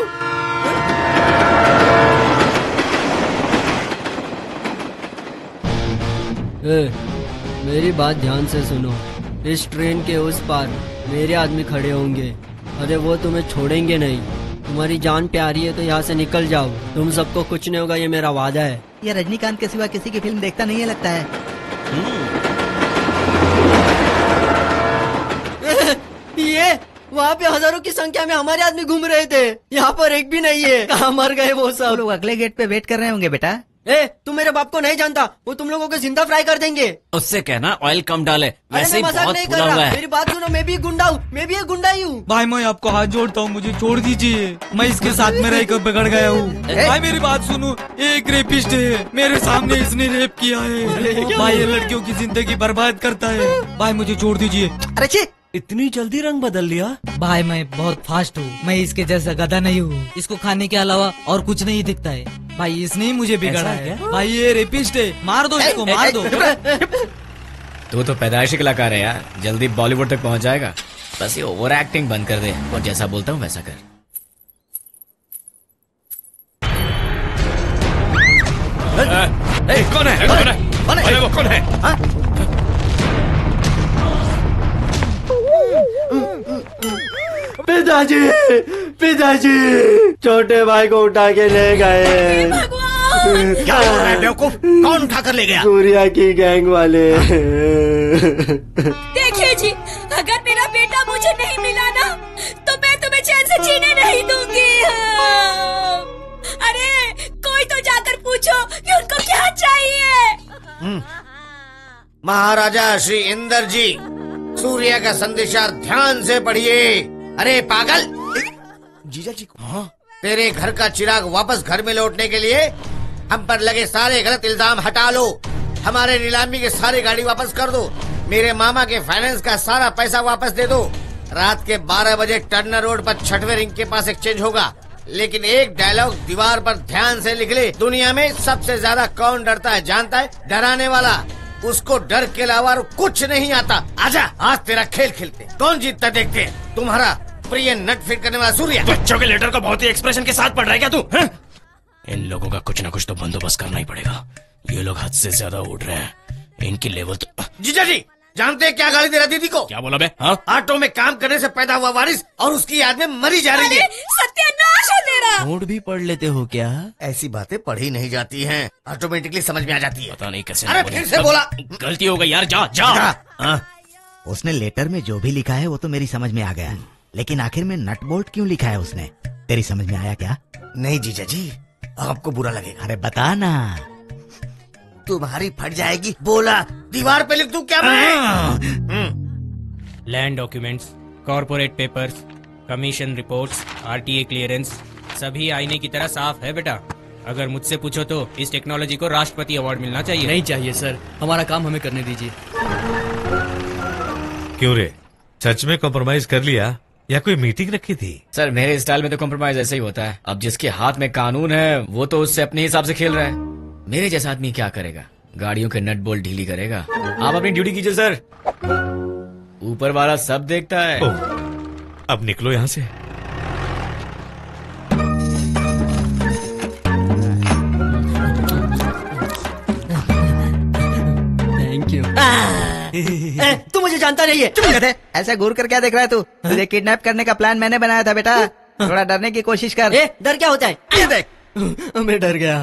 [SPEAKER 11] ए, मेरी बात ध्यान से सुनो। इस ट्रेन के उस पार मेरे आदमी खड़े होंगे। अरे वो तुम्हें छोड़ेंगे नहीं। तुम्हारी जान प्यारी है तो यहाँ से निकल जाओ। तुम सबको कुछ नहीं होगा, ये मेरा वादा है।
[SPEAKER 5] ये रजनीकांत के सिवा किसी की फिल्म देखता नहीं है लगता है।
[SPEAKER 11] ये वहाँ पे हजारों की संख्या में हमारे आदमी घूम रहे थे, यहाँ पर एक भी नहीं है। कहाँ मर गए वो सब?
[SPEAKER 5] लोग अगले गेट पे वेट कर रहे होंगे बेटा।
[SPEAKER 11] ए, तुम मेरे बाप को नहीं जानता, वो तुम लोगों को जिंदा फ्राई कर देंगे।
[SPEAKER 7] उससे कहना ऑयल कम डाले, वैसे ही
[SPEAKER 11] मजाक
[SPEAKER 7] बहुत
[SPEAKER 11] नहीं कर
[SPEAKER 7] फूला हुआ
[SPEAKER 11] रहा।
[SPEAKER 7] है।
[SPEAKER 11] मेरी बात सुनो, मैं भी गुंडा हूँ, मैं भी एक गुंडा ही हूँ।
[SPEAKER 16] भाई मैं आपको हाथ जोड़ता हूँ, मुझे छोड़ दीजिए। मैं इसके साथ में रहकर बिगड़ गया हूँ। भाई मेरी बात सुनो, एक रेपिस्ट है, मेरे सामने इसने रेप किया है। भाई ये लड़कियों की जिंदगी बर्बाद करता है। भाई मुझे छोड़ दीजिए।
[SPEAKER 5] अरे छी,
[SPEAKER 16] इतनी जल्दी रंग बदल लिया? भाई मैं बहुत फास्ट हूँ, मैं इसके जैसा गधा नहीं हूँ। इसको खाने के अलावा और कुछ नहीं दिखता है। भाई इसने ही मुझे बिगाड़ा है। भाई ये रेपिस्ट है, मार दो इसको, मार दो।
[SPEAKER 6] तू तो पैदाइशी कलाकार है यार, जल्दी बॉलीवुड तक पहुंच जाएगा। बस ये ओवर एक्टिंग बंद कर दे और जैसा बोलता हूँ वैसा कर।
[SPEAKER 8] ए, ए, कौन है? कौन है? कौन है? वो कौन है? हाँ?
[SPEAKER 11] पिताजी, पिताजी, छोटे भाई को उठा के ले गए।
[SPEAKER 12] क्या बोल रहा है बेवकूफ? कौन उठा कर ले गया?
[SPEAKER 11] सूर्या की गैंग वाले।
[SPEAKER 4] देखिए जी, अगर मेरा बेटा मुझे नहीं मिला ना, तो मैं तुम्हें चैन से जीने नहीं दूंगी। अरे कोई तो जाकर पूछो कि उनको क्या चाहिए।
[SPEAKER 14] महाराजा श्री इंदर जी, सूर्या का संदेशा ध्यान से पढ़िए। अरे पागल, जीजा जी को हाँ? तेरे घर का चिराग वापस घर में लौटने के लिए हम पर लगे सारे गलत इल्जाम हटा लो। हमारे नीलामी के सारे गाड़ी वापस कर दो। मेरे मामा के फाइनेंस का सारा पैसा वापस दे दो। रात के बारह बजे टर्नर रोड पर छठवें रिंग के पास एक्सचेंज होगा। लेकिन एक डायलॉग दीवार पर ध्यान से लिख ले। दुनिया में सबसे ज्यादा कौन डरता है जानता है? डराने वाला। उसको डर के अलावा कुछ नहीं आता। आजा, आज तेरा खेल खेलते। कौन जीतता देखते हैं। तुम्हारा प्रिय नट फिट करने वाला सूर्या।
[SPEAKER 12] बच्चों के लेटर को बहुत ही एक्सप्रेशन के साथ पढ़ रहा है क्या तू? है? इन लोगों का कुछ ना कुछ तो बंदोबस्त करना ही पड़ेगा। ये लोग हद से ज्यादा उड़ रहे हैं। इनकी लेवल तो।
[SPEAKER 14] जीजा जी, जानते हैं क्या गाली दे रहा दीदी को?
[SPEAKER 12] क्या बोला बे? हाँ?
[SPEAKER 14] ऑटो में काम करने से पैदा हुआ वारिस और उसकी याद में मरी जा रही है।
[SPEAKER 4] सत्यानाश!
[SPEAKER 5] नोट भी पढ़ लेते हो क्या? ऐसी बातें पढ़ी नहीं जाती हैं, ऑटोमेटिकली समझ में आ जाती है।
[SPEAKER 12] पता नहीं कैसे।
[SPEAKER 5] अरे फिर से बोला,
[SPEAKER 12] गलती हो गई यार, जा जा।
[SPEAKER 5] हाँ। उसने लेटर में जो भी लिखा है वो तो मेरी समझ में आ गया, लेकिन आखिर में नट बोल्ट क्यों लिखा है उसने, तेरी समझ में आया क्या? नहीं जीजा जी, आपको बुरा लगेगा। अरे बता ना। तुम्हारी फट जाएगी। बोला दीवार पे लिख दूं क्या मैं?
[SPEAKER 13] Land documents, corporate papers, commission reports, RTA clearance, सभी आईने की तरह साफ है बेटा। अगर मुझसे पूछो तो इस टेक्नोलॉजी को राष्ट्रपति अवार्ड मिलना चाहिए।
[SPEAKER 9] नहीं चाहिए सर, हमारा काम हमें करने दीजिए।
[SPEAKER 8] क्यों रे, सच में कॉम्प्रोमाइज कर लिया या कोई मीटिंग रखी थी?
[SPEAKER 6] सर मेरे स्टाइल में तो कॉम्प्रोमाइज ऐसे ही होता है। अब जिसके हाथ में कानून है वो तो उससे अपने हिसाब से खेल रहा है। मेरे जैसा आदमी क्या करेगा? गाड़ियों के नट बोल्ट ढीली करेगा। आप अपनी ड्यूटी कीजिए सर, ऊपर वाला सब देखता है।
[SPEAKER 8] ओ, अब निकलो यहाँ से।
[SPEAKER 11] Thank you.
[SPEAKER 5] तू मुझे जानता नहीं है। चुप कर। ऐसा घूर कर क्या देख रहा है तू? तुझे किडनैप करने का प्लान मैंने बनाया था बेटा। थोड़ा डरने की कोशिश कर।
[SPEAKER 11] ए, डर क्या होता है?
[SPEAKER 5] ये देख,
[SPEAKER 11] मैं डर गया।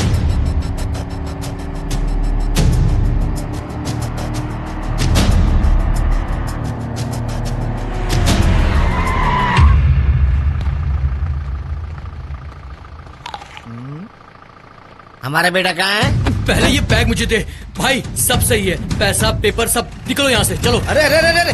[SPEAKER 5] हमारा बेटा कहाँ है?
[SPEAKER 9] पहले ये बैग मुझे दे भाई, सब सही है, पैसा पेपर सब। निकलो यहाँ से, चलो।
[SPEAKER 5] अरे अरे अरे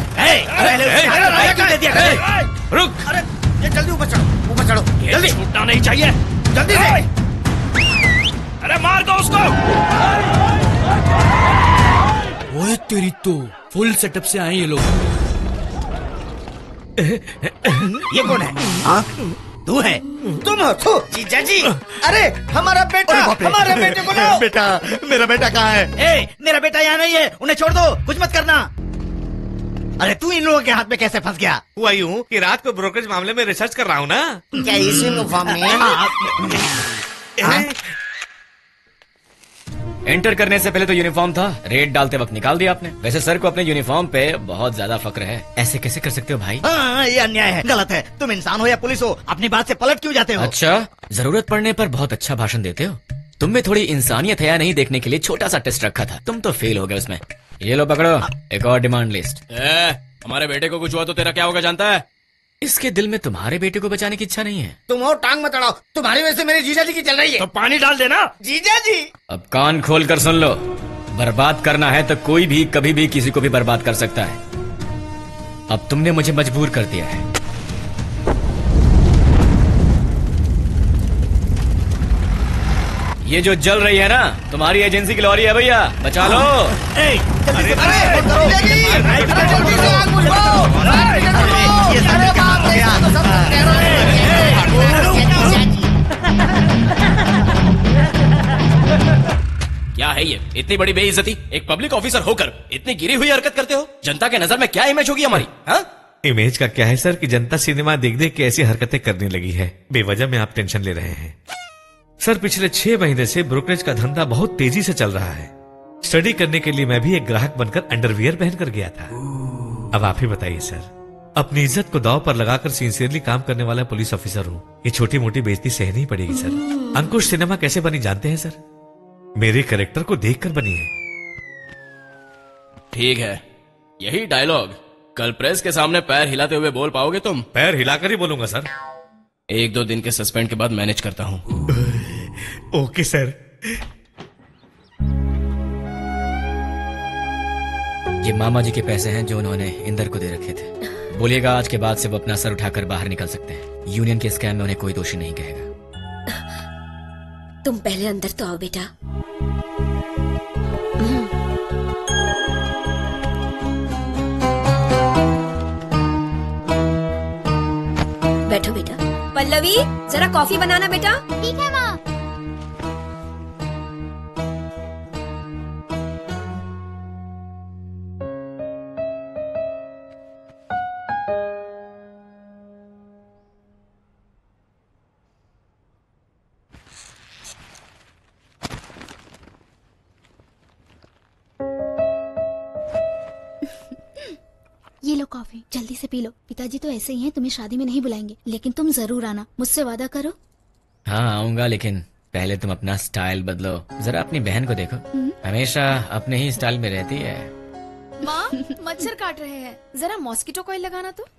[SPEAKER 5] अरे
[SPEAKER 8] रुक।
[SPEAKER 5] अरे ये जल्दी ऊपर चढ़ो, ऊपर चढ़ो जल्दी।
[SPEAKER 12] छूटना नहीं चाहिए,
[SPEAKER 5] जल्दी से।
[SPEAKER 12] अरे मार दो उसको।
[SPEAKER 9] ओए तेरी तो फुल सेटअप से आए ये लोग।
[SPEAKER 5] ये कौन है? हाँ तू है? तुम हो? तू जीजा जी। अरे हमारा बेटा, हमारे बेटे को लो।
[SPEAKER 3] बेटा, मेरा बेटा कहाँ है?
[SPEAKER 5] ए, मेरा बेटा यहाँ नहीं है, उन्हें छोड़ दो, कुछ मत करना। अरे तू इन लोगों के हाथ में कैसे फंस गया?
[SPEAKER 8] हुआ यूं कि रात को ब्रोकरेज मामले में रिसर्च कर रहा हूँ ना।
[SPEAKER 5] क्या इस यूनिफॉर्म में?
[SPEAKER 6] एंटर करने से पहले तो यूनिफॉर्म था, रेड डालते वक्त निकाल दिया आपने। वैसे सर को अपने यूनिफॉर्म पे बहुत ज्यादा फक्र है। ऐसे कैसे कर सकते हो भाई?
[SPEAKER 5] हाँ, ये अन्याय है, गलत है। तुम इंसान हो या पुलिस हो, अपनी बात से पलट क्यों जाते हो?
[SPEAKER 6] अच्छा, जरूरत पड़ने पर बहुत अच्छा भाषण देते हो। तुम में थोड़ी इंसानियत है या नहीं देखने के लिए छोटा सा टेस्ट रखा था, तुम तो फेल हो गए उसमें। ये लो पकड़ो, एक और डिमांड लिस्ट।
[SPEAKER 12] ए, हमारे बेटे को कुछ हुआ तो तेरा क्या होगा जानता है?
[SPEAKER 6] इसके दिल में तुम्हारे बेटे को बचाने की इच्छा नहीं है।
[SPEAKER 5] तुम और टांग मत अड़ाओ, तुम्हारी वजह से मेरे जीजा जी की चल रही है।
[SPEAKER 12] तो पानी डाल देना।
[SPEAKER 5] जीजा जी
[SPEAKER 6] अब कान खोल कर सुन लो, बर्बाद करना है तो कोई भी कभी भी किसी को भी बर्बाद कर सकता है। अब तुमने मुझे मजबूर कर दिया है। ये जो जल रही है ना, तुम्हारी एजेंसी की लॉरी है भैया, बचा लो।
[SPEAKER 12] क्या है ये, इतनी बड़ी बेइज्जती? एक पब्लिक ऑफिसर होकर इतनी गिरी हुई हरकत करते हो? जनता के नजर में क्या इमेज होगी हमारी? हाँ?
[SPEAKER 8] इमेज का क्या है सर कि जनता सिनेमा देख देख के ऐसी हरकतें करने लगी है। बेवजह में आप टेंशन ले रहे हैं। सर पिछले छह महीने से ब्रोकरेज का धंधा बहुत तेजी से चल रहा है। स्टडी करने के लिए मैं भी एक ग्राहक बनकर अंडरवियर पहनकर गया था। अब आप ही बताइए सर, अपनी इज्जत को दांव पर लगाकर सिंसियरली काम करने वाला पुलिस ऑफिसर हूँ, ये छोटी मोटी बेइज्जती सहनी पड़ेगी सर। अंकुश सिनेमा कैसे बनी जानते हैं सर? मेरे कैरेक्टर को देखकर बनी है।
[SPEAKER 12] ठीक है, यही डायलॉग कल प्रेस के सामने पैर हिलाते हुए बोल पाओगे तुम?
[SPEAKER 8] पैर हिलाकर ही बोलूंगा सर।
[SPEAKER 12] एक दो दिन के सस्पेंड के बाद मैनेज करता हूँ।
[SPEAKER 8] Okay sir.
[SPEAKER 6] ये मामा जी के पैसे हैं जो उन्होंने इंदर को दे रखे थे। बोलिएगा आज के बाद से वो अपना सर उठाकर बाहर निकल सकते हैं। यूनियन के स्कैम में उन्हें कोई दोषी नहीं कहेगा।
[SPEAKER 4] तुम पहले अंदर तो आओ बेटा। बैठो बेटा। पल्लवी जरा कॉफी बनाना बेटा।
[SPEAKER 2] ठीक है माँ। ये लो कॉफी, जल्दी से पी लो। पिताजी तो ऐसे ही हैं, तुम्हें शादी में नहीं बुलाएंगे, लेकिन तुम जरूर आना। मुझसे वादा करो।
[SPEAKER 6] हाँ आऊंगा, लेकिन पहले तुम अपना स्टाइल बदलो। जरा अपनी बहन को देखो, हमेशा अपने ही स्टाइल में रहती है।
[SPEAKER 10] माँ मच्छर काट रहे हैं, जरा मॉस्किटो कॉइल लगाना तो।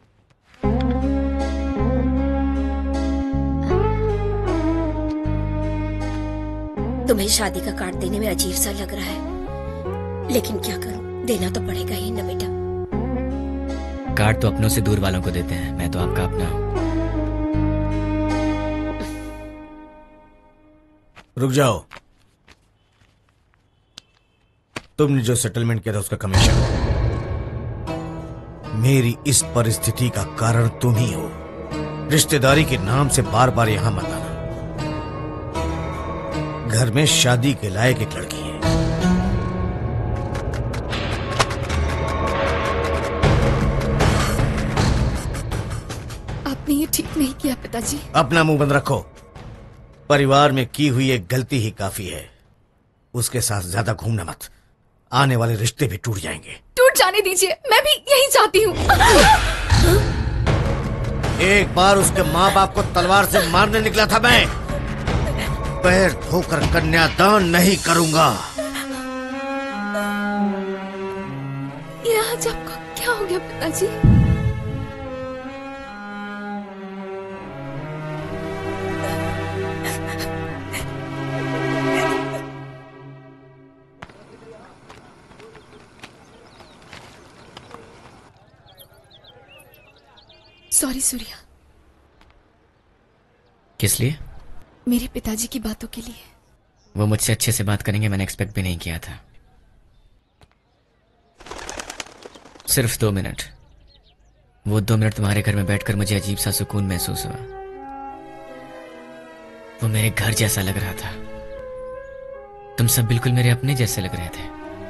[SPEAKER 4] तुम्हें शादी का कार्ड देने में अजीब सा लग रहा है, लेकिन क्या करूं, देना तो पड़ेगा ही ना बेटा।
[SPEAKER 6] कार्ड तो अपनों से दूर वालों को देते हैं, मैं तो आपका अपना हूँ।
[SPEAKER 15] रुक जाओ। तुमने जो सेटलमेंट किया था उसका कमीशन, मेरी इस परिस्थिति का कारण तुम ही हो। रिश्तेदारी के नाम से बार बार यहां मत आना। घर में शादी के लायक एक लड़की है।
[SPEAKER 10] आपने ये ठीक नहीं किया पिताजी।
[SPEAKER 15] अपना मुंह बंद रखो। परिवार में की हुई एक गलती ही काफी है, उसके साथ ज्यादा घूमना मत, आने वाले रिश्ते भी टूट जाएंगे।
[SPEAKER 10] टूट जाने दीजिए, मैं भी यही चाहती हूँ।
[SPEAKER 15] एक बार उसके माँ बाप को तलवार से मारने निकला था मैं, पैर धोकर कन्यादान नहीं करूंगा।
[SPEAKER 10] ये आज आपको क्या हो गया पिताजी? सॉरी सूर्या।
[SPEAKER 6] किस लिए?
[SPEAKER 10] मेरे पिताजी की बातों के लिए।
[SPEAKER 6] वो मुझसे अच्छे से बात करेंगे मैंने एक्सपेक्ट भी नहीं किया था। सिर्फ दो मिनट, वो दो मिनट तुम्हारे घर में बैठकर मुझे अजीब सा सुकून महसूस हुआ। वो मेरे घर जैसा लग रहा था। तुम सब बिल्कुल मेरे अपने जैसे लग रहे थे।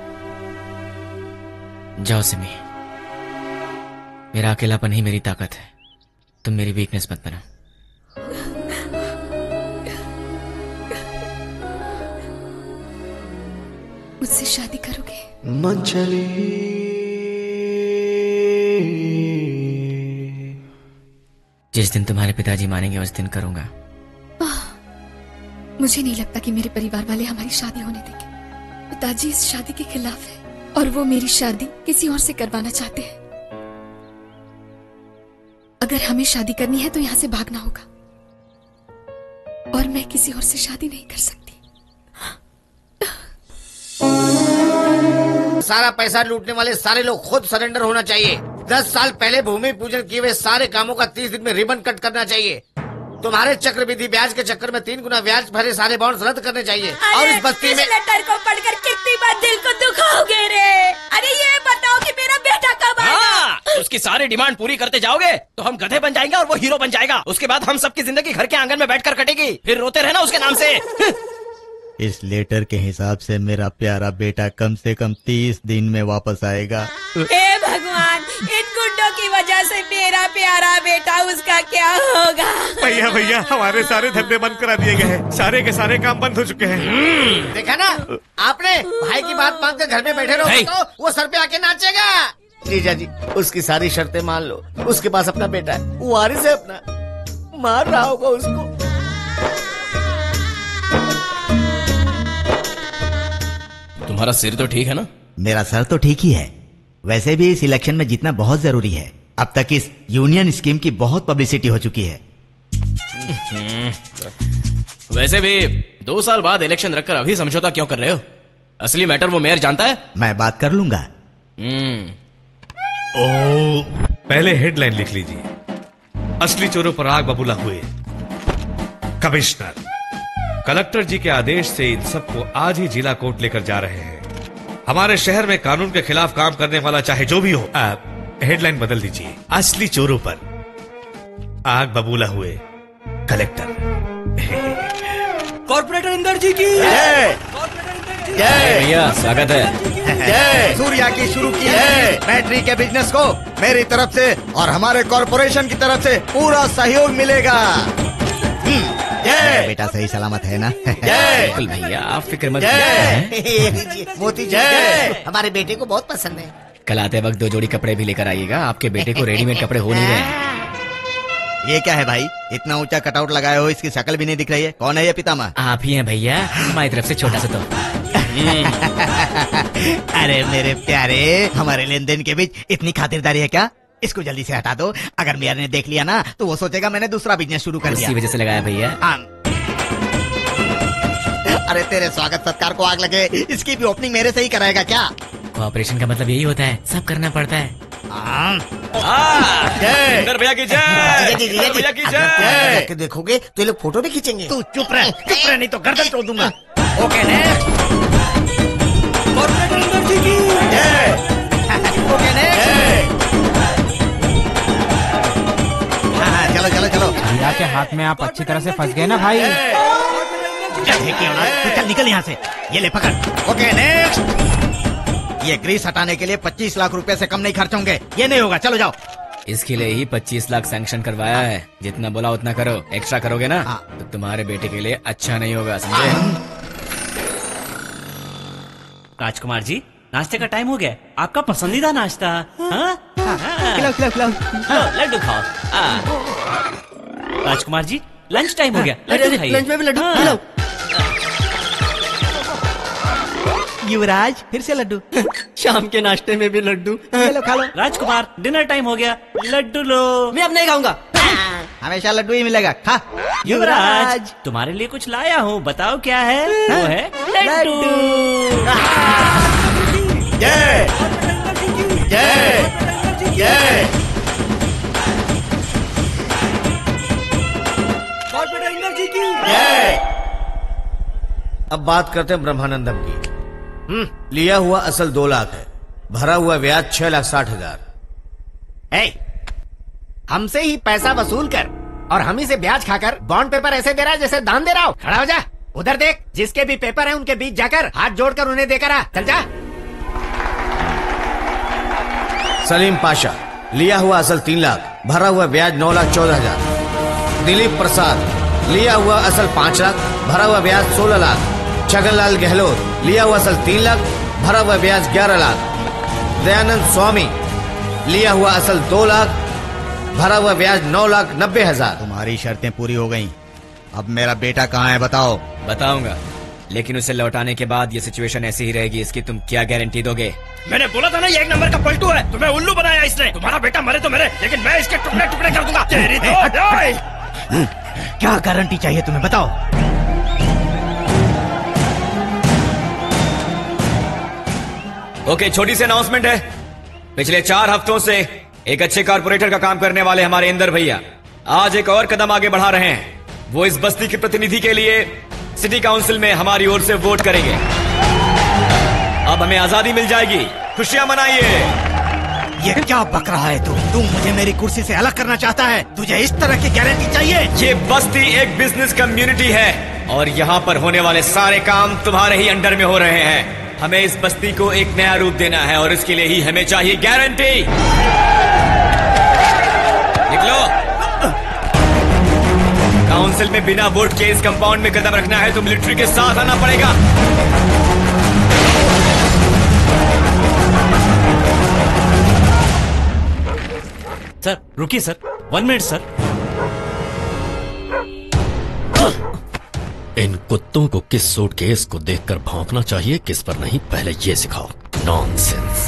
[SPEAKER 6] जाओ सिमी, मेरा अकेलापन ही मेरी ताकत है, तुम मेरी वीकनेस मत बनो।
[SPEAKER 10] मुझसे शादी करोगे?
[SPEAKER 17] मंचली
[SPEAKER 6] जिस दिन तुम्हारे पिताजी मानेंगे उस दिन करूंगा।
[SPEAKER 10] मुझे नहीं लगता कि मेरे परिवार वाले हमारी शादी होने देंगे। पिताजी इस शादी के खिलाफ है और वो मेरी शादी किसी और से करवाना चाहते हैं। अगर हमें शादी करनी है तो यहाँ से भागना होगा, और मैं किसी और से शादी नहीं कर सकती।
[SPEAKER 15] सारा पैसा लूटने वाले सारे लोग खुद सरेंडर होना चाहिए। दस साल पहले भूमि पूजन किए हुए सारे कामों का तीस दिन में रिबन कट करना चाहिए। तुम्हारे चक्रवृद्धि ब्याज के चक्कर में तीन गुना ब्याज भरे सारे बॉन्ड रद्द करने चाहिए। और इस बस्ती में
[SPEAKER 4] लेटर को पढ़कर कितनी बार दिल को दुखाओगे रे? अरे ये बताओ कि मेरा बेटा कब आएगा?
[SPEAKER 12] हाँ, उसकी सारी डिमांड पूरी करते जाओगे तो हम गधे बन जाएंगे और वो हीरो बन जाएगा। उसके बाद हम सबकी जिंदगी घर के आंगन में बैठकर कटेगी, फिर रोते रहना उसके नाम से।
[SPEAKER 3] इस लेटर के हिसाब से मेरा प्यारा बेटा कम से कम तीस दिन में वापस आएगा।
[SPEAKER 4] हे भगवान, इन गुंडों की वजह से मेरा प्यारा बेटा, उसका क्या होगा?
[SPEAKER 8] भैया भैया हमारे सारे धंधे बंद करा दिए गए हैं, सारे के सारे काम बंद हो चुके हैं।
[SPEAKER 15] देखा ना आपने, भाई की बात मानकर घर में बैठे रहो तो वो सर पे आके नाचेगा। जीजा जी उसकी सारी शर्तें मान लो, उसके पास अपना बेटा है, वो वारिस है अपना, मार रहा होगा उसको।
[SPEAKER 12] तुम्हारा सिर तो ठीक है ना?
[SPEAKER 3] मेरा सर तो ठीक ही है। वैसे भी इस इलेक्शन में जीतना बहुत जरूरी है। अब तक इस यूनियन स्कीम की बहुत पब्लिसिटी हो चुकी है।
[SPEAKER 12] वैसे भी दो साल बाद इलेक्शन रखकर अभी समझौता क्यों कर रहे हो? असली मैटर वो मेयर जानता है।
[SPEAKER 3] मैं बात कर लूंगा।
[SPEAKER 8] ओ, पहले हेडलाइन लिख लीजिए, असली चोरों पर आग बबूला हुए। कमिश्नर कलेक्टर जी के आदेश से इन सबको आज ही जिला कोर्ट लेकर जा रहे हैं। हमारे शहर में कानून के खिलाफ काम करने वाला चाहे जो भी हो। आप हेडलाइन बदल दीजिए, असली चोरों पर आग बबूला हुए कलेक्टर।
[SPEAKER 16] कॉर्पोरेटर इंदर जी की
[SPEAKER 3] जय। जय
[SPEAKER 6] भैया स्वागत है।
[SPEAKER 3] जय। सूर्या की शुरू की है बैटरी के बिजनेस को मेरी तरफ से और हमारे कॉर्पोरेशन की तरफ से पूरा सहयोग मिलेगा। जय। बेटा सही सलामत है ना? जय।
[SPEAKER 6] बिल्कुल भैया, आप फिक्र मत
[SPEAKER 3] जय।
[SPEAKER 6] कीजिए।
[SPEAKER 15] मोती जय। हमारे बेटे को बहुत पसंद है।
[SPEAKER 6] कल आते वक्त दो जोड़ी कपड़े भी लेकर आइएगा, आपके बेटे को रेडीमेड कपड़े हो नहीं रहे हैं।
[SPEAKER 5] ये क्या है भाई, इतना ऊंचा कटआउट लगाए हो, इसकी शक्ल भी नहीं दिख रही है। कौन है ये पितामह?
[SPEAKER 6] आप ही हैं भैया, हमारी तरफ से छोटा सा तो।
[SPEAKER 5] अरे मेरे प्यारे, हमारे लेन देन के बीच इतनी खातिरदारी है क्या? इसको जल्दी से हटा दो। अगर मेयर ने देख लिया ना तो वो सोचेगा मैंने दूसरा बिजनेस शुरू कर दिया।
[SPEAKER 6] इसी वजह से लगाया भैया।
[SPEAKER 5] अरे तेरे स्वागत सत्कार को आग लगे, इसकी भी ओपनिंग मेरे से ही कराएगा क्या?
[SPEAKER 6] कोऑपरेशन का मतलब यही होता है, सब करना पड़ता है।
[SPEAKER 5] इंदर
[SPEAKER 6] भैया की
[SPEAKER 15] जय, भैया की जय। देखोगे तो ये लोग फोटो भी खींचेंगे।
[SPEAKER 5] तू चुप रह, चुप रह, नहीं तो गर्दन तोड़ दूंगा। Okay next. Okay next. हाँ चलो चलो चलो।
[SPEAKER 17] भैया के हाथ में आप अच्छी तरह से फंस गए ना भाई।
[SPEAKER 5] तू चल निकल यहाँ से, ये ले पकड़। Okay next. ये ग्रीस हटाने के लिए पच्चीस लाख रुपए से कम नहीं खर्च होंगे। ये नहीं होगा, चलो जाओ।
[SPEAKER 6] इसके लिए ही पच्चीस लाख सैंक्शन करवाया है। जितना बोला उतना करो, एक्स्ट्रा करोगे ना तो तुम्हारे बेटे के लिए अच्छा नहीं होगा, समझे?
[SPEAKER 7] राजकुमार जी, नाश्ते का टाइम हो गया। आपका पसंदीदा नाश्ता। हाँ?
[SPEAKER 17] खिलाओ खिलाओ खिलाओ।
[SPEAKER 7] लो, लड्डू खाओ। राजकुमार जी, लंच टाइम हो गया, लड्डू खाइए।
[SPEAKER 17] लंच में भी लड्डू खिलाओ। युवराज, फिर से लड्डू।
[SPEAKER 11] शाम के नाश्ते में भी लड्डू।
[SPEAKER 17] लो खा लो।
[SPEAKER 7] राजकुमार, डिनर टाइम हो गया, लड्डू लो।
[SPEAKER 11] मैं अब नहीं खाऊंगा।
[SPEAKER 5] हमेशा लड्डू ही मिलेगा, खा।
[SPEAKER 7] युवराज, तुम्हारे लिए कुछ लाया हूँ, बताओ क्या है? वो है लड्डू।
[SPEAKER 5] जय जय जय।
[SPEAKER 15] जय। अब बात करते हैं ब्रह्मानंदम की। हम्म, लिया हुआ असल दो लाख है, भरा हुआ ब्याज छह लाख साठ हजार।
[SPEAKER 14] hey, हमसे ही पैसा वसूल कर और हम ही से ब्याज खाकर बॉन्ड पेपर ऐसे दे रहा है जैसे दान दे रहा हो। खड़ा हो जा, उधर देख, जिसके भी पेपर हैं उनके बीच जाकर हाथ जोड़कर उन्हें देकर आ। चल जा।
[SPEAKER 15] सलीम पाशा, लिया हुआ असल तीन लाख, भरा हुआ ब्याज नौ लाख चौदह हजार। दिलीप प्रसाद, लिया हुआ असल पाँच लाख, भरा हुआ ब्याज सोलह लाख। छगनलाल गहलोत, लिया हुआ असल तीन लाख, भरा हुआ ब्याज ग्यारह लाख। दयानंद स्वामी, लिया हुआ असल दो लाख, भरा हुआ ब्याज नौ लाख नब्बे हजार।
[SPEAKER 5] तुम्हारी शर्तें पूरी हो गईं। अब मेरा बेटा कहाँ है बताओ?
[SPEAKER 6] बताऊंगा, लेकिन उसे लौटाने के बाद ये सिचुएशन ऐसी ही रहेगी। इसकी तुम क्या गारंटी दोगे?
[SPEAKER 12] मैंने बोला था ना ये एक नंबर का पलटू है, तुम्हें उल्लू बनाया इसने। तुम्हारा बेटा मरे तो मरे, लेकिन मैं इसके टुकड़े टुकड़े कर दूंगा। तेरी तो
[SPEAKER 5] क्या गारंटी चाहिए तुम्हें, बताओ?
[SPEAKER 6] ओके, छोटी सी अनाउंसमेंट है। पिछले चार हफ्तों से एक अच्छे कारपोरेटर का काम करने वाले हमारे इंदर भैया आज एक और कदम आगे बढ़ा रहे हैं। वो इस बस्ती के प्रतिनिधि के लिए सिटी काउंसिल में हमारी ओर से वोट करेंगे। अब हमें आजादी मिल जाएगी, खुशियां मनाइए।
[SPEAKER 5] ये क्या बक रहा है तू? तू मुझे मेरी कुर्सी से अलग करना चाहता है? तुझे इस तरह की गारंटी चाहिए?
[SPEAKER 6] ये बस्ती एक बिजनेस कम्युनिटी है और यहाँ पर होने वाले सारे काम तुम्हारे ही अंडर में हो रहे हैं। हमें इस बस्ती को एक नया रूप देना है और इसके लिए ही हमें चाहिए गारंटी। निकलो। काउंसिल में बिना वोट के इस कंपाउंड में कदम रखना है तो मिलिट्री के साथ आना पड़ेगा।
[SPEAKER 7] सर रुकिए सर, वन मिनट सर।
[SPEAKER 1] इन कुत्तों को किस सूटकेस को देखकर भौंकना चाहिए, किस पर नहीं, पहले ये सिखाओ। नॉनसेंस।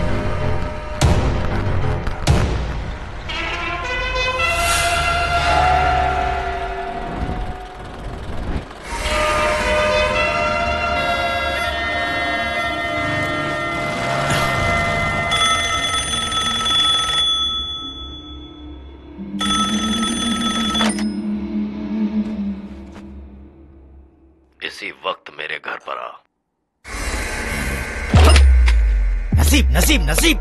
[SPEAKER 1] इसी वक्त मेरे घर पर आ।
[SPEAKER 5] नसीब नसीब नसीब।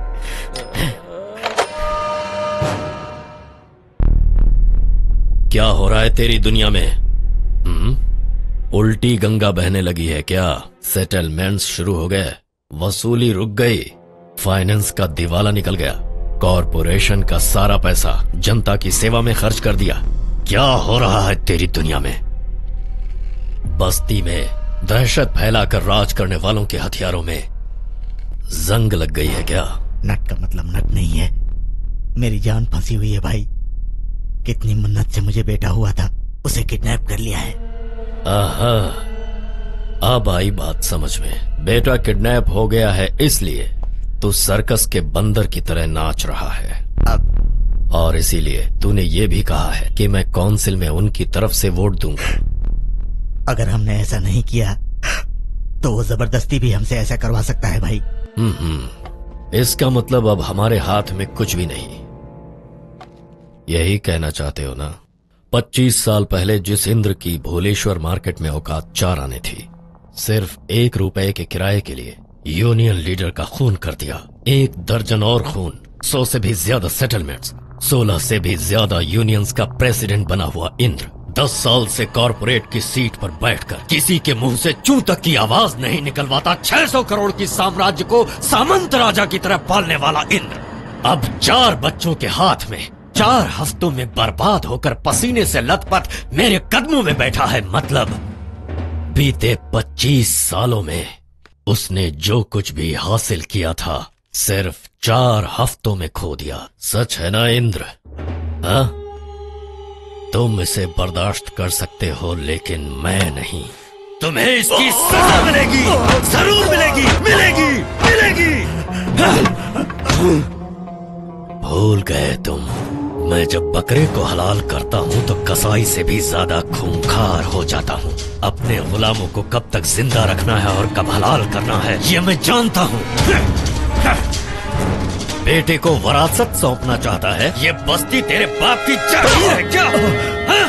[SPEAKER 1] क्या हो रहा है तेरी दुनिया में? हम्म? उल्टी गंगा बहने लगी है क्या? सेटलमेंट्स शुरू हो गए, वसूली रुक गई, फाइनेंस का दिवाला निकल गया, कॉरपोरेशन का सारा पैसा जनता की सेवा में खर्च कर दिया। क्या हो रहा है तेरी दुनिया में? बस्ती में दहशत फैलाकर राज करने वालों के हथियारों में जंग लग गई है क्या?
[SPEAKER 5] नट का मतलब नट नहीं है, मेरी जान फंसी हुई है भाई।
[SPEAKER 15] कितनी मन्नत से मुझे बेटा हुआ था, उसे किडनैप कर लिया है।
[SPEAKER 1] आहा, अब आई बात समझ में। बेटा किडनैप हो गया है इसलिए तू सर्कस के बंदर की तरह नाच रहा है।
[SPEAKER 15] अब
[SPEAKER 1] और इसीलिए तूने ये भी कहा है कि मैं काउंसिल में उनकी तरफ से वोट दूंगा।
[SPEAKER 15] अगर हमने ऐसा नहीं किया तो वो जबरदस्ती भी हमसे ऐसा करवा सकता है भाई।
[SPEAKER 1] हम्म, इसका मतलब अब हमारे हाथ में कुछ भी नहीं, यही कहना चाहते हो ना? पच्चीस साल पहले जिस इंद्र की भोलेश्वर मार्केट में औकात चार आने थी, सिर्फ एक रुपए के किराए के लिए यूनियन लीडर का खून कर दिया। एक दर्जन और खून, सौ से भी ज्यादा सेटलमेंट्स, सोलह से भी ज्यादा यूनियंस का प्रेसिडेंट बना हुआ इंद्र, दस साल से कॉरपोरेट की सीट पर बैठकर किसी के मुंह से चू तक की आवाज नहीं निकलवाता, छह सौ करोड़ की साम्राज्य को सामंत राजा की तरह पालने वाला इंद्र, अब चार बच्चों के हाथ में चार हफ्तों में बर्बाद होकर पसीने से लथपथ मेरे कदमों में बैठा है। मतलब बीते पच्चीस सालों में उसने जो कुछ भी हासिल किया था सिर्फ चार हफ्तों में खो दिया। सच है ना इंद्र? हाँ, तुम इसे बर्दाश्त कर सकते हो लेकिन मैं नहीं। तुम्हें इसकी सजा मिलेगी, जरूर मिलेगी, मिलेगी, मिलेगी। भूल गए तुम, मैं जब बकरे को हलाल करता हूँ तो कसाई से भी ज्यादा खूंखार हो जाता हूँ। अपने गुलामों को कब तक जिंदा रखना है और कब हलाल करना है ये मैं जानता हूँ। बेटे को वरासत सौंपना चाहता है, ये बस्ती तेरे बाप की जागीर है क्या? हाँ?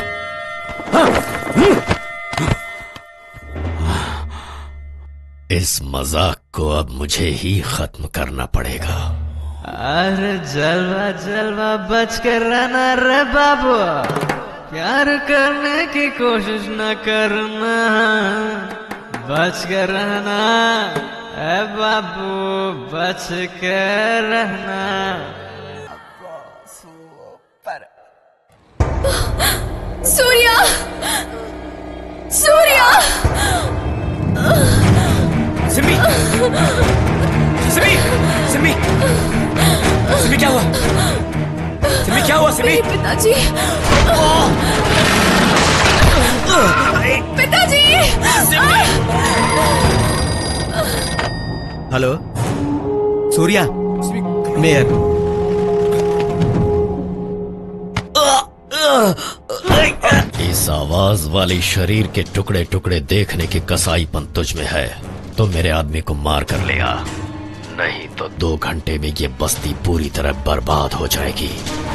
[SPEAKER 1] इस मजाक को अब मुझे ही खत्म करना पड़ेगा।
[SPEAKER 11] अरे जलवा जलवा बच कर रहना रे बाबू, प्यार करने की कोशिश न करना, बच कर रहना ए बाबू, बच कर रहना।
[SPEAKER 10] सूर्या, सूर्या,
[SPEAKER 12] सिमी, सिमी, सिमी, सिमी क्या हुआ? सिमी क्या हुआ? सिमी,
[SPEAKER 10] पिताजी, पिताजी।
[SPEAKER 17] Hello Surya, mayor.
[SPEAKER 1] इस आवाज वाली शरीर के टुकड़े टुकड़े देखने की कसाईपन तुझ में है तो मेरे आदमी को मार कर ले आ, नहीं तो दो घंटे में ये बस्ती पूरी तरह बर्बाद हो जाएगी।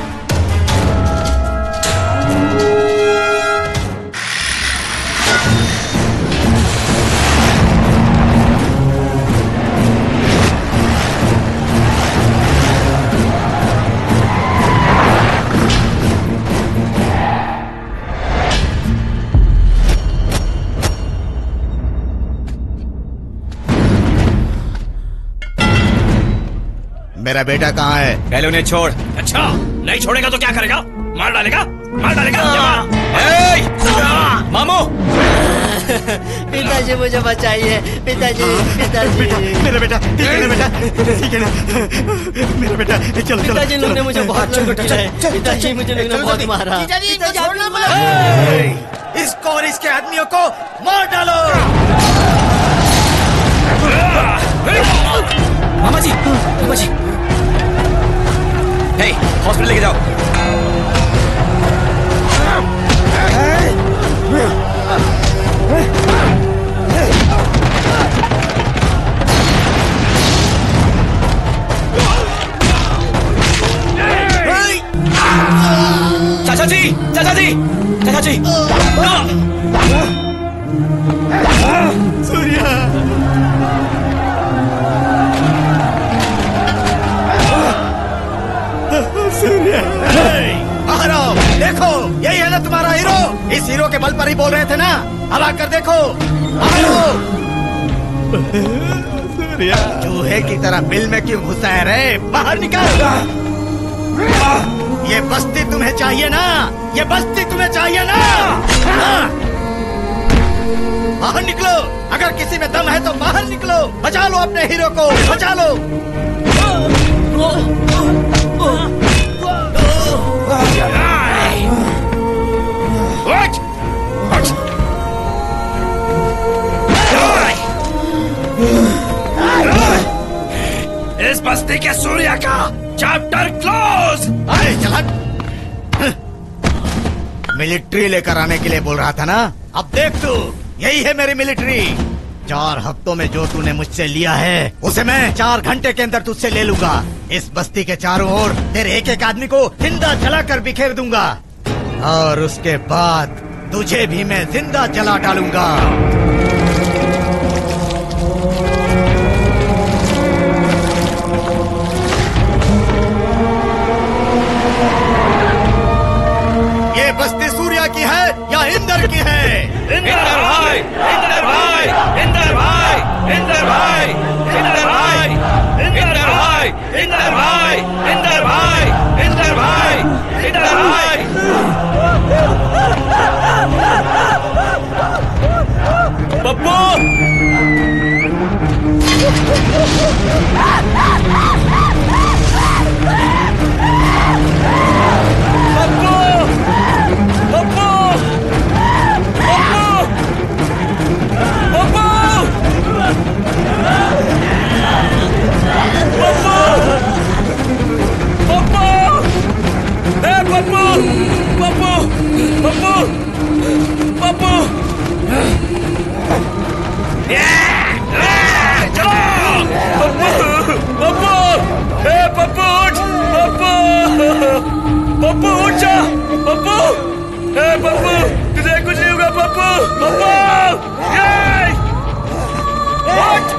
[SPEAKER 15] मेरा बेटा कहाँ है?
[SPEAKER 12] पहले उन्हें छोड़। अच्छा, नहीं छोड़ेगा तो क्या करेगा? मार डालेगा, मार डालेगा। मामू,
[SPEAKER 11] पिताजी मुझे बचाइए, पिताजी, पिताजी।
[SPEAKER 15] मेरा बेटा ठीक है ना? बेटा ठीक है ना? मेरा बेटा चलो चलो।
[SPEAKER 11] पिताजी लोग ने मुझे बहुत चोट है, पिताजी मुझे लोग ने बहुत मारा।
[SPEAKER 15] इसको और इसके आदमियों को मार डालो।
[SPEAKER 12] मामा जी, मामा जी, हे, हॉस्पिटल लेके जाओ। चाचा जी, चाचा जी, चाचा जी।
[SPEAKER 15] सूर्या, सूर्या, बाहर आओ। देखो, यही है ना तुम्हारा हीरो? इस हीरो के बल पर ही बोल रहे थे ना? अब आकर देखो। सूर्या, चूहे की तरह बिल में क्यों घुसा है रे? बाहर निकल। ये बस्ती तुम्हें चाहिए ना? ये बस्ती तुम्हें चाहिए ना? बाहर निकलो। अगर किसी में दम है तो बाहर निकलो। बचा लो अपने हीरो को, बचा लो।
[SPEAKER 3] इस बस्ती के सूर्या का चैप्टर क्लोज।
[SPEAKER 15] अरे चल हट। मिलिट्री लेकर आने के लिए बोल रहा था ना, अब देख तू, यही है मेरी मिलिट्री। चार हफ्तों में जो तूने मुझसे लिया है उसे मैं चार घंटे के अंदर तुझसे ले लूंगा। इस बस्ती के चारों ओर तेरे एक एक आदमी को जिंदा जलाकर बिखेर दूंगा और उसके बाद तुझे भी मैं जिंदा जला डालूंगा। ये बस्ती सूर्या की है या इंदर की है?
[SPEAKER 3] इंदर भाई, इंदर भाई, इंदर भाई, इंदर भाई, इंदर भाई, इंदर भाई, इंदर भाई, इंदर भाई, इंदर भाई, इंदर भाई।
[SPEAKER 12] पप्पू!
[SPEAKER 3] पप्पू उठ जा। पप्पू, ए पप्पू, तुझे कुछ नहीं होगा पप्पू। पप्पू, ये उठ।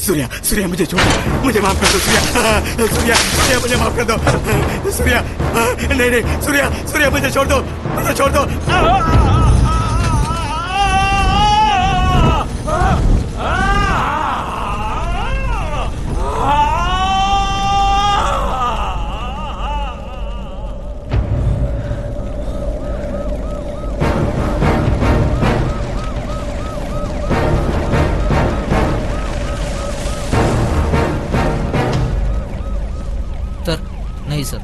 [SPEAKER 3] सूर्या सूर्या मुझे छोड़ दो, मुझे माफ कर दो सूर्या। सूर्या सूर्या मुझे माफ कर दो सूर्या। नहीं नहीं सूर्या सूर्या मुझे छोड़ दो, मुझे छोड़ दो।
[SPEAKER 18] सर नहीं सर।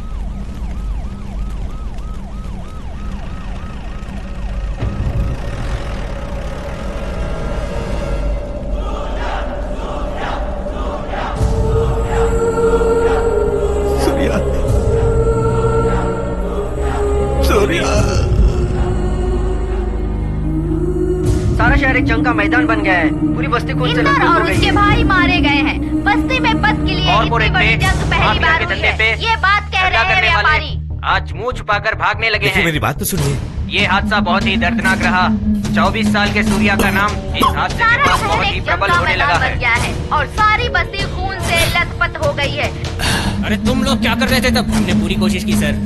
[SPEAKER 3] सूर्या सूर्या
[SPEAKER 11] सारा शहर एक जंग का मैदान बन गया है। पूरी बस्ती खून से लथपथ
[SPEAKER 2] और
[SPEAKER 11] हो गई
[SPEAKER 2] उसके
[SPEAKER 11] है।
[SPEAKER 2] भाई मारे गए हैं। बस्ती में पद के लिए इतनी बड़ी जंग पहली बार हुई है। ये बात कह रहे हैं व्यापारी।
[SPEAKER 19] आज मुंह छुपाकर भागने लगे हैं।
[SPEAKER 8] मेरी बात तो सुनिए।
[SPEAKER 19] ये हादसा बहुत ही दर्दनाक रहा। चौबीस साल के सूर्या का नाम इस हादसे के
[SPEAKER 2] सारा
[SPEAKER 19] बाद
[SPEAKER 2] शहर
[SPEAKER 19] बहुत ही
[SPEAKER 2] एक जंग
[SPEAKER 19] प्रबल
[SPEAKER 2] का
[SPEAKER 19] होने लगा
[SPEAKER 2] मैदान
[SPEAKER 19] है।
[SPEAKER 2] बन गया है और सारी बस्ती खून से लथपथ हो गई है।
[SPEAKER 13] अरे तुम लोग क्या कर रहे थे तब? हमने पूरी कोशिश की सर।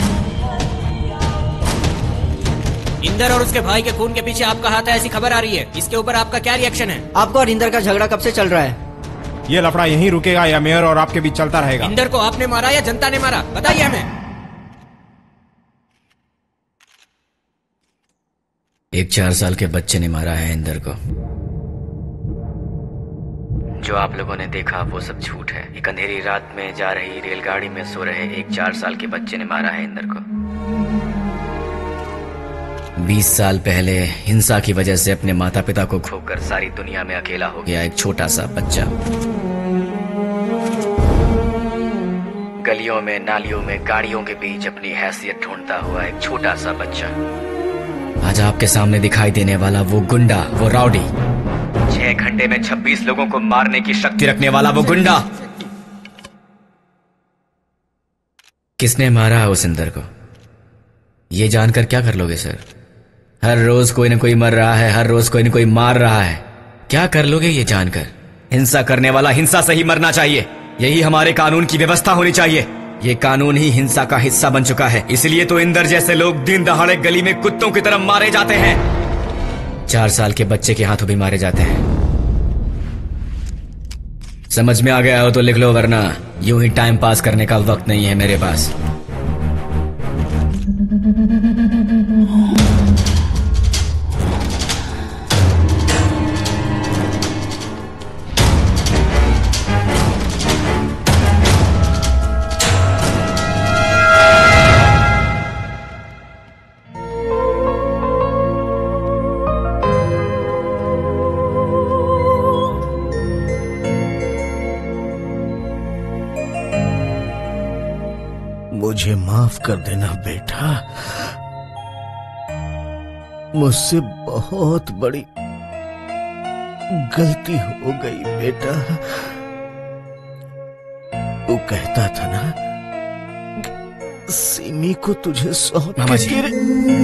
[SPEAKER 13] इंदर और उसके भाई के खून के पीछे आपका हाथ है ऐसी खबर आ रही है। इसके ऊपर आपका क्या रिएक्शन है?
[SPEAKER 11] आपको और इंदर का झगड़ा कब से चल रहा है?
[SPEAKER 20] ये लफड़ा यहीं रुकेगा या मेयर और आपके बीच चलता रहेगा?
[SPEAKER 13] इंदर को आपने मारा या जनता ने मारा? बताइए हमें।
[SPEAKER 6] एक चार साल के बच्चे ने मारा है इंदर को। जो आप लोगों ने देखा वो सब झूठ है। एक अंधेरी रात में जा रही रेलगाड़ी में सो रहे एक चार साल के बच्चे ने मारा है इंदर को। बीस साल पहले हिंसा की वजह से अपने माता पिता को खोकर सारी दुनिया में अकेला हो गया एक छोटा सा बच्चा। गलियों में नालियों में गाड़ियों के बीच अपनी हैसियत ढूंढता हुआ एक छोटा सा बच्चा। आज आपके सामने दिखाई देने वाला वो गुंडा, वो राउडी, छह घंटे में छब्बीस लोगों को मारने की शक्ति रखने वाला वो गुंडा। किसने मारा है उस इंदर को? ये जानकर क्या कर लोगे सर? हर रोज कोई न कोई मर रहा है, हर रोज कोई न कोई मार रहा है। क्या कर लोगे ये जानकर? हिंसा करने वाला हिंसा से ही मरना चाहिए। यही हमारे कानून की व्यवस्था होनी चाहिए। ये कानून ही हिंसा का हिस्सा बन चुका है। इसलिए तो इंदर जैसे लोग दिन दहाड़े गली में कुत्तों की तरह मारे जाते हैं। चार साल के बच्चे के हाथों भी मारे जाते हैं। समझ में आ गया हो तो लिख लो, वरना यूं ही टाइम पास करने का वक्त नहीं है मेरे पास।
[SPEAKER 15] मुझे माफ कर देना बेटा, मुझसे बहुत बड़ी गलती हो गई बेटा। तू कहता था ना सिमी को तुझे सौंप
[SPEAKER 6] मामा
[SPEAKER 15] के
[SPEAKER 6] जी।
[SPEAKER 15] तेरे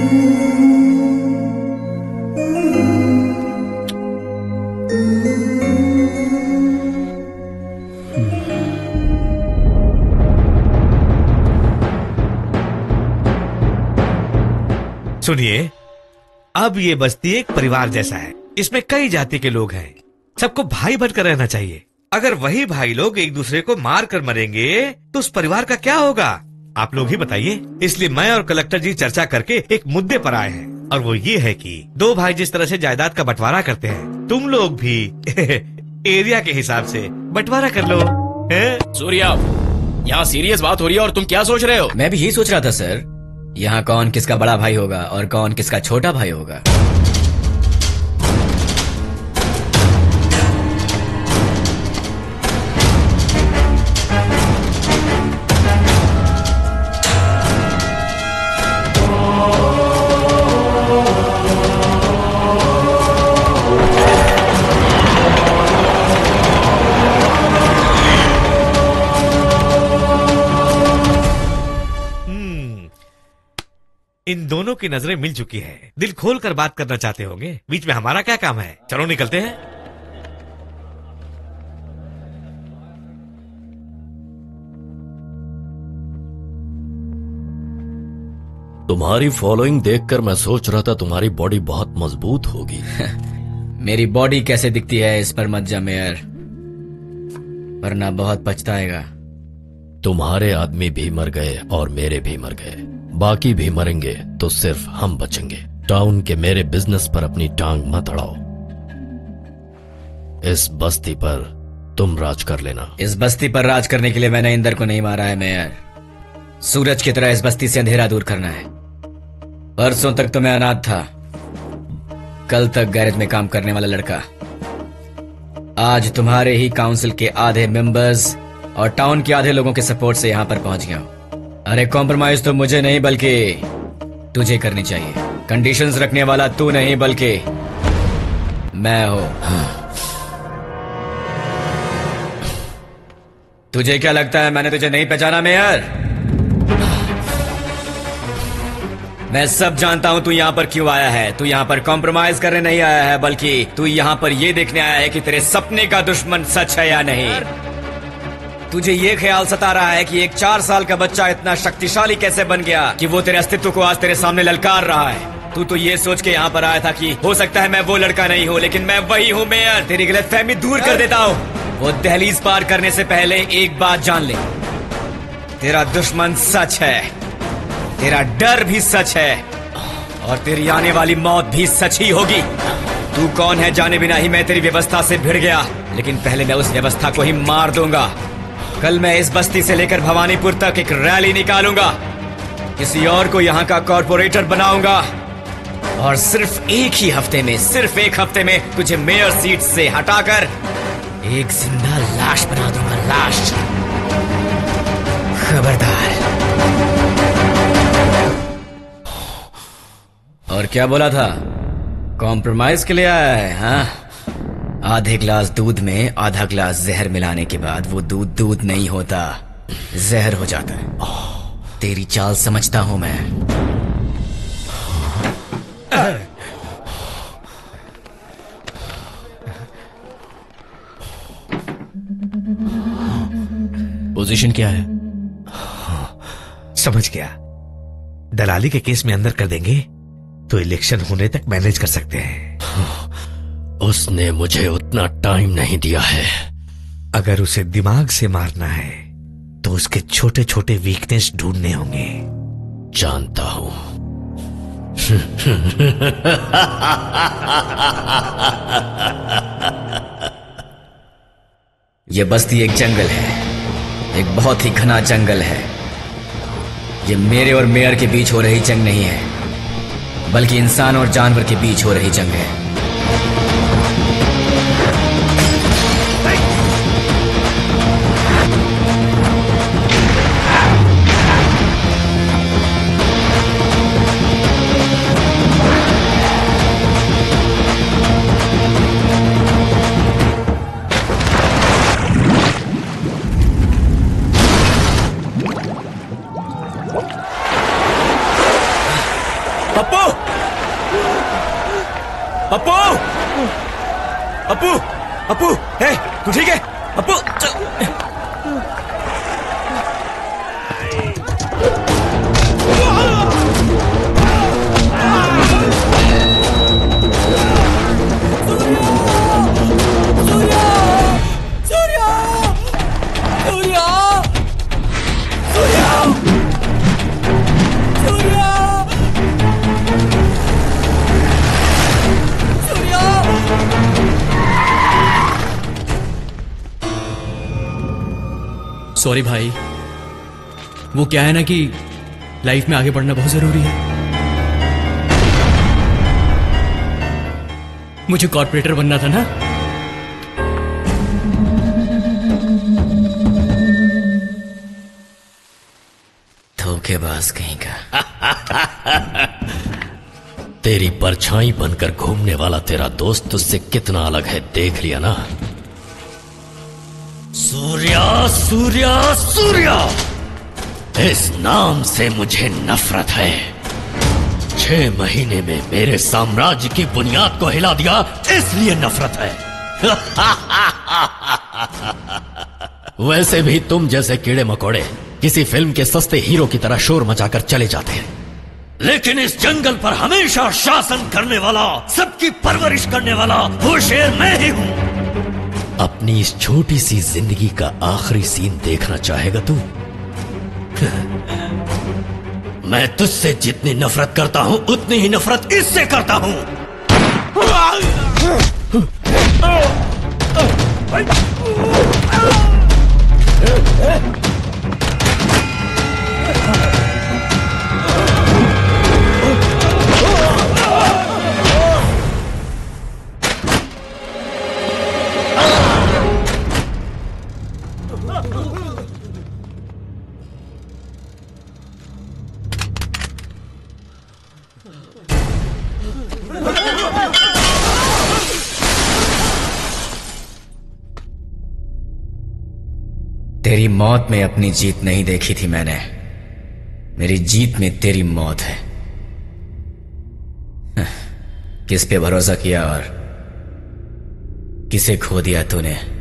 [SPEAKER 8] सुनिए, अब ये बस्ती एक परिवार जैसा है। इसमें कई जाति के लोग हैं। सबको भाई बनकर रहना चाहिए। अगर वही भाई लोग एक दूसरे को मार कर मरेंगे तो उस परिवार का क्या होगा? आप लोग ही बताइए। इसलिए मैं और कलेक्टर जी चर्चा करके एक मुद्दे पर आए हैं, और वो ये है कि दो भाई जिस तरह से जायदाद का बंटवारा करते हैं, तुम लोग भी एरिया के हिसाब से बंटवारा कर लो।
[SPEAKER 6] सूर्या, यहाँ सीरियस बात हो रही है और तुम क्या सोच रहे हो? मैं भी यही सोच रहा था सर। यहाँ कौन किसका बड़ा भाई होगा और कौन किसका छोटा भाई होगा।
[SPEAKER 8] इन दोनों की नजरें मिल चुकी है। दिल खोल कर बात करना चाहते होंगे। बीच में हमारा क्या काम है? चलो निकलते हैं।
[SPEAKER 1] तुम्हारी फॉलोइंग देखकर मैं सोच रहा था तुम्हारी बॉडी बहुत मजबूत होगी।
[SPEAKER 6] मेरी बॉडी कैसे दिखती है इस पर मत जा मेयर, वरना बहुत पछताएगा।
[SPEAKER 1] तुम्हारे आदमी भी मर गए और मेरे भी मर गए, बाकी भी मरेंगे तो सिर्फ हम बचेंगे। टाउन के मेरे बिजनेस पर अपनी टांग मत अड़ाओ। इस बस्ती पर तुम राज कर लेना।
[SPEAKER 6] इस बस्ती पर राज करने के लिए मैंने इंदर को नहीं मारा है मेयर। सूरज की तरह इस बस्ती से अंधेरा दूर करना है। परसों तक तो मैं अनाथ था, कल तक गैरेज में काम करने वाला लड़का, आज तुम्हारे ही काउंसिल के आधे मेंबर्स और टाउन के आधे लोगों के सपोर्ट से यहां पर पहुंच गया हूं। अरे कॉम्प्रोमाइज तो मुझे नहीं बल्कि तुझे करनी चाहिए। कंडीशंस रखने वाला तू नहीं बल्कि मैं हूं। तुझे क्या लगता है मैंने तुझे नहीं पहचाना मेयर? मैं सब जानता हूं तू यहां पर क्यों आया है। तू यहां पर कॉम्प्रोमाइज करने नहीं आया है, बल्कि तू यहां पर यह देखने आया है कि तेरे सपने का दुश्मन सच है या नहीं। तुझे ये ख्याल सता रहा है कि एक चार साल का बच्चा इतना शक्तिशाली कैसे बन गया कि वो तेरे अस्तित्व को आज तेरे सामने ललकार रहा है। तू तो ये सोच के यहाँ पर आया था कि हो सकता है मैं वो लड़का नहीं हूँ, लेकिन मैं वही हूँ मेयर। तेरी गलतफहमी दूर कर देता हूँ। वो दहलीज पार करने से पहले एक बात जान ले, तेरा दुश्मन सच है, तेरा डर भी सच है और तेरी आने वाली मौत भी सच ही होगी। तू कौन है जाने बिना ही मैं तेरी व्यवस्था से भिड़ गया, लेकिन पहले मैं उस व्यवस्था को ही मार दूंगा। कल मैं इस बस्ती से लेकर भवानीपुर तक एक रैली निकालूंगा, किसी और को यहाँ का कॉर्पोरेटर बनाऊंगा और सिर्फ एक ही हफ्ते में सिर्फ एक हफ्ते में तुझे मेयर सीट से हटाकर एक जिंदा लाश बना दूंगा। लाश। खबरदार। और क्या बोला था? कॉम्प्रोमाइज के लिए आया है? हाँ, आधे ग्लास दूध में आधा ग्लास जहर मिलाने के बाद वो दूध दूध नहीं होता, जहर हो जाता है। तेरी चाल समझता हूं मैं।
[SPEAKER 12] पोजीशन क्या है? समझ गया। दलाली के केस में अंदर कर देंगे तो इलेक्शन होने तक मैनेज कर सकते हैं।
[SPEAKER 1] उसने मुझे उतना टाइम नहीं दिया है।
[SPEAKER 12] अगर उसे दिमाग से मारना है तो उसके छोटे छोटे वीकनेस ढूंढने होंगे।
[SPEAKER 1] जानता हूं।
[SPEAKER 6] ये बस्ती एक जंगल है, एक बहुत ही घना जंगल है। ये मेरे और मेयर के बीच हो रही जंग नहीं है, बल्कि इंसान और जानवर के बीच हो रही जंग है।
[SPEAKER 12] अपू, अपू, अपू, हे, तू ठीक है? अपू, चल।
[SPEAKER 9] सॉरी भाई, वो क्या है ना कि लाइफ में आगे बढ़ना बहुत जरूरी है। मुझे कॉर्पोरेटर बनना था ना।
[SPEAKER 6] धोखेबाज कहीं का।
[SPEAKER 1] तेरी परछाई बनकर घूमने वाला तेरा दोस्त तुझसे कितना अलग है देख लिया ना। सूर्या, सूर्या, सूर्या, इस नाम से मुझे नफरत है। छह महीने में मेरे साम्राज्य की बुनियाद को हिला दिया, इसलिए नफरत है। वैसे भी तुम जैसे कीड़े मकोड़े किसी फिल्म के सस्ते हीरो की तरह शोर मचाकर चले जाते हैं, लेकिन इस जंगल पर हमेशा शासन करने वाला, सबकी परवरिश करने वाला वो शेर मैं ही हूं। अपनी इस छोटी सी जिंदगी का आखिरी सीन देखना चाहेगा तू? मैं तुझसे जितनी नफरत करता हूं उतनी ही नफरत इससे करता हूं।
[SPEAKER 6] तेरी मौत में अपनी जीत नहीं देखी थी मैंने, मेरी जीत में तेरी मौत है। किस पे भरोसा किया और किसे खो दिया तूने?